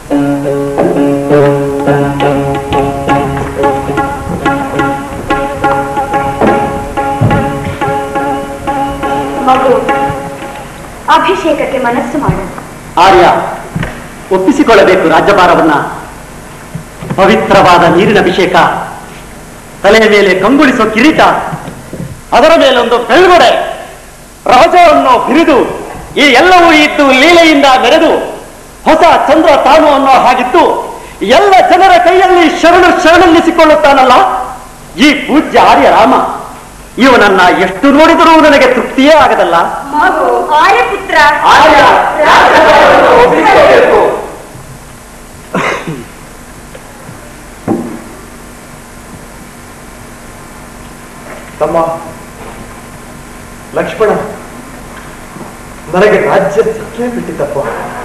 ಮಗು, ಅಭಿಷೇಕಕ್ಕೆ ಮನಸ್ಸು ಮಾಡು. ಆರ್ಯ, ಒಪ್ಪಿಸಿಕೊಳ್ಳಬೇಕು ರಾಜ್ಯಭಾರವನ್ನ. ಪವಿತ್ರವಾದ ನೀರಿನ ಅಭಿಷೇಕ, ತಲೆಯ ಮೇಲೆ ಕಂಗೊಳಿಸೋ ಕಿರೀಟ, ಅದರ ಮೇಲೊಂದು ಬೆಳ್ಗೊಡೆ, ರಾಜವನ್ನು ಹಿರಿದು ಈ ಎಲ್ಲವೂ ಇದ್ದು ಲೀಲೆಯಿಂದ ಮೆರೆದು ಹೊಸ ಚಂದ್ರ ತಾನು ಅನ್ನೋ ಹಾಗಿದ್ದು ಎಲ್ಲ ಜನರ ಕೈಯಲ್ಲಿ ಶರಣೆನ್ನಿಸಿಕೊಳ್ಳುತ್ತಾನಲ್ಲ ಈ ಪೂಜ್ಯ ಆರ್ಯ ರಾಮ. ಇವನನ್ನ ಎಷ್ಟು ನೋಡಿದರೂ ನನಗೆ ತೃಪ್ತಿಯೇ ಆಗದಲ್ಲ. ಮಗು, ಆರ್ಯಪುತ್ರ, ತಮ್ಮ ಲಕ್ಷ್ಮಣ, ನನಗೆ ರಾಜ್ಯ ಸಿಕ್ಕೇ ಬಿಟ್ಟಿದ್ದಪ್ಪ.